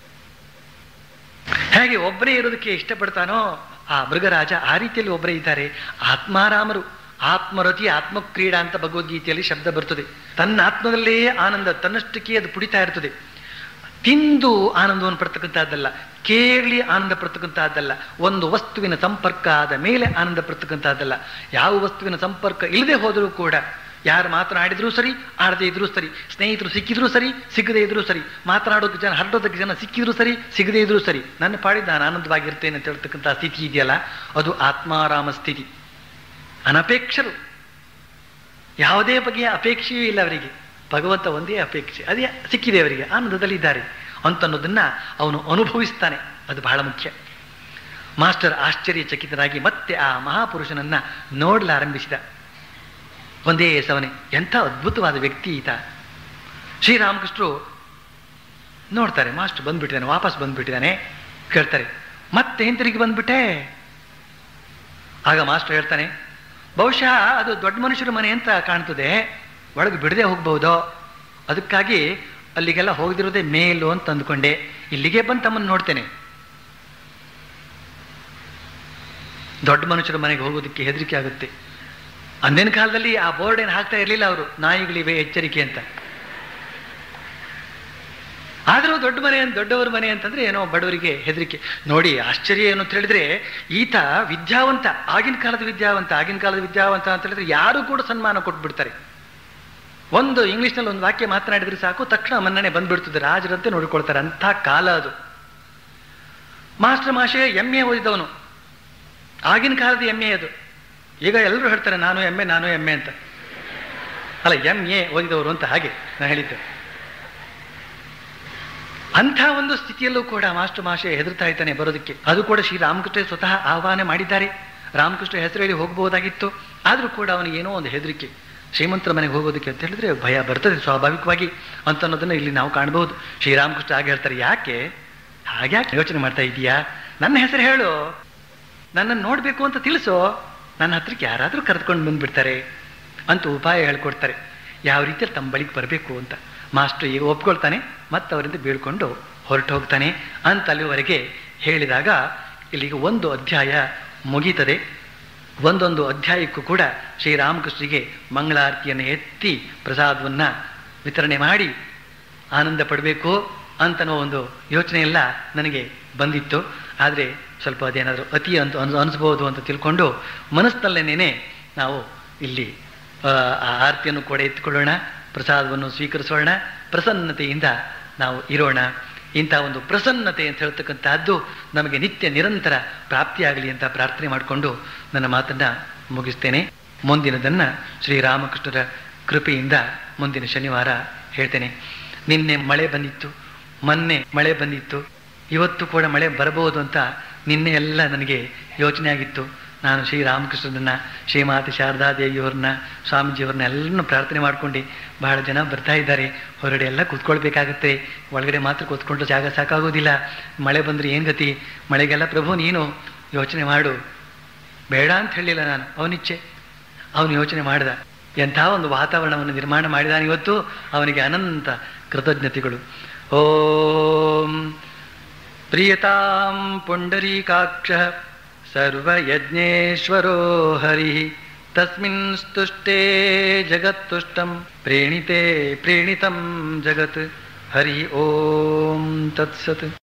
ಹೇಗೆ ಒಬ್ಬನೇ ಇರೋದಕ್ಕೆ ಇಷ್ಟಪಡ್ತಾನೋ ಆ ಮೃಗರಾಜ ಆ ರೀತಿಯಲ್ಲಿ ಒಬ್ಬರೇ ಇದ್ದಾರೆ. ಆತ್ಮಾರಾಮರು, ಆತ್ಮರತಿ, ಆತ್ಮಕ್ರೀಡಾ ಅಂತ ಭಗವದ್ಗೀತೆಯಲ್ಲಿ ಶಬ್ದ ಬರ್ತದೆ. ತನ್ನ ಆತ್ಮದಲ್ಲೇ ಆನಂದ, ತನ್ನಷ್ಟಕ್ಕೆ ಅದು ಪುಡಿತಾ ಇರ್ತದೆ. ತಿಂದು ಆನಂದವನ್ನು ಪಡ್ತಕ್ಕಂಥದ್ದಲ್ಲ, ಕೇಳಿ ಆನಂದ ಪಡ್ತಕ್ಕಂಥದ್ದಲ್ಲ, ಒಂದು ವಸ್ತುವಿನ ಸಂಪರ್ಕ ಆದ ಮೇಲೆ ಆನಂದ ಪಡ್ತಕ್ಕಂಥದ್ದಲ್ಲ. ಯಾವ ವಸ್ತುವಿನ ಸಂಪರ್ಕ ಇಲ್ಲದೆ ಹೋದರೂ ಕೂಡ, ಯಾರು ಮಾತನಾಡಿದ್ರೂ ಸರಿ, ಆಡದೇ ಇದ್ರೂ ಸರಿ, ಸ್ನೇಹಿತರು ಸಿಕ್ಕಿದ್ರೂ ಸರಿ, ಸಿಗದೇ ಇದ್ರೂ ಸರಿ, ಮಾತನಾಡೋದಕ್ಕೆ ಜನ, ಹರಡೋದಕ್ಕೆ ಜನ ಸಿಕ್ಕಿದ್ರೂ ಸರಿ, ಸಿಗದೇ ಇದ್ರೂ ಸರಿ, ನನ್ನ ಪಾಡಿದ ನಾನು ಆನಂದವಾಗಿರ್ತೇನೆ ಅಂತ ಹೇಳ್ತಕ್ಕಂಥ ಸ್ಥಿತಿ ಇದೆಯಲ್ಲ, ಅದು ಆತ್ಮಾರಾಮ ಸ್ಥಿತಿ. ಅನಪೇಕ್ಷರು, ಯಾವುದೇ ಬಗೆಯ ಅಪೇಕ್ಷೆಯೂ ಇಲ್ಲ ಅವರಿಗೆ. ಭಗವಂತ ಒಂದೇ ಅಪೇಕ್ಷೆ, ಅದೇ ಸಿಕ್ಕಿದೆ ಅವರಿಗೆ, ಆನಂದದಲ್ಲಿದ್ದಾರೆ ಅಂತನ್ನೋದನ್ನ ಅವನು ಅನುಭವಿಸ್ತಾನೆ. ಅದು ಬಹಳ ಮುಖ್ಯ. ಮಾಸ್ಟರ್ ಆಶ್ಚರ್ಯಚಕಿತರಾಗಿ ಮತ್ತೆ ಆ ಮಹಾಪುರುಷನನ್ನ ನೋಡಲಾರಂಭಿಸಿದ. ಒಂದೇ ಸವನೆ, ಎಂಥ ಅದ್ಭುತವಾದ ವ್ಯಕ್ತಿ ಈತ. ಶ್ರೀರಾಮಕೃಷ್ಣರು ನೋಡ್ತಾರೆ, ಮಾಸ್ಟರ್ ಬಂದ್ಬಿಟ್ಟಿದ್ದಾನೆ, ವಾಪಸ್ ಬಂದ್ಬಿಟ್ಟಿದ್ದಾನೆ. ಕೇಳ್ತಾರೆ, ಮತ್ತೆ ಹಿಂತಿರುಗಿ ಬಂದ್ಬಿಟ್ಟೆ? ಆಗ ಮಾಸ್ಟರ್ ಹೇಳ್ತಾನೆ, ಬಹುಶಃ ಅದು ದೊಡ್ಡ ಮನುಷ್ಯರ ಮನೆ ಅಂತ ಕಾಣ್ತದೆ, ಒಳಗೆ ಬಿಡದೆ ಹೋಗ್ಬಹುದೋ, ಅದಕ್ಕಾಗಿ ಅಲ್ಲಿಗೆಲ್ಲ ಹೋಗದಿರೋದೇ ಮೇಲು ಅಂತ ಅಂದ್ಕೊಂಡೆ, ಇಲ್ಲಿಗೆ ಬಂದು ತಮ್ಮನ್ನು ನೋಡ್ತೇನೆ. ದೊಡ್ಡ ಮನುಷ್ಯರ ಮನೆಗೆ ಹೋಗೋದಕ್ಕೆ ಹೆದರಿಕೆ ಆಗುತ್ತೆ. ಅಂದಿನ ಕಾಲದಲ್ಲಿ ಆ ಬೋರ್ಡ್ ಏನು ಹಾಕ್ತಾ ಇರಲಿಲ್ಲ ಅವರು, ನಾಯಿಗಳಿವೆ ಎಚ್ಚರಿಕೆ ಅಂತ. ಆದರೂ ದೊಡ್ಡ ಮನೆ, ದೊಡ್ಡವರ ಮನೆ ಅಂತಂದ್ರೆ ಏನೋ ಬಡವರಿಗೆ ಹೆದರಿಕೆ. ನೋಡಿ ಆಶ್ಚರ್ಯ ಏನು ಅಂತ ಹೇಳಿದ್ರೆ, ಈತ ವಿದ್ಯಾವಂತ, ಆಗಿನ ಕಾಲದ ವಿದ್ಯಾವಂತ. ಆಗಿನ ಕಾಲದ ವಿದ್ಯಾವಂತ ಅಂತ ಹೇಳಿದ್ರೆ ಯಾರು ಕೂಡ ಸನ್ಮಾನ ಕೊಟ್ಬಿಡ್ತಾರೆ. ಒಂದು ಇಂಗ್ಲಿಷ್ನಲ್ಲಿ ಒಂದು ವಾಕ್ಯ ಮಾತನಾಡಿದ್ರೆ ಸಾಕು, ತಕ್ಷಣ ಮನ್ನಣೆ ಬಂದ್ಬಿಡ್ತದೆ, ರಾಜರಂತೆ ನೋಡಿಕೊಳ್ತಾರೆ. ಅಂಥ ಕಾಲ ಅದು. ಮಾಸ್ಟರ್ ಮಾಷೆ MA ಓದಿದವನು, ಆಗಿನ ಕಾಲದ MA ಅದು. ಈಗ ಎಲ್ಲರೂ ಹೇಳ್ತಾರೆ ನಾನು MA ಅಂತ, ಅಲ್ಲ MA ಓದಿದವರು ಅಂತ, ಹಾಗೆ ನಾನು ಹೇಳಿದ್ದೆ. ಅಂಥ ಒಂದು ಸ್ಥಿತಿಯಲ್ಲೂ ಕೂಡ ಮಾಸ್ಟರ್ ಮಾಷೆ ಹೆದರ್ತಾ ಇದ್ದಾನೆ ಬರೋದಕ್ಕೆ. ಅದು ಕೂಡ ಶ್ರೀರಾಮಕೃಷ್ಣ ಸ್ವತಃ ಆಹ್ವಾನ ಮಾಡಿದ್ದಾರೆ. ರಾಮಕೃಷ್ಣ ಹೆಸರು ಹೇಳಿ ಹೋಗಬಹುದಾಗಿತ್ತು, ಆದರೂ ಕೂಡ ಅವನಿಗೆ ಏನೋ ಒಂದು ಹೆದರಿಕೆ. ಶ್ರೀಮಂತರ ಮನೆಗೆ ಹೋಗೋದಕ್ಕೆ ಅಂತ ಹೇಳಿದ್ರೆ ಭಯ ಬರ್ತದೆ ಸ್ವಾಭಾವಿಕವಾಗಿ ಅಂತ ಅನ್ನೋದನ್ನ ಇಲ್ಲಿ ನಾವು ಕಾಣಬಹುದು. ಶ್ರೀರಾಮಕೃಷ್ಣ ಹಾಗೆ ಹೇಳ್ತಾರೆ, ಯಾಕೆ ಹಾಗ್ಯಾಕೆ ಯೋಚನೆ ಮಾಡ್ತಾ ಇದೀಯಾ? ನನ್ನ ಹೆಸರು ಹೇಳು, ನನ್ನನ್ನು ನೋಡಬೇಕು ಅಂತ ತಿಳಿಸೋ, ನನ್ನ ಹತ್ರಕ್ಕೆ ಯಾರಾದರೂ ಕರೆದುಕೊಂಡು ಬಂದ್ಬಿಡ್ತಾರೆ ಅಂತ ಉಪಾಯ ಹೇಳ್ಕೊಡ್ತಾರೆ, ಯಾವ ರೀತಿಯಲ್ಲಿ ತಮ್ಮ ಬಳಿಗೆ ಬರಬೇಕು ಅಂತ. ಮಾಸ್ಟರ್ ಈಗ ಒಪ್ಕೊಳ್ತಾನೆ, ಮತ್ತೆ ಅವರಿಂದ ಬೀಳ್ಕೊಂಡು ಹೊರಟು ಹೋಗ್ತಾನೆ ಅಂತ ಅಲ್ಲಿವರೆಗೆ ಹೇಳಿದಾಗ ಇಲ್ಲಿಗೆ ಒಂದು ಅಧ್ಯಾಯ ಮುಗೀತದೆ. ಒಂದೊಂದು ಅಧ್ಯಾಯಕ್ಕೂ ಕೂಡ ಶ್ರೀರಾಮಕೃಷ್ಣರಿಗೆ ಮಂಗಳಾರತಿಯನ್ನು ಎತ್ತಿ ಪ್ರಸಾದವನ್ನು ವಿತರಣೆ ಮಾಡಿ ಆನಂದ ಪಡಬೇಕು ಅಂತನೋ ಒಂದು ಯೋಚನೆ ಎಲ್ಲ ನನಗೆ ಬಂದಿತ್ತು. ಆದರೆ ಸ್ವಲ್ಪ ಅದೇನಾದರೂ ಅತಿ ಅಂತ ಅನಿಸ್ಬೋದು ಅಂತ ತಿಳ್ಕೊಂಡು ಮನಸ್ಸಿನಲ್ಲೇನೇ ನಾವು ಇಲ್ಲಿ ಆ ಆರತಿಯನ್ನು ಕೂಡ ಎತ್ಕೊಳ್ಳೋಣ, ಪ್ರಸಾದವನ್ನು ಸ್ವೀಕರಿಸೋಣ, ಪ್ರಸನ್ನತೆಯಿಂದ ನಾವು ಇರೋಣ. ಇಂಥ ಒಂದು ಪ್ರಸನ್ನತೆ ಅಂತ ಹೇಳ್ತಕ್ಕಂಥದ್ದು ನಮಗೆ ನಿತ್ಯ ನಿರಂತರ ಪ್ರಾಪ್ತಿಯಾಗಲಿ ಅಂತ ಪ್ರಾರ್ಥನೆ ಮಾಡಿಕೊಂಡು ನನ್ನ ಮಾತನ್ನು ಮುಗಿಸ್ತೇನೆ. ಮುಂದಿನದನ್ನು ಶ್ರೀರಾಮಕೃಷ್ಣರ ಕೃಪೆಯಿಂದ ಮುಂದಿನ ಶನಿವಾರ ಹೇಳ್ತೇನೆ. ನಿನ್ನೆ ಮಳೆ ಬಂದಿತ್ತು, ಮೊನ್ನೆ ಮಳೆ ಬಂದಿತ್ತು, ಇವತ್ತು ಕೂಡ ಮಳೆ ಬರಬಹುದು ಅಂತ ನಿನ್ನೆ ಎಲ್ಲ ನನಗೆ ಯೋಚನೆ ಆಗಿತ್ತು. ನಾನು ಶ್ರೀರಾಮಕೃಷ್ಣನನ್ನ, ಶ್ರೀಮಾತೆ ಶಾರದಾದೇವಿಯವ್ರನ್ನ, ಸ್ವಾಮೀಜಿಯವ್ರನ್ನ ಎಲ್ಲರನ್ನೂ ಪ್ರಾರ್ಥನೆ ಮಾಡ್ಕೊಂಡು, ಬಹಳ ಜನ ಬರ್ತಾ ಇದ್ದಾರೆ, ಹೊರಗಡೆ ಎಲ್ಲ ಕೂತ್ಕೊಳ್ಬೇಕಾಗತ್ತೆ, ಒಳಗಡೆ ಮಾತ್ರ ಕೂತ್ಕೊಂಡು ಜಾಗ ಸಾಕಾಗೋದಿಲ್ಲ, ಮಳೆ ಬಂದರೆ ಏನು ಗತಿ, ಮಳೆಗೆಲ್ಲ ಪ್ರಭು ನೀನು ಯೋಚನೆ ಮಾಡು. ಬೇಡ ಅಂತ ಹೇಳಿಲ್ಲ ನಾನು, ಅವನಿಚ್ಛೆ, ಅವನು ಯೋಚನೆ ಮಾಡಿದ. ಎಂಥ ಒಂದು ವಾತಾವರಣವನ್ನು ನಿರ್ಮಾಣ ಮಾಡಿದಾನೆ ಇವತ್ತು, ಅವನಿಗೆ ಅನಂತ ಕೃತಜ್ಞತೆಗಳು. ಓಂ ಪ್ರಿಯತಾಂ ಪುಂಡರೀಕಾಕ್ಷ ಸರ್ವಯಜ್ಞೇಶ್ವರೋ ಹರಿ ತಸ್ಮಿನ್ ಸ್ತುಷ್ಟೇ ಜಗತ್ತುಷ್ಟಂ ಪ್ರೇಣಿತೆ ಪ್ರೇಣಿತಂ ಜಗತ್. ಹರಿ ಓಂ ತತ್ಸತ್.